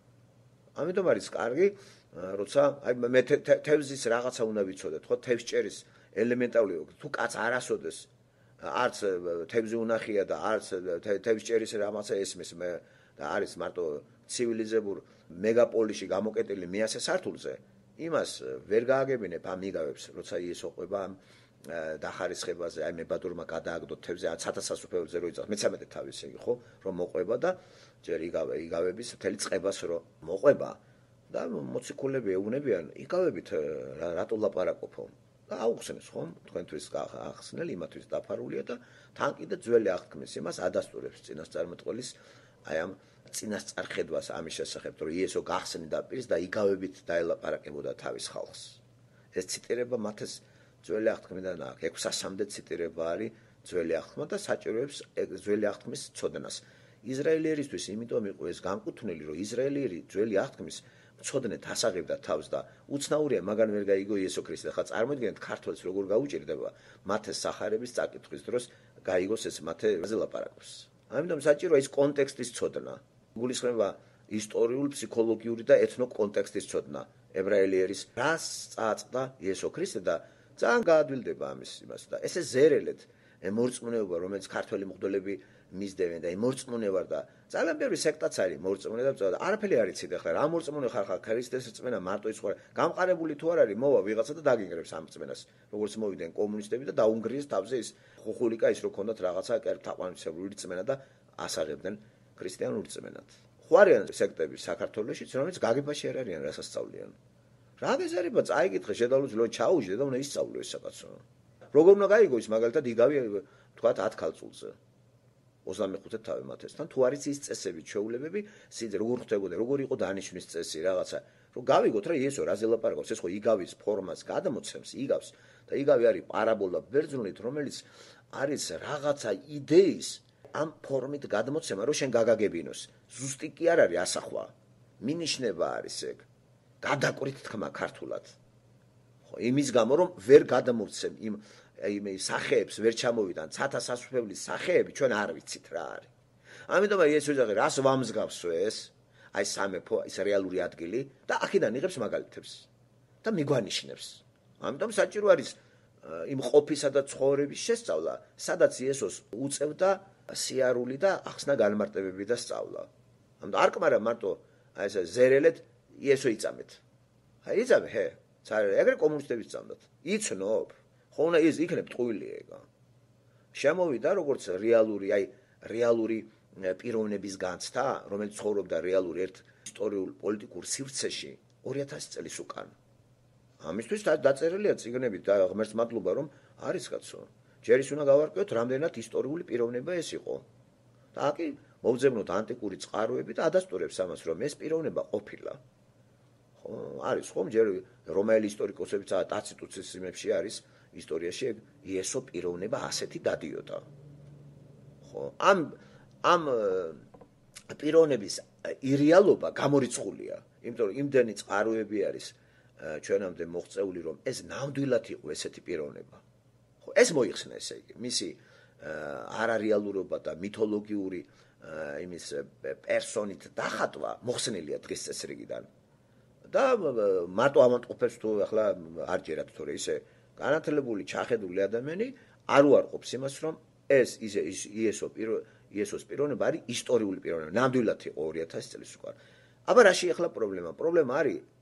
ამიტომ არის კარგი, როცა აი მე თევზის რაღაცა უნდა ვიცოდეთ, ხო, თევზჭერის ელემენტარული, თუ კაც არ ასოდეს, არც თევზი უნახია და არც თევზჭერის რაღაცა ესმის მე და არის მარტო ცივილიზებურ მეგაპოლიში გამოკეტილი მეასე სართულზე. იმას ვერ გააგებინებ ამ იგავებს, როცა იესო ყვება ამ დახარისხებაზე, აი მებადურმა გადააგდოთ თევზი ცათასასუფეველზე რო იწავს, მეცამეტე თავის იგი ხო, რომ მოყვება და ჯერ იგავე იგავების მთელი წყებას რო მოყვება და მოციქულები ეუბნებიან, იგავებით რატო ლაპარაკობო? და აუხსნეს ხო, თქვენთვის ახსნელი, იმათვის დაფარულია და თან კიდე ძველი აღთქმის იმას ადასტურებს წინასწარმეტყველის აი ამ წინასწარხედვას ამის შესახებ, რომ იესო გახსნიდა პირს და იგავებით დაელაპარაკებოდა თავის ხალხს. ეს ციტირება მათეს ძველი აღთქმიდან აქვს, ექვსასამდე ციტირება არის ძველი აღთქმა და საჭიროებს ძველი აღთქმის ცოდნას. ისრაელიერისთვის იმიტომ იყო ეს განკუთვნილი, რომ ისრაელიერი ძველი აღთქმის მცოდნეთ ასაღებდა თავს და უცნაურია მაგან ვერ გაიგო იესო ქრისტე. ხა წარმოიდგინეთ ქართველს როგორ გაუჭირდება მათეს სახარების წაკითხვის დროს გაიგოს ეს მათეზე ლაპარაკობს. ამიტომ საჭიროა ის კონტექსტის ცოდნა. გულისხმება ისტორიულ, ფსიქოლოგიური და ეთნო კონტექსტის ცოდნა. ებრაელიერის რას წააწყდა იესო ქრისტე და ძალიან გაადვილდება ამის იმას და ესე ზერელეთ მორწმუნეობა, რომელიც ქართველი მღვდლები მისდევენ და იმ მორწმუნე ვარ და ძალიან ბევრი სექტაც არის მორწმუნე და არაფერი არ იცით ახლა რა მორწმუნე ხარ ხარ ქრისტეს რწმენა მარტო ის ხო გამყარებული თუ არ არის მოვა ვიღაცა და დაგინგრებს ამ რწმენას როგორც მოვიდნენ კომუნისტები და დაუნგრიეს თავზე ის ხუხულიკა ის რო ქონდათ რაღაცა თაყვანისებური რწმენა და ასაღებდნენ ქრისტიანულ რწმენად. ხო არიან სექტები საქართველოშიც, რომელიც გაგებაში არ არიან რასასწავლიან. რა გეზარება წაიკითხე შედავლოს რომ ჩაუჟდე და უნდა ისწავლო ეს საკაცო. როგორ უნდა გაიგო ის მაგალითად იგავი თქვათ ათ ქალწულზე. ოცდამეხუთე თავი მათესთან თუ არის ის წესები, ჩვეულებები, სიძე როგორ ხდებოდა, როგორ იყო დანიშნვის წესი, რაღაცა, რომ გავიგოთ რა იესო რაზე ლაპარაკობს, ეს ხო იგავის ფორმას გადამოცემს, იგავს და იგავი არის პარაბოლა ბერძნულით, რომელიც არის რაღაცა იდეის ამ ფორმით გადმოცემა, რომ შენ გაგაგებინოს. ზუსტი კი არ არის ასახვა. მინიშნება არის ეგ. გადაკვირით თქმა ქართულად. ხო, იმის გამო რომ ვერ გადამოვცემ იმ იმ სახეებს ვერ ჩამოვიდან, ცათასასუფეველის სახეები ჩვენ არ ვიცით რა არის. ამიტომ აი ეს ვიძახე, რას ვამსგავსო ეს? აი სამეფო, ის რეალური ადგილი და აქედან იღებს მაგალითებს და მიგვანიშნებს. ამიტომ საჭირო არის იმ ყოფისა და ცხოვრების შესწავლა, სადაც იესოს უწევდა სიარული და ახსნა განმარტებები და სწავლა. ამიტომ არ კმარა მარტო აი ეს ზერელეთ იესო იწამეთ. აი იწამე, ჰე, ცარ ეგრე კომუნისტები სწამდათ. იცნობ, ხო უნდა ის იქნებ ტყუილი ეგა. შემოვიდა როგორც რეალური, აი რეალური პიროვნების განცდა, რომელიც ცხოვრობდა რეალური ერთ ისტორიულ პოლიტიკურ სივრცეში ორი ათასი წლის უკან. ამისთვის დაწერილია წიგნები და ღმერთს მადლობა რომ არის კაცო. ჯერ ის უნდა გავარკვიოთ რამდენად ისტორიული პიროვნება ეს იყო. და აკი მოვძებნოთ ანტიკური წყაროები და ადასტურებს ამას რომ ეს პიროვნება ყოფილა. ხო, არის ხომ ჯერ რომაელი ისტორიკოსებიც ტაციტუსის სიმებში არის ისტორიაში იესო პიროვნება ასეთი დადიოდა. ხო, ამ ამ პიროვნების ირეალობა გამორიცხულია, იმიტომ რომ იმდენი წყაროები არის ჩვენამდე მოღწეული რომ ეს ნამდვილად იყო ესეთი პიროვნება. ხო, ეს მოიხსნა ესე იგი, მისი არარეალურობა და მითოლოგიური იმის პერსონით დახატვა მოხსნილია დღის წესრიგიდან. და მარტო ამატყობებს თუ ახლა არ ჯერათ თორე ისე განათლებული ჩახედული ადამიანი არ უარყოფს იმას რომ ეს ისე იესო იესოს პიროვნება არის ისტორიული პიროვნება, ნამდვილად იყო ორი ათასი წლის უკან. აბა რაში ახლა პრობლემა? პრობლემა არის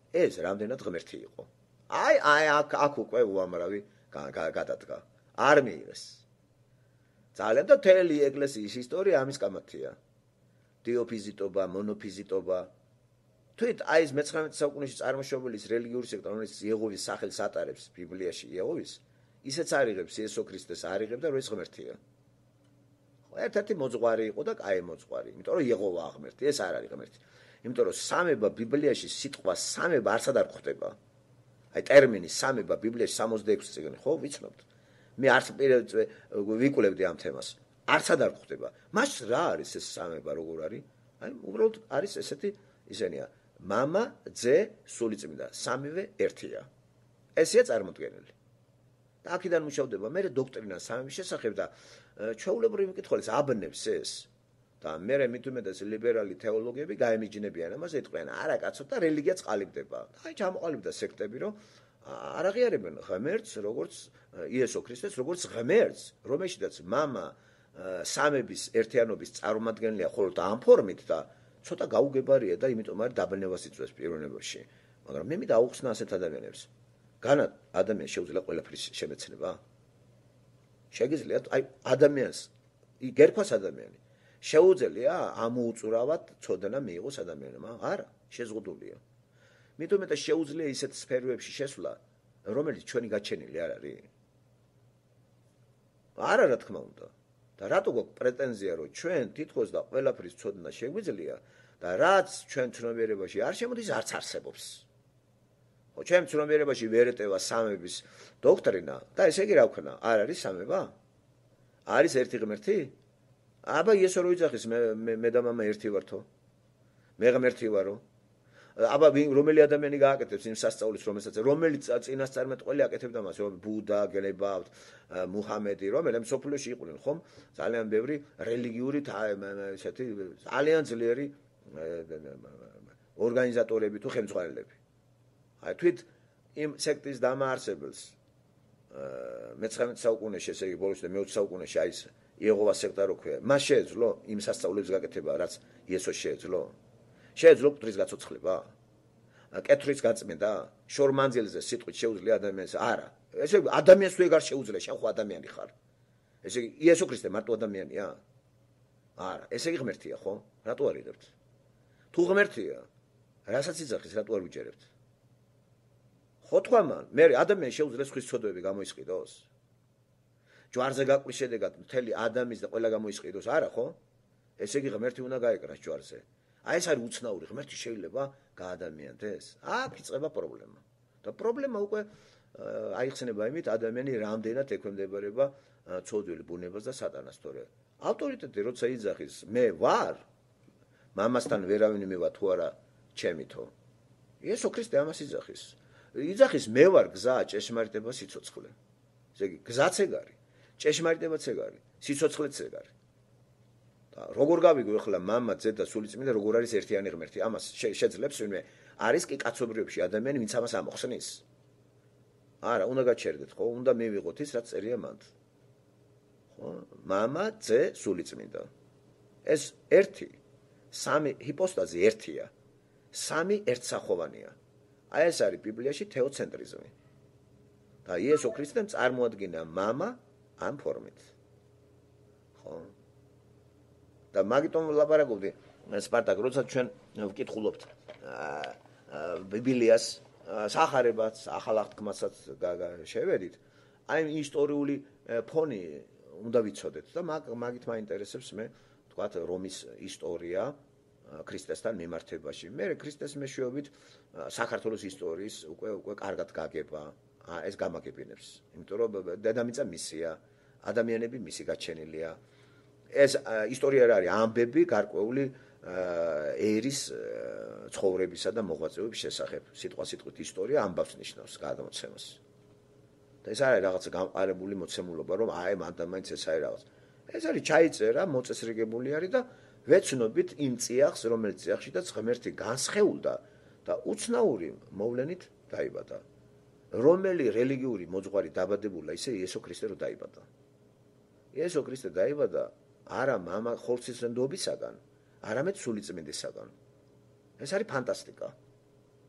ეს რამდენად ღმერთი იყო. აი, აი აქ აქ უკვე უამრავი გადადგა. არ მიიღეს. ძალიან და თელი ეკლესიის ისტორია ამის კამათია. დიოფიზიტობა, მონოფიზიტობა. თვით აი ეს მეცხრამეტე საუკუნეში წარმოშობილი რელიგიური სექტა, რომელიც იეღოვის სახელს ატარებს ბიბლიაში იეღოვის, ისეც არიღებს იესო ქრისტეს არიღებ და რო ეს ღმერთია. ერთ-ერთი მოძღვარი იყო და კაი მოძღვარი, იმიტომ რომ იეღოვა ღმერთი, ეს არ არის ღმერთი. იმიტომ რომ სამება ბიბლიაში სიტყვა სამება არც არ გვხვდება. აი ტერმინი სამება ბიბლიაში სამოცდაექვსი წიგნი ხო ვიცნობთ. მე არც ვიკულებდი ამ თემას. არც არ გვხვდება. მას რა არის ეს სამება როგორ არის? აი უბრალოდ არის ესეთი ისენია მამა, ძე, სულიწმინდა, სამივე ერთია. ესეა წარმოდგენილი. და აქედან მუშავდება მე დოქტრინა სამების შესახებ და ჩვეულებრივი მკითხველს აბნევს ეს. და მე მით უმეტეს ლიბერალი თეოლოგები გაემიჯნებიან ამას ეთქვიან არა კაცო და რელიგია წყალიბდება. აი ჩამოყალიბდა სექტები რომ არ აღიარებენ ღმერთს როგორც იესო ქრისტეს როგორც ღმერთს რომელშიც მამა სამების ერთიანობის წარმომადგენელია ხოლო და ამ ფორმით და ცოტა გაუგებარია და იმიტომ არ დაბნევას იწვევს პიროვნებაში. მაგრამ მე მინდა აუხსნა ასეთ ადამიანებს. განა ადამიანს შეუძლია ყველაფრის შემეცნება? შეგიძლიათ აი ადამიანს იგერქოს ადამიანი შეუძლია ამოუწურავად ცოდნა მიიღოს ადამიანმა? არა, შეზღუდულია. მით უმეტეს შეუძლია ისეთ სფეროებში შესვლა, რომელიც ჩვენი გაჩენილი არ არის. არა, რა თქმა უნდა. და რატო გვაქვს პრეტენზია, რომ ჩვენ თითქოს და ყველაფრის ცოდნა შეგვიძლია და რაც ჩვენ ცნობიერებაში არ შემოდის, არც არსებობს. ხო, ჩვენ ცნობიერებაში ვერ ეტევა სამების დოქტრინა და ესე იგი რა ვქნა? არ არის სამება? არის ერთი ღმერთი? აბა იესო რო იძახის მე მე და მამა ერთი ვართო. მე ღმერთი ვარო. აბა რომელი ადამიანი გააკეთებს იმ სასწაულს რომელსაც რომელიც წინასწარმეტყველი აკეთებდა მას რომ ბუდა, გელებავთ, მუჰამედი რომელმ სოფლიოში იყვნენ ხომ ძალიან ბევრი რელიგიური ესეთი ძალიან ძლიერი ორგანიზატორები თუ ხელმძღვანელები. აი თვით იმ სექტის დამაარსებელს მეცხრამეტე საუკუნეში ესე იგი ბოლოს და მეოცე საუკუნეში აი ეს იეღოვას სექტა რო ქვია. მას შეეძლო იმ სასწაულებს გაკეთება რაც იესოს შეეძლო. შეეძლო კუთხის გაცოცხლება? კეთრის გაწმენდა? შორმანძილზე სიტყვით შეუძლია ადამიანს? არა. ესე ადამიანს თუ ეგარ შეუძლია, შენ ხო ადამიანი ხარ. ესე იგი იესო ქრისტე მარტო ადამიანია? არა, ესე იგი ღმერთია, ხო? რატო არიღებთ? თუ ღმერთია, რასაც იძახის, რატო არ ვიჯერებთ? ხო თქვა მან, მე ადამიანს შეუძლია სხვის ცოდვები გამოისყიდოს? ჯვარზე გაკვრის შედეგად მთელი ადამიანის და ყველა გამოისყიდოს? არა, ხო? ესე იგი ღმერთი უნდა გაეკრას ჯვარზე. აი ეს არის უცნაური ღმერთი შეიძლება გაადამიანდეს? აქ იწყება პრობლემა. და პრობლემა უკვე აიხსნება იმით ადამიანი რამდენად ექვემდებარება ცოდვილ ბუნებას და სატანას თორე. ავტორიტეტი როცა იძახის მე ვარ მამასთან ვერავინ მევა თუ არა ჩემითო. იესო ქრისტე ამას იძახის. იძახის მე ვარ გზა, ჭეშმარიტება, სიცოცხლე. ესე იგი გზაც ეგ არის, ჭეშმარიტებაც ეგ არის, სიცოცხლეც ეგ არის. როგორ გავიგო ახლა მამა, ძე და სულიწმინდა როგორ არის ერთიანი ღმერთი? ამას შეძლებს ვინმე არის კი კაცობრიობაში ადამიანი, ვინც ამას ამოხსნის? არა, უნდა გაჩერდეთ, ხო? უნდა მივიღოთ ის, რაც წერია მანდ. ხო? მამა, ძე, სულიწმინდა. ეს ერთი, სამი ჰიპოსტაზი ერთია. სამი ერთსახოვანია. აი ეს არის ბიბლიაში თეოცენტრიზმი. და იესო ქრისტემ წარმოადგინა მამა ამ ფორმით. ხო? და მაგიტომ ლაპარაკობდი სპარტაკ, როცა ჩვენ ვკითხულობთ ბიბლიას, სახარებაც, ახალ აღთქმასაც შევედით, აი ისტორიული ფონი უნდა ვიცოდეთ და მაგით მაინტერესებს მე თქვათ რომის ისტორია ქრისტესთან მიმართებაში. მე ქრისტეს მეშვეობით საქართველოს ისტორიის უკვე უკვე კარგად გაგება, ეს გამაგებინებს. იმიტომ რომ დედამიწა მისია, ადამიანები მისი გაჩენილია. ეს ისტორია რა არის? ამბები გარკვეული ერის ცხოვრებისა და მოღვაწეობის შესახებ. სიტყვა სიტყვით ისტორია ამბავს ნიშნავს გადამოცემას. და ეს არის რაღაცა გამყარებული მოცემულობა, რომ აი მანდა მაინც ეს არის რაღაც. ეს არის ჩაიწერა, მოწესრიგებული არის და ვეცნობით იმ წიაღს, რომელიც წიაღშიდაც ღმერთი განსხეულდა და უცნაური მოვლენით დაიბადა. რომელი რელიგიური მოძღვარი დაბადებულა ისე იესო ქრისტე რო დაიბადა. იესო ქრისტე დაიბადა არა მამა ხორცისმდობისაგან, არამედ სულიწმინდისაგან. ეს არის ფანტასტიკა.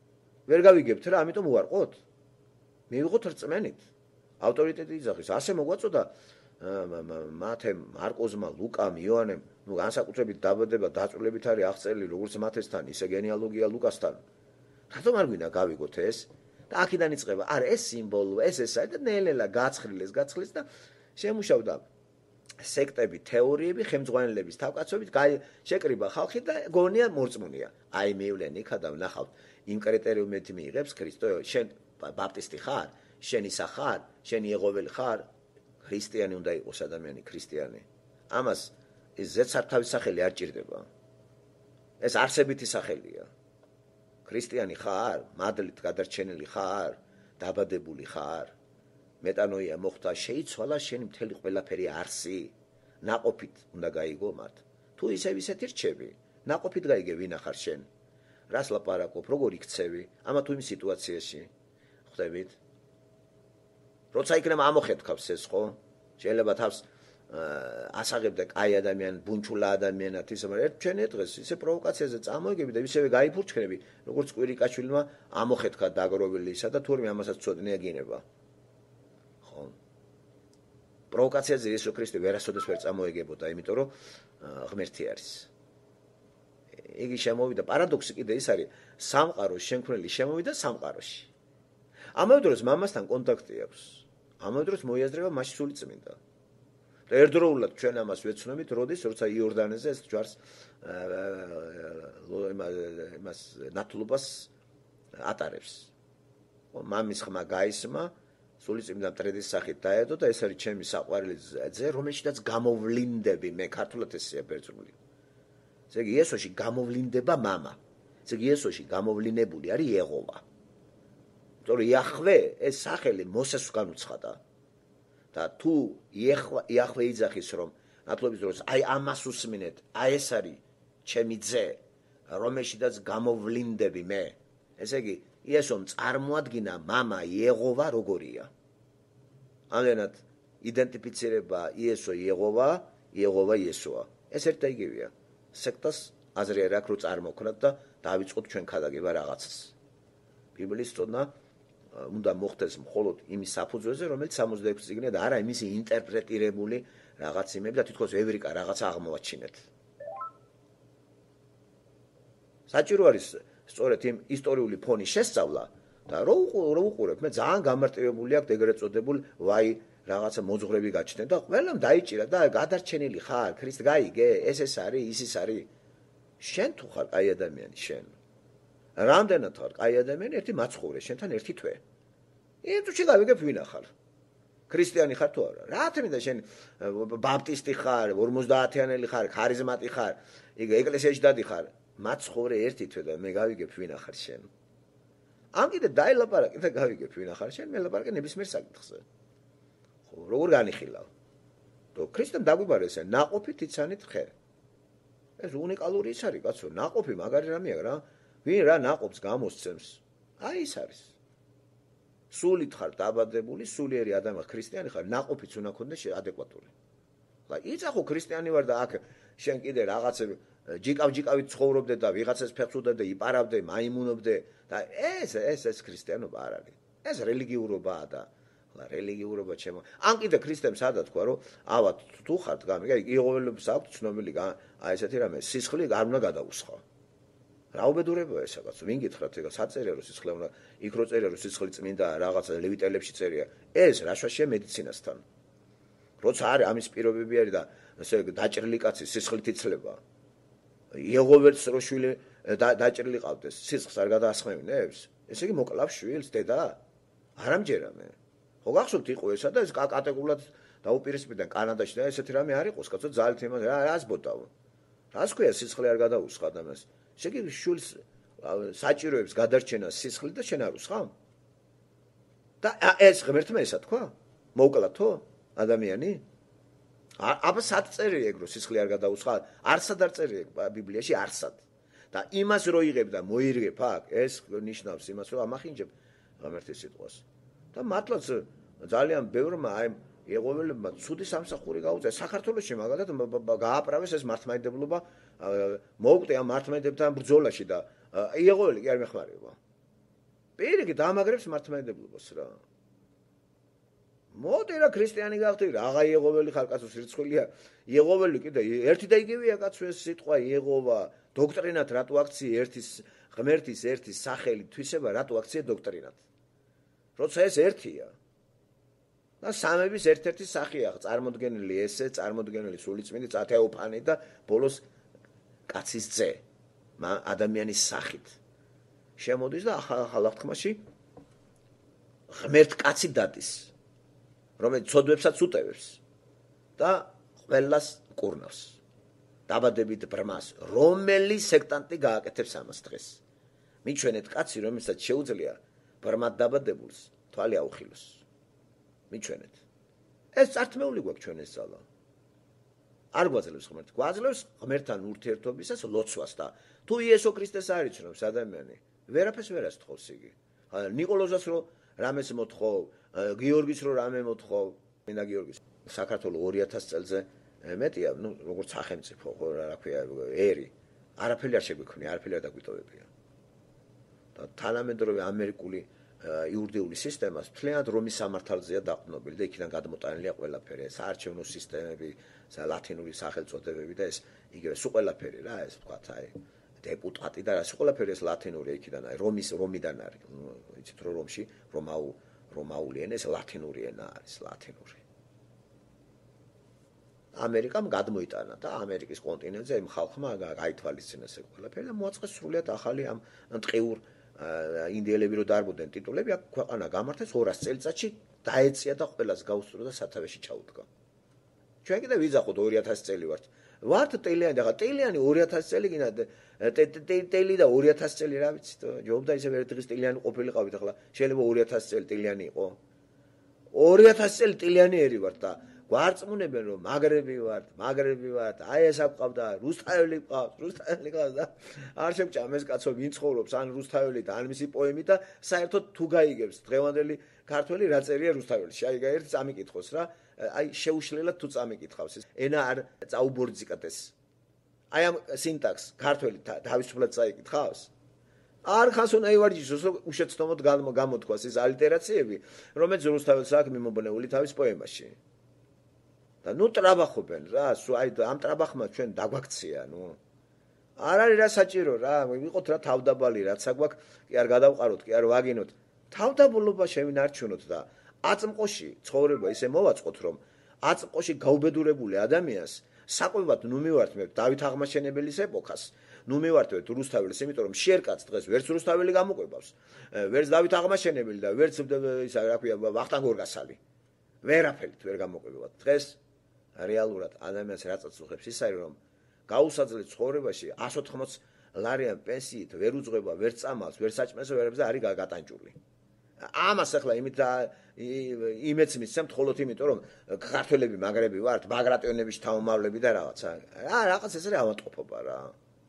ვერ გავიგებთ რა, ამიტომ უარყოთ. მივიღოთ რწმენით. ავტორიტეტი იძახის. ასე მოგვაწოდა მათე მარკოზმა, ლუკამ, იოანემ, ნუ განსაკუთრებით დაბადება დაწვრილებით არის აღწერილი როგორც მათესთან, ისე გენეალოგია ლუკასთან. რატომ არ გვინდა გავიგოთ ეს? და აქედან იწყება, არა ეს სიმბოლო, ეს ესაა და ნელ-ნელა გაცხრილეს, გაცხრილეს და შემუშავდა სექტები, თეორიები, ხელმძღვანელების თავკაცობით შეკრიბა ხალხი და გონია მორწმუნეა. აი მივლენ იქა და ვნახავთ იმ კრიტერიუმით მიიღებს ქრისტე, შენ ბაპტისტი ხარ, შენ ისა ხარ, შენ იეღოველი ხარ, ქრისტიანი უნდა იყოს ადამიანი, ქრისტიანი. ამას ეს ზეცართავის სახელი არ ჭირდება. ეს არსებითი სახელია. ქრისტიანი ხარ, მადლით გადარჩენილი ხარ, დაბადებული ხარ. მეტანოია მოხდა, შეიცვალა შენი მთელი ყველაფერი არსი. ნაყოფით უნდა გაიგო მათ. თუ ისევ ისეთი რჩები, ნაყოფით გაიგე ვინა ხარ შენ. რას ლაპარაკობ, როგორ იქცევი, ამა თუ იმ სიტუაციაში. ხვდებით? როცა იქნება ამოხეთქავს ეს ხო? შეიძლება თავს ასაღებდა კაი ადამიანი, ბუნჩულა ადამიანად ისე, მაგრამ ერთ ჩვენ დღეს ისე პროვოკაციაზე წამოიგები და ისევე გაიფურჩქნები, როგორც კვირიკაშვილმა ამოხეთქა დაგროვილისა და თურმე ამასაც ცოდნია გინება. ხო? პროვოკაციაზე იესო ქრისტე ვერასოდეს ვერ წამოიგებოდა, იმიტომ რომ ღმერთი არის. იგი შემოვიდა, პარადოქსი კიდე ის არის, სამყაროს შემქმნელი შემოვიდა სამყაროში. ამავე დროს მამასთან კონტაქტი აქვს. ამავე დროს მოიაზრება მასში სული წმინდა. და ერთდროულად ჩვენ ამას ვეცნობით, როდის როცა იორდანეზე ეს ჯვარს იმას ნათლობას ატარებს. მამის ხმა გაისმა, სული წმინდა მტრედის სახით დაედო და ეს არის ჩემი საყვარელი ძე, რომელშიც გამოვლინდები, მე ქართულად ესეა ბერძნული. ესე იგი იესოში გამოვლინდება მამა. ესე იგი იესოში გამოვლინებული არის იეღოვა. იმიტომ რომ იახვე ეს სახელი მოსეს განუცხადა. და თუ იახვე იძახის რომ ნათლობის დროს აი ამას უსმინეთ, აი ეს არის ჩემი ძე, რომელშიც გამოვლინდები მე. ესე იგი იესომ წარმოადგინა მამა იეღოვა როგორია. ამდენად იდენტიფიცირება იესო იეღოვა, იეღოვა იესოა. ეს ერთ და იგივეა. სექტას აზრი არ აქვს რომ წარმოქმნათ და დავიწყოთ ჩვენ ქადაგება რაღაცას. ბიბლიის წოდნა უნდა მოხდეს მხოლოდ იმის საფუძველზე, რომელიც სამოცდაექვსი წიგნია და არა იმისი ინტერპრეტირებული რაღაც იმები და თითქოს ევრიკა რაღაცა აღმოვაჩინეთ. საჭირო არის სწორედ იმ ისტორიული ფონის შესწავლა და რო უყურებ, მე ძალიან გამარტივებული აქვს ეგრეთ წოდებულ ვაი რაღაცა მოძღვრები გაჩნდნენ და ყველამ დაიჭირა და გადარჩენილი ხარ, ქრისტე გაიგე, ეს ეს არის, ის ის არის. შენ თუ ხარ კაი ადამიანი, შენ. რამდენად ხარ კაი ადამიანი, ერთი მაცხოვრე, შენთან ერთი თვე. იმ თუ შეგავიგებ ვინა ხარ. ქრისტიანი ხარ თუ არა? რა თქმა შენ ბაპტისტი ხარ, ორმოცდაათიანელი ხარ, ქარიზმატი ხარ, იგ ეკლესიაში დადი ხარ. მაცხოვრე ერთი თვე და მე გავიგებ ვინა ხარ შენ. ამ კიდე დაილაპარაკე და გავიგებ ვინა ხარ შენ, მე ლაპარაკე ნებისმიერ საკითხზე. ხო, როგორ განიხილავ? და ქრისტემ დაგვიბარა ესე, ნაყოფით იცანით ხე. ეს უნიკალური ის არის, კაცო, ნაყოფი მაგარი რამეა რა. ვინ რა ნაყოფს გამოსცემს? აი ის არის. სულით ხარ დაბადებული, სულიერი ადამიანი ქრისტიანი ხარ, ნაყოფიც უნდა ქონდეს ადეკვატური. ხა იცახო ქრისტიანი ვარ და აქ შენ კიდე რაღაცები ჯიკავ-ჯიკავით ცხოვრობდე და ვიღაცას ფეხს უდებდე, იპარავდე, მაიმუნობდე და ეს ეს ეს ქრისტიანობა არ არის. ეს რელიგიურობაა და ხა რელიგიურობა ჩემო. ან კიდე ქრისტემ სადა თქვა რომ ავა თუ ხართ გამი, იეღოველებს აქვს ცნობილი აი ესეთი რამე, სისხლი არ უნდა გადაუსხა. რა უბედურებაა ეს რაღაც? ვინ გითხრათ ეგ საწერია რომ სისხლი უნდა იქ რო წერია რომ სისხლი წმინდა რაღაცა ლევიტელებში წერია. ეს რა შაშია მედიცინასთან. როცა არის ამის პირობები არის და ესე დაჭრილი კაცი სისხლით იცლება. იეღოველს რო შვილი დაჭრილი ყავდეს, სისხლს არ გადაასხმევინებს? ესე იგი მოკლავს შვილს დედა? არ ამჯერა მე. ხო გახსოვთ იყო ესა და ეს კატეგორიულად დაუპირისპირდნენ კანადაში და ესეთი რამე არ იყოს, კაცო ძალით იმას რას ბოტავ. რას ქვია სისხლი არ გადაუსხა და მას? ესე იგი შვილს საჭიროებს გადარჩენა სისხლი და შენ არ უსხავ? და ეს ღმერთმა ესა თქვა? მოუკლათო ადამიანი? აბა სად წერია ეგ რომ სისხლი არ გადაუსხა? არსად არ წერია ბიბლიაში არსად. და იმას რო იღებ და მოირგებ აქ, ეს ნიშნავს იმას რომ ამახინჯებ ღმერთის სიტყვას. და მართლაც ძალიან ბევრმა აი იეღოველებმა ცუდი სამსახური გაუწია საქართველოში მაგალითად გააправეს ეს მართლმადიდებლობა მოუკვდე ამ მართლმადიდებთან ბრძოლაში და იეღოველი კი არ მეხმარება. პირიქით ამაგრებს მართლმადიდებლობას რა. მოდი რა ქრისტიანი გახდი, რაღა იეღოველი ხარ კაცო სირცხვილია. იეღოველი კიდე ერთი და იგივეა კაცო ეს სიტყვა იეღოვა, დოქტრინად რატო აქცია ერთის ღმერთის ერთის სახელი თვისება რატო აქცია დოქტრინად. როცა ეს ერთია. და სამების ერთ-ერთი სახეა, წარმოდგენილი ესე, წარმოდგენილი სულიწმინდი, წათეოფანი და ბოლოს კაცის ძე, ადამიანის სახით. შემოდის და ახალ აღთქმაში ღმერთ კაცი დადის, რომელიც ცოდვებსაც უტევებს და ყველას კურნავს. დაბადებით ბრმას, რომელი სექტანტი გააკეთებს ამას დღეს. მიჩვენეთ კაცი, რომელსაც შეუძლია ბრმად დაბადებულს თვალი აუხილოს. მიჩვენეთ. ეს წართმეული გვაქვს ჩვენ ეს ძალა. არ გვაძლევს ღმერთს, გვაძლევს ღმერთთან ურთიერთობისას ლოცვას და თუ იესო ქრისტეს არ იცნობს ადამიანი, ვერაფერს ვერ ასთხოვს იგი. ნიკოლოზას რო რამეს მოთხოვ, გიორგის რო რამე მოთხოვ, მინდა გიორგის საქართველოს ორი ათას წელზე მეტია, ნუ როგორც სახელმწიფო, ხო რა ქვია, ერი. არაფერი არ შეგვიქმნია, არაფერი არ დაგვიტოვებია. და თანამედროვე ამერიკული იურიდიული სისტემა მთლიანად რომის სამართალზეა დაყრდნობილი და იქიდან გადმოტანილია ყველაფერი, საარჩევნო სისტემები, ლათინური სახელწოდებები და ეს იგივე სულ ყველაფერი რა, ეს ვთქვათ, აი დეპუტატი და რა, სულ ყველაფერი ეს ლათინური იქიდან, აი რომის რომიდან არის. იცით რომ რომში რომაულ რომაული ენა ეს ლათინური ენა არის, ლათინური. ამერიკამ გადმოიტანა და ამერიკის კონტინენტზე იმ ხალხმა გაითვალისწინეს ეს ყველაფერი და მოაწყეს სრულიად ახალი ამ ტყიურ ინდიელები რო დარბოდნენ ტიტულები, აქ ქვეყანა გამართეს ორას წელიწადში დაეწია და ყველას გაუსწრო და სათავეში ჩაუდგა. ჩვენ კიდე ვიძახოთ ორი ათასი წელი ვართ. ვართ ტელიანი და ტელიანი ორი ათასი წელი გინდა ტელი და ორი ათასი წელი რა ვიცით, ჯობდა ისე ერთ დღეს ტელიანი ყოფილიყავით, ახლა შეიძლება ორი ათასი წელი ტელიანი იყო. ორი ათასი წელი ტელიანი ერი ვართ და გვარწმუნებენ რომ მაგრები ვართ, მაგრები ვართ, აი ეს აყავდა, რუსთაველი ყავს, რუსთაველი ყავს და არ შევჭამ ეს კაცო ვინ ცხოვრობს ან რუსთაველი და ან მისი პოემი და საერთოდ თუ გაიგებს დღევანდელი ქართველი რა წერია რუსთაველში. აი ერთ წამიკითხოს რა, აი შეუშლელად თუ წამიკითხავს ეს. ენა არ წაუბორძიკდეს. აი ამ სინტაქს ქართველი თავისუფლად წაიკითხავს. არ ხანს უნდა ივარჯიშოს რომ უშეცდომოდ გამოთქვას ეს ალიტერაციები, რომელიც რუსთაველს აქვს მიმობნეული თავის პოემაში. და ნუ ტრაბახობენ რა, აი ამ ტრაბახმა ჩვენ დაგვაქცია, ნუ. არ არის რა საჭირო რა, ვიყოთ რა თავდაბალი, რაც აგვაქვს, კი არ გადავყაროთ, კი არ ვაგინოთ. თავდაბლობა შევინარჩუნოთ და აწმყოში ცხოვრება ისე მოვაწყოთ, რომ აწმყოში გაუბედურებული ადამიანს საკვებად ნუ მივართმევთ დავით აღმაშენებელის ეპოქას. ნუ მივართმევთ რუსთაველს, იმიტომ რომ შერკაც დღეს ვერც რუსთაველი გამოყვებას, ვერც დავით აღმაშენებელი და ვერც ისა რა ქვია ვახტანგ გორგასალი. ვერაფერით ვერ გამოყვებათ. დღეს რეალურად ადამიანს რაცაც უხებს ის არის რომ გაუსაძლე ცხოვრებაში εκατს ოთხმოცი ლარიან პენსიით ვერ უძღვება, ვერ წამალს, ვერ საჭმელს, ვერებზე არის გატანჯული. ამას ახლა იმით იმეც მისცემთ მხოლოდ იმიტომ რომ ქართველები მაგრები ვართ, ბაგრატიონების თავმავლები და რაღაცა. რა რაღაც ეს არის ავადმყოფობა რა.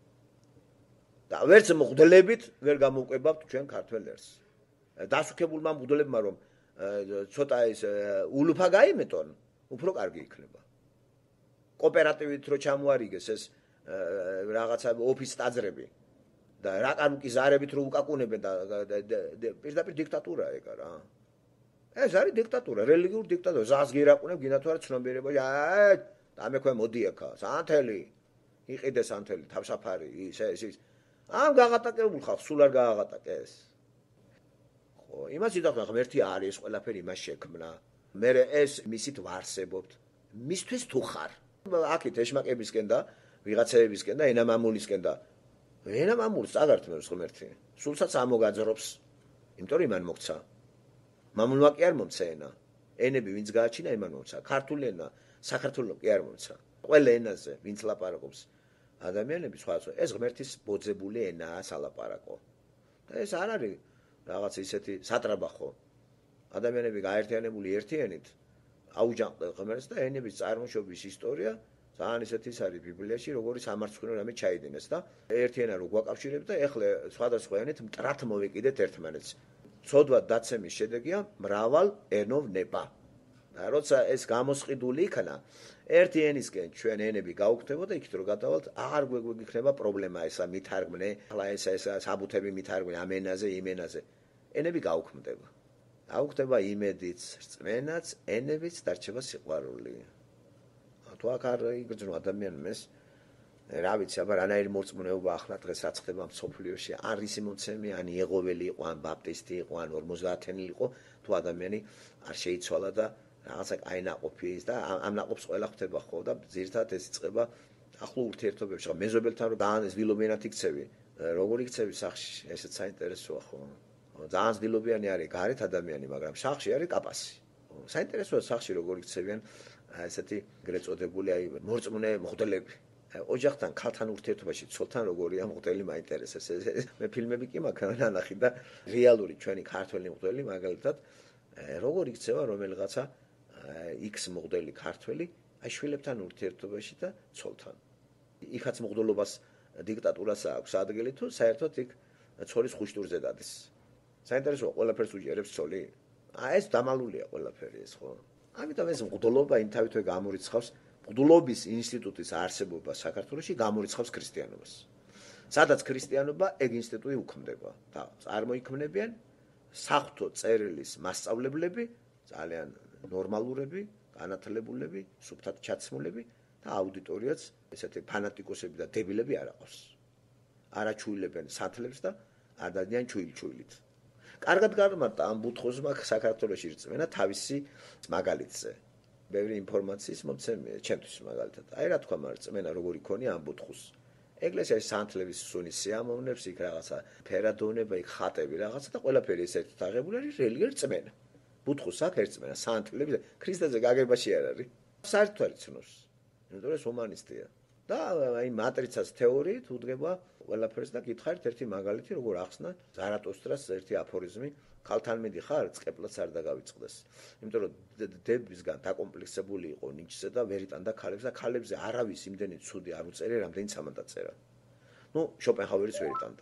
და ვერც მღვდლებით ვერ გამოვყვებავთ ჩვენ ქართველებს. დასუქებულმა მღვდლებმა რომ ცოტა ის ულუფა გაიმეტონ, უფრო კარგი იქნება. კოოპერატივით რო ჩამოარიგეს ეს რაღაცა ოფის ტაძრები და რაკანუკი ზარებით რო უკაკუნებენ და პირდაპირ დიქტატურაა ეგა რა. ეს არის დიქტატურა, რელიგიური დიქტატურა. ზას გირაყუნებ, გინდა თუ არა ცნობიერება, აი, დამექვე მოდი აქა, სანთელი. იყიდეს სანთელი, თავსაფარი, ის ეს ის. ამ გაღატაკებულ ხალხს სულ არ გააღატაკეს. ხო, იმას იდახვა ღმერთი არის, ყველაფერი იმას შექმნა. მე ეს მისით ვარსებობთ. მისთვის თუ ხარ. აქეთ ეშმაკებისკენ და ვიღაცებისკენ და ენამამულისკენ და ენამამულს აღართმევს ღმერთი. სულსაც ამოგაძრობს. იმიტომ რომ იმან მოგცა. მამულმა კი არ მომცა ენა. ენები ვინც გააჩინა იმან მომცა. ქართული ენა საქართველოს კი არ მომცა. ყველა ენაზე ვინც ლაპარაკობს ადამიანები სხვა ეს ღმერთის ბოძებული ენაა სალაპარაკო. და ეს არ არის რაღაც ისეთი სატრაბახო. ადამიანები გაერთიანებული ერთიანით აუჯანყდნენ ღმერთს და ენების წარმოშობის ისტორია ძალიან ისეთი ის არის ბიბლიაში, როგორი სამარცხვინო რამე ჩაიდინეს და ერთიანა რო გვაკავშირებს და ეხლა სხვადასხვა ენით მტრად მოვეკიდეთ ერთმანეთს. ცოდვა დაცემის შედეგია მრავალ ენოვნება. და როცა ეს გამოსყიდული იქნა, ერთი ენისკენ ჩვენ ენები გაუქმდება და იქით რო გადავალთ, აღარ გვეგვიქნება პრობლემა ესა მithარგმნე, ახლა ესა ესა საბუთები მithარგმნე ამ ენაზე, იმ ენაზე. ენები გაუქმდება. გაუქმდება იმედიც, რწმენაც, ენებიც დარჩება სიყვარული. თუ აქ არ იგრძნო ადამიანს რა ვიცი, აბა რანაირი მორწმუნეობა ახლა დღეს რაც ხდება მსოფლიოში, ან რისიმონცემი, ან იეღოველი იყო, ან ბაპტისტი იყო, ან ორმოცდაათენილი იყო, თუ ადამიანი არ შეიცვალა და რაღაცა კაი ნაყოფი ის და ამ ნაყოფს ყველა ხვდება ხო და ძირითადად ეს იწყება ახლო ურთიერთობებში. ხო, მეზობელთან რომ ძალიან ძილობიანად იქცევი, როგორ იქცევი სახში, ესეც საინტერესოა ხო. ძალიან ძილობიანი არის გარეთ ადამიანი, მაგრამ სახში არის კაპასი. საინტერესოა სახში როგორ იქცევიან ესეთი ეგრეთ წოდებული აი მორწმუნე მღვდლები. ოჯახთან, ქალთან ურთიერთობაში ცოლთან როგორია მღვდელი მაინტერესებს. მე ფილმები კი მაქვს ნანახი და რეალური ჩვენი ქართველი მღვდელი მაგალითად როგორ იქცევა რომელიღაცა X მღვდელი ქართველი აი შვილებთან ურთიერთობაში და ცოლთან. იქაც მღვდლობას დიქტატურას აქვს ადგილი თუ საერთოდ იქ ცოლის ხუშტურზე დადის. საინტერესოა ყველაფერს უჯერებს ცოლი. აი ეს დამალულია ყველაფერი ეს ხო. ამიტომ ეს მღვდლობა იმთავითვე გამორიცხავს მღვდლობის ინსტიტუტის არსებობა საქართველოში გამორიცხავს ქრისტიანობას. სადაც ქრისტიანობა ეგ ინსტიტუტი უქმდება და წარმოიქმნებიან საღვთო წერილის მასწავლებლები, ძალიან ნორმალურები, განათლებულები, სუფთად ჩაცმულები და აუდიტორიაც ესეთი ფანატიკოსები და დებილები არ აყავს. არაჩუილებენ სათლებს და არ დადიან ჩუილ-ჩუილით. კარგად გამართა ამ ბუთხოზმა საქართველოში რწმენა თავისი მაგალითზე. ბევრი ინფორმაციის მომცემია ჩემთვის მაგალითად. აი რა თქვა მაგრამ რწმენა როგორი ქონია ამ ბუთხოს. ეკლესიაში სანთლების სუნის სიამოვნებს, იქ რაღაცა ფერადოვნება, იქ ხატები რაღაცა და ყველაფერი ეს ერთად აღებული არის რელიგიური რწმენა. ბუთხოს აქ ერწმენა სანთლები და ქრისტეზე გაგებაში არ არის. საერთო არ იცნობს. იმიტომ რომ ჰუმანისტია. და აი მატრიცას თეორიით უდგება ყველაფერს და გითხარით ერთი მაგალითი როგორ ახსნა ზარატოსტრას ერთი აფორიზმი ქალთან მიდი ხარ წკეპლაც არ დაგავიწყდეს. იმიტომ რომ დებისგან დაკომპლექსებული იყო ნიჩზე და ვერ იტანდა ქალებს და ქალებზე არავის იმდენი ცუდი არ უწერია რამდენიც ამან დაწერა. ნუ შოპენჰაუერის ვერ იტანდა.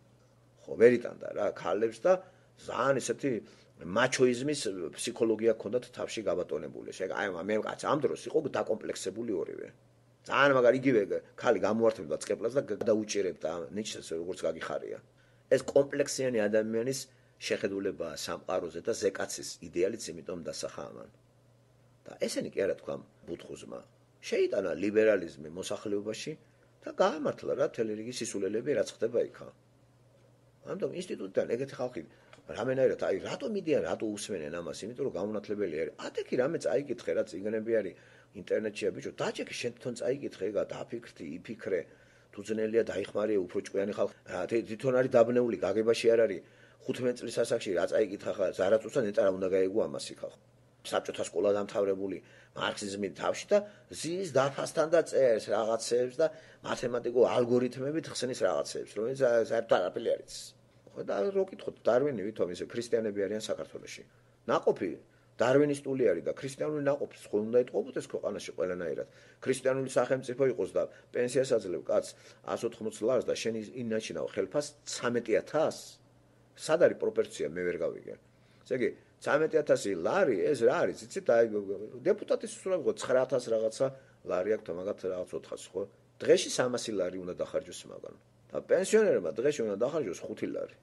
ხო, ვერ იტანდა რა ქალებს და ძალიან ესეთი მაჩოიზმის ფსიქოლოგია ჰქონდათ თავში გაბატონებული. აი მე კაც ამ დროს იყო დაკომპლექსებული ორივე. ძალიან მაგარი იგივე ქალი გამოართმევდა წკეპლას და გადაუჭირებდა ნიჩს როგორც გაგიხარია. ეს კომპლექსიანი ადამიანის შეხედულებაა სამყაროზე და ზეკაცის იდეალიც იმიტომ დასახა ამან. და ესენი კი არა თქვა ბუთხოზმა. შეიტანა ლიბერალიზმი მოსახლეობაში და გაამართლა რა მთელი რიგი სისულელები რაც ხდება იქა. ამიტომ ინსტიტუტიდან ეგეთი ხალხი რამენაირად აი რატო მიდიან, რატო უსმენენ ამას, იმიტომ რომ გამონათლებელი არის. ათექი რამე წაიკითხე რა წიგნები არის ინტერნეტშია ბიჭო, დაჭექი შენ თვითონ წაიკითხე ეგა დაფიქრდი, იფიქრე, თუ ძნელია დაიხმარია უფრო ჭკვიანი ხალხი. თვითონ არის დაბნეული, გაგებაში არ არის. ხუთმეტ წლის ასაკში რა წაიკითხა ხა ზარატუსტა ნეტა რა უნდა გაეგო ამას იქ ხალხი. საბჭოთა სკოლა დამთავრებული მარქსიზმით თავში და ზის დაფასთან და წერს რაღაცებს და მათემატიკურ ალგორითმებით ხსნის რაღაცებს, რომელიც საერთოდ არაფერი არ იცის. ხო და რო კითხოთ დარვინი ვითომ ისე ქრისტიანები არიან საქართველოში. ნაყოფი დარვინისტული არის და ქრისტიანული ნაყოფის ხო უნდა იტყობოდეს ქვეყანაში ყველანაირად. ქრისტიანული სახელმწიფო იყოს და პენსიას აძლევ კაც εκατს ოთხმოცდაათ ლარს და შენ ინაჩინავ ხელფას ცამეტი ათასს. სად არის პროპორცია მე ვერ გავიგე. ესე იგი ცამეტი ათასი ლარი ეს რა არის იცით აი დეპუტატის სულ აღო ცხრა ათასი რაღაცა ლარი აქვს თამაგათ რაღაც ოთხასი ხო დღეში სამასი ლარი უნდა დახარჯოს მაგან და პენსიონერმა დღეში უნდა დახარჯოს ხუთი ლარი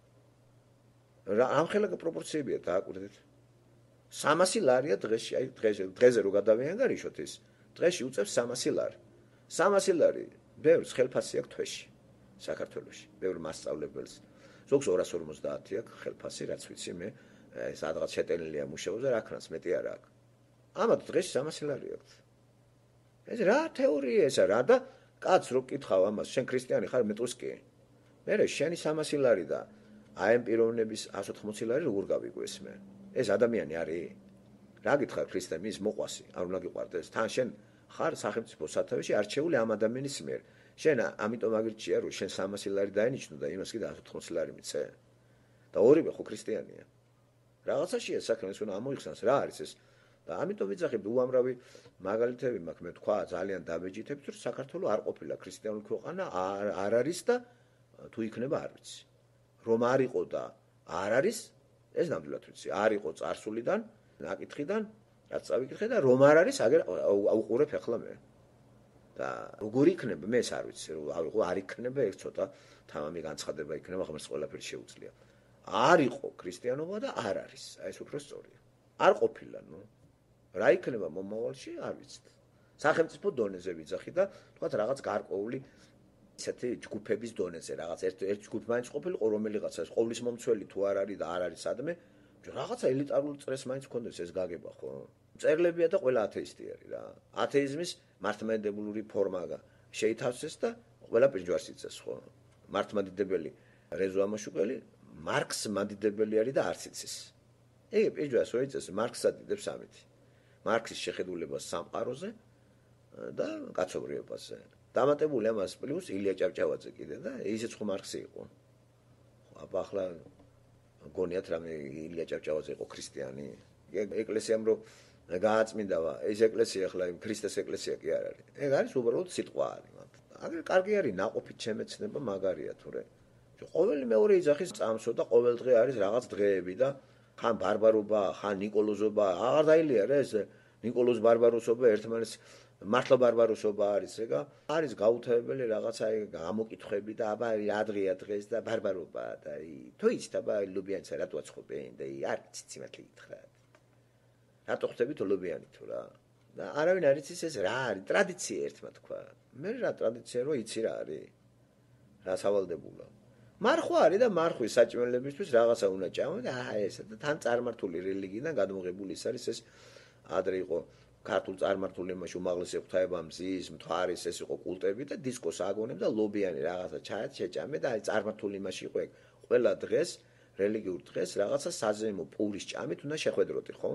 რა ამ ხელა პროპორციებია დააკვირდით სამასი ლარია დღეში აი დღეზე დღეზე რო გადავიანგარიშოთ ის დღეში უწევს სამასი ლარი სამასი ლარი ბევრს ხელფასი აქვს თვეში საქართველოში ბევრ მასწავლებელს ზოგს ორას ორმოცდაათი აქვს ხელფასი რაც ვიცი მე სადღაც შეტენილია მუშაობს და რა ქნას მეტი არ აქვს. ამათ დღეში სამასი ლარი აქვს. ეს რა თეორია ესა რა და კაც რო კითხავ ამას შენ ქრისტიანი ხარ მეტყვის კი. მე შენი სამასი ლარი და აი ამ პიროვნების εκατს ოთხმოცი ლარი როგორ გავიგვეს მე? ეს ადამიანი არის? რა გითხარ ქრისტემის მოყვასი არ უნდა გიყვარდეს თან შენ ხარ სახელმწიფო სათავეში არჩეული ამ ადამიანის მიერ. შენ ამიტომ აგირჩია რომ შენ სამასი ლარი დაენიშნო და იმას კიდე εκατს ოთხმოცი ლარი მიცე. და ორივე ხო ქრისტიანია. რაღაცაშია საქმე ეს უნდა ამოიხსნას რა არის ეს და ამიტომ ვიძახებ უამრავი მაგალითები მაქვს მე თქვა ძალიან დაბეჭდებით რომ საქართველოს არ ყოფილა ქრისტიანული ქვეყანა არ არის და თუ იქნება არ ვიცი რომ არ იყო და არ არის ეს ნამდვილად ვიცი არ იყო წარსულიდან ნაკითხიდან რაც წავიკითხე და რომ არ არის აგერ აუყურებ ახლა მე და როგორ იქნება მე ეს არ ვიცი რომ არ იქნება ეგ ცოტა თამამი განცხადება იქნება ღმერთს ყველაფერი შეუძლია არ იყო ქრისტიანობა და არ არის. აი ეს უფრო სწორია. არ ყოფილა, ნუ. რა იქნება მომავალში, არ ვიცით. სახელმწიფო დონეზე ვიძახი და თქვათ რაღაც გარკვეული ისეთი ჯგუფების დონეზე, რაღაც ერთ ერთ ჯგუფი მაინც ყოფილიყო, რომელიღაცა ეს ყოვლის მომცველი თუ არ არის და არ არის სადმე, რაღაცა ელიტარულ წრეს მაინც მქონდეს ეს გაგება, ხო? მწერლებია და ყველა ათეისტი არის რა. ათეიზმის მართლმადიდებლური ფორმა შეითავსეს და ყველა პირჯვარს იცეს, ხო? მართლმადიდებელი რეზო ამაშუկელი მარქს მადიდებელი არის და არც იცის. ეგ პირჯვარს რო იცეს მარქსს ადიდებს ამით. მარქსის შეხედულებას სამყაროზე და კაცობრიობაზე. დამატებული ამას პლუს ილია ჭავჭავაძე კიდე და ისიც ხო მარქსი იყო. აბა ახლა გონიათ რამე ილია ჭავჭავაძე იყო ქრისტიანი. ეკლესიამ რო გააწმინდავა, ეს ეკლესია ახლა ქრისტეს ეკლესია კი არ არის. ეგ არის უბრალოდ სიტყვა არის მათ. აგერ კარგი არის ნაყოფით შემეცნება მაგარია თურე. ყოველი მეორე იძახის წამსო და ყოველ დღე არის რაღაც დღეები და ხან ბარბარობა, ხან ნიკოლოზობა, აღარ დაილია ეს ნიკოლოზ ბარბაროსობა ერთმანეთს მართლა ბარბაროსობა არის, ეგა არის გაუთავებელი რაღაცა გამოკითხები და აბა ადრეა დღეს და ბარბარობა და თუ იცით აბა ლუბიანცა რატო აცხობენ და არ იცით სიმართლე გითხრათ. რატო ხვდებით ლუბიანი თუ რა? და არავინ არ იცის ეს რა არის, ტრადიცია ერთმა თქვა. მე რა ტრადიცია რო იცი რა არის? რა სავალდებულა. მარხვა არის და მარხვის საჭმელებისთვის რაღაცა უნდა ჭამო და აა ესა და თან წარმართული რელიგიიდან გადმოღებული ის არის ეს ადრე იყო ქართულ წარმართულ იმაში უმაღლესი ღვთაება მზის, მთვარის ეს იყო კულტები და დისკოს აგონებ და ლობიანი რაღაცა ჩაეთ შეჭამე და აი წარმართულ იმაში იყო ეგ ყველა დღეს რელიგიურ დღეს რაღაცა საზეიმო პურის ჭამით უნდა შეხვედროთი ხო?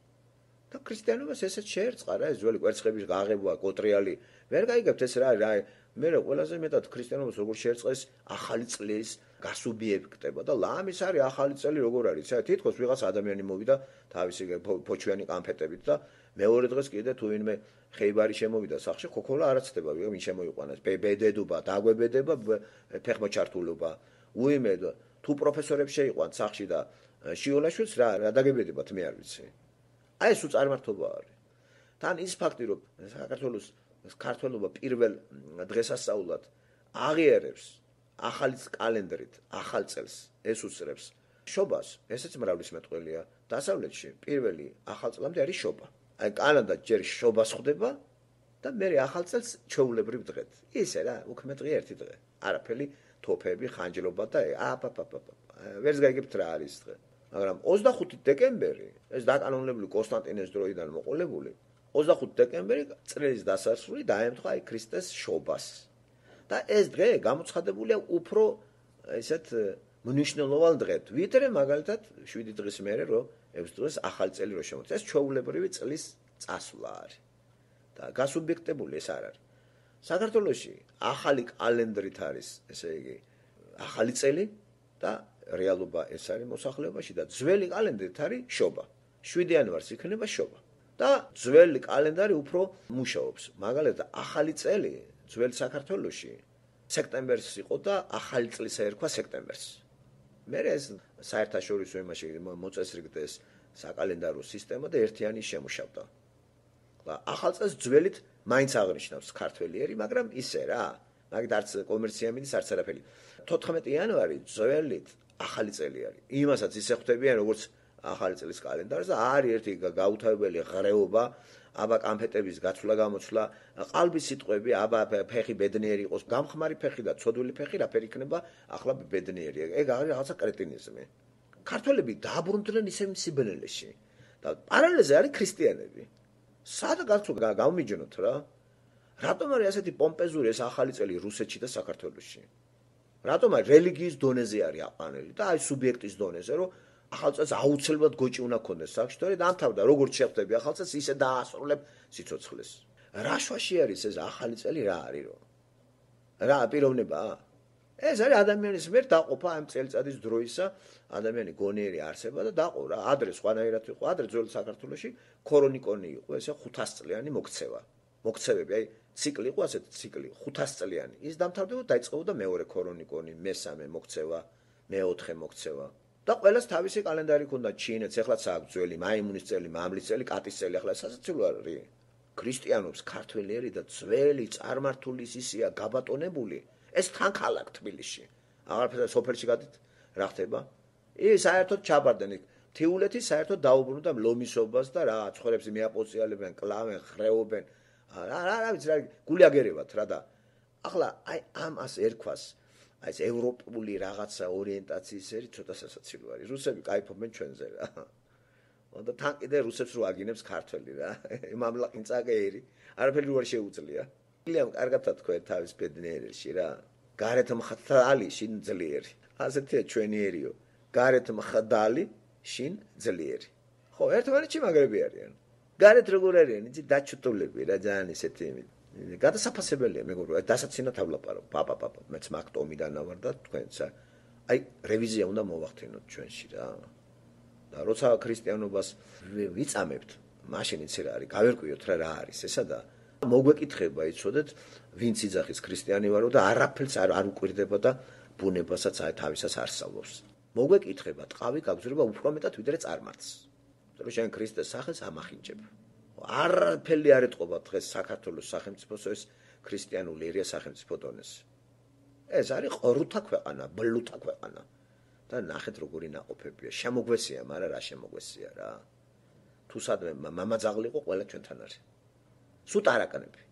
და ქრისტიანობას ესეც შეერწყა რა ეს ძველი კვერცხების გაღებვა, კოტრიალი ვერ გაიგებთ ეს რა არის მე რა ყველაზე მეტად ქრისტიანობას როგორ შეერწყეს ახალი წლის გასუბიექტება და ლამის არის ახალი წელი როგორ არის აი თითქოს ვიღაც ადამიანი მოვიდა თავისი ფოჩვიანი კანფეტებით და მეორე დღეს კიდე თუ ვინმე ხეიბარი შემოვიდა სახში ქოქოლა არ აცდება ვიღა მინ შემოიყვანეს ბედედობა დაგვებედება ფეხმოჩართულობა უიმედ თუ პროფესორებს შეიყვანთ სახში და შიოლაშვილს რა რა დაგებედებათ მე არ ვიცი აი ეს უწარმართობა არის თან ის ფაქტი რომ საქართველოს ქართველობა პირველ დღესასწაულად აღიარებს ახალი კალენდრით, ახალ წელს ეს უსწრებს შობას, ესეც მრავლის მეტყველია. დასავლეთში პირველი ახალ წლამდე არის შობა. აი კანადა ჯერ შობას ხვდება და მე ახალ წელს ჩვეულებრივ დღედ. ისე რა, უქმე დღე ერთი დღე. არაფერი თოფები, ხანჯლობა და აპაპაპაპ. ვერც გაიგებთ რა არის დღე. მაგრამ ოცდახუთი დეკემბერი, ეს დაკანონებული კონსტანტინეს დროიდან მოყოლებული ოცდახუთი დეკემბერი წლის დასასრული დაემთხვა აი ქრისტეს შობას. და ეს დღე გამოცხადებულია უფრო ესეთ მნიშვნელოვან დღედ. ვიდრე მაგალითად შვიდი დღის მერე რო ექვს დღეს ახალი წელი რო შემოწეს. ეს ჩვეულებრივი წლის წასვლა არის. და გასუბიექტებული ეს არ არის. საქართველოში ახალი კალენდრით არის, ესე იგი, ახალი წელი და რეალობა ეს არის მოსახლეობაში და ძველი კალენდრით არის შობა. შვიდი იანვარს იქნება შობა. და ძველი კალენდარი უფრო მუშაობს. მაგალითად ახალი წელი ძველ საქართველოში სექტემბერს იყო და ახალი წლის ერქვა სექტემბერს. მე ეს საერთაშორისო იმაში მოწესრიგდეს საკალენდარო სისტემა და ერთიანი შემუშავდა. ახალ წელს ძველით მაინც აღნიშნავს ქართველიერი, მაგრამ ისე რა, მაგით არც კომერცია მიდის, არც არაფერი. თოთხმეტი იანვარი ძველით ახალი წელი არის. იმასაც ისე ხვდებიან როგორც ახალი წლის კალენდარს და არის ერთი გაუთავებელი ღრეობა აბა კანფეტების გაცვლა გამოცვლა ყალბის სიტყვები აბა ფეხი ბედნიერი იყოს გამხმარი ფეხი და ცოდვილი ფეხი რაფერი იქნება ახლა ბედნიერი ეგ არის რაღაცა კრეტინიზმი ქართველები დააბრუნდნენ ისე სიბნელეში და პარალელზე არის ქრისტიანები სადა გაცვლა გამიჯნოთ რა რატომ არის ასეთი პომპეზური ეს ახალი წელი რუსეთში და საქართველოში რატომ არის რელიგიის დონეზე არის აყვანილი და აი სუბიექტის დონეზე რომ ახალ წელს აუცილებლად გოჭი უნდა ქონდეს საქმე და ამთავრდა როგორც შეხვდები ახალ წელს ისე დაასრულებ სიცოცხლეს რა შვაში არის ეს ახალი წელი რა არის რო რა პიროვნებაა ეს არის ადამიანის მიერ დაყოფა ამ წელიწადის დროისა ადამიანი გონიერი არსება და დაყო რა ადრე სხვანაირად იყო ადრე ძველ საქართველოში ქრონიკონი იყო ესე ხუთას წლიანი მოქცევა მოქცევები აი ციკლი იყო ასეთი ციკლი ხუთას წლიანი ის დამთავრდება დაიწყებოდა მეორე ქრონიკონი მესამე მოქცევა მეოთხე მოქცევა და ყველას თავისი კალენდარი ქონდა ჩინეთს ეხლაც აქვს ძველი მაიმუნის წელი მამლის წელი კატის წელი ახლა სასაცილო არის ქრისტიანობს ქართველიერი და ძველი წარმართული ისია გაბატონებული ეს თან ქალაქ თბილისში აღარაფერს სოფელში გადით რა ხდება ის საერთოდ ჩაბარდნენ იქ. თეულეთი საერთოდ დაუბრუნდა ლომისობას და რა ცხოვრებს მიაპოციალებენ, კლავენ, ხრეობენ. რა რა რა ვიცი რა გული აგერებათ რა და ახლა აი ამას ერქვას აი ეს ევროპული რაღაცა ორიენტაციის ერი ცოტა სასაცილო არის. რუსები кайფობენ ჩვენზე რა. და თან კიდე რუსებს რო აგინებს ქართველი რა. მამლაყინწაკე ერი. არაფერი რო არ შეუძლია. ილიამ კარგად თქვა თავის ბედნიერში რა. გარეთ მხდალი შინ ძლიერი. ასეთია ჩვენიერიო. გარეთ მხდალი შინ ძლიერი. ხო, ერთმანეთში მაგრები არიან. გარეთ როგორ არიან? იცი დაჩუტულები რა ძალიან ისეთი გადასაფასებელია მეგობრებო. დასაცინათ ავლაპარო. პაპა პაპა მეც მაგ ტომიდან ავარ და თქვენც აი რევიზია უნდა მოვახდინოთ ჩვენში რა. და როცა ქრისტიანობას ვიწამებთ, მაშინ იცი რა არის, გავერკვიოთ რა რა არის ესა და მოგვეკითხება იცოდეთ, ვინც იძახის ქრისტიანი ვარო და არაფერს არ არ უკვირდება და ბუნებასაც აი თავისას არსავლობს. მოგვეკითხება, ტყავი გაგზრება უფრო მეტად ვიდრე წარმართს. რომ შენ ქრისტეს სახელს ამახინჯებ. არაფერი არ ეთყობა დღეს საქართველოს სახელმწიფოს ეს ქრისტიანული ერია სახელმწიფო დონეზე. ეს არის ყრუთა ქვეყანა, ბლუთა ქვეყანა. და ნახეთ როგორი ნაყოფებია. შემოგვესია, მაგრამ რა შემოგვესია რა. თუ სადმე მამაძაღლი იყო ყველა ჩვენთან არის. სულ ტარაკანები.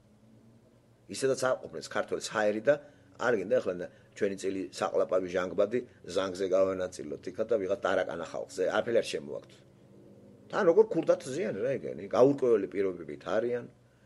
ისედაც არ ყოფნეს ქართველს ჰაერი და არ გინდა ახლა ჩვენი წილი საყლაპავი ჟანგბადი ზანგზე გავანაწილოთ იქა და ვიღაც ტარაკანა ხალხზე. არაფერი არ შემოაქვთ. თან როგორ ქურდათ ზიან რა ეგენი. გაურკვეველი პირობებით არიან.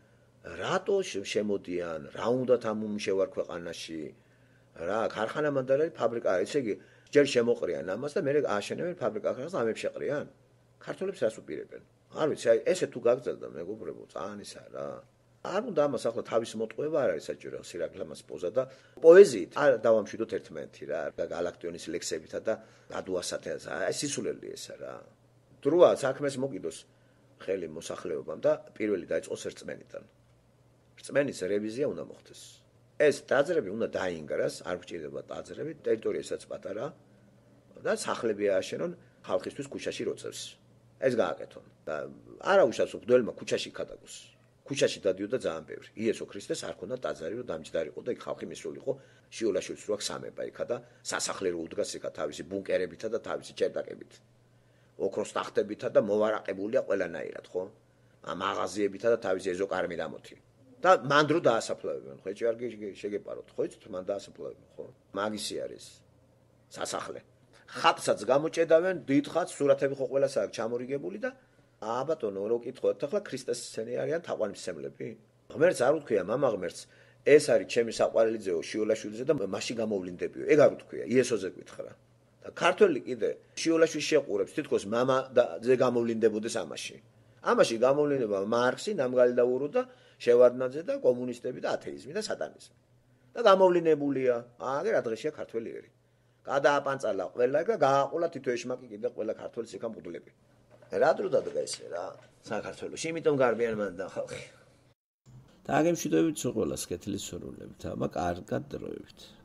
რატო შემოდიან? რა უნდათ ამ უმშევარ ქვეყანაში? რა ქარხანა მანდარი ფაბრიკა ისე იგი ჯერ შემოყრიან ამას და მერე ააშენებენ ფაბრიკას და ამებს შეყრიან. ქართველებს რას უპირებენ? არ ვიცი, აი ესე თუ გაგრძელდა მეგობრებო, წაანისა რა. არ უნდა ამას ახლა თავის მოტყუება არ არის საჭირო, სირაკლამას პოზა და პოეზიით არ დავამშვიდოთ ერთმანეთი რა, გალაქტიონის ლექსებითა და გადუასათენს. აი სისულელი ესა რა. დროა საქმეს მოკიდოს ხელი მოსახლეობამ და პირველი დაიწყოს რწმენიდან. რწმენის რევიზია უნდა მოხდეს. ეს ტაძრები უნდა დაინგრას, არ გვჭირდება ტაძრები, ტერიტორიასაც პატარა და სახლები ააშენონ ხალხისთვის ქუჩაში როწევს. ეს გააკეთონ. და არაუშავს მღვდელმა ქუჩაში ქადაგოს. ქუჩაში დადიოდა ძალიან ბევრი. იესო ქრისტეს არ ქონდა ტაძარი, რომ დამჯდარიყო და იქ ხალხი მისულიყო, შიოლაშვილს რო აქ სამება იქა და სასახლე რო უდგას იქა თავისი ბუნკერებითა და თავისი ჭერდაკებით. ოქროს ტახტებითა და მოვარაყებულია ყველანაირად, ხო? მაღაზიებითა და თავისი ეზოკარმი დამოთი. და მან დრო დაასაფლავებენ, ხო? ეჭვი არ შეგეპაროთ, ხო? იცით, მან დაასაფლავებენ, ხო? მაგისი არის სასახლე. ხატსაც გამოჭედავენ, დიდხატს, სურათები ხო ყველას აქვს ჩამორიგებული და აა ბატონო, რო კითხოთ, ახლა ქრისტეს სცენი არიან თაყვანისმცემლები? ღმერთს არ უთქვია, მამა ღმერთს, ეს არის ჩემი საყვარელიძეო შიოლაშვილზე და მასში გამოვლინდებიო. ეგ არ უთქვია, იესოზე გითხრა. და ქართველი კიდე შიოლაშვილს შეყურებს, თითქოს მამა და ზე გამოვლინდებოდეს ამაში. ამაში გამოვლინდება მარქსი, ნამგალდაურო და შევარდნაძე და კომუნისტები და ათეიზმი და სატანიზმი. და გამოვლინებულია, აგერ რა დღეშია ქართველი ერი. გადააპანწალა ყველა და გააყოლა თითო ეშმაკი კიდე ყველა ქართველის იქა მღვდლები. რა დრო დადგა ესე რა საქართველოში, იმიტომ გარბიან მან და ხალხი. და აგემშვიდობით სულ ყველას კეთილის სურვილებით, აბა კარგად დროებით.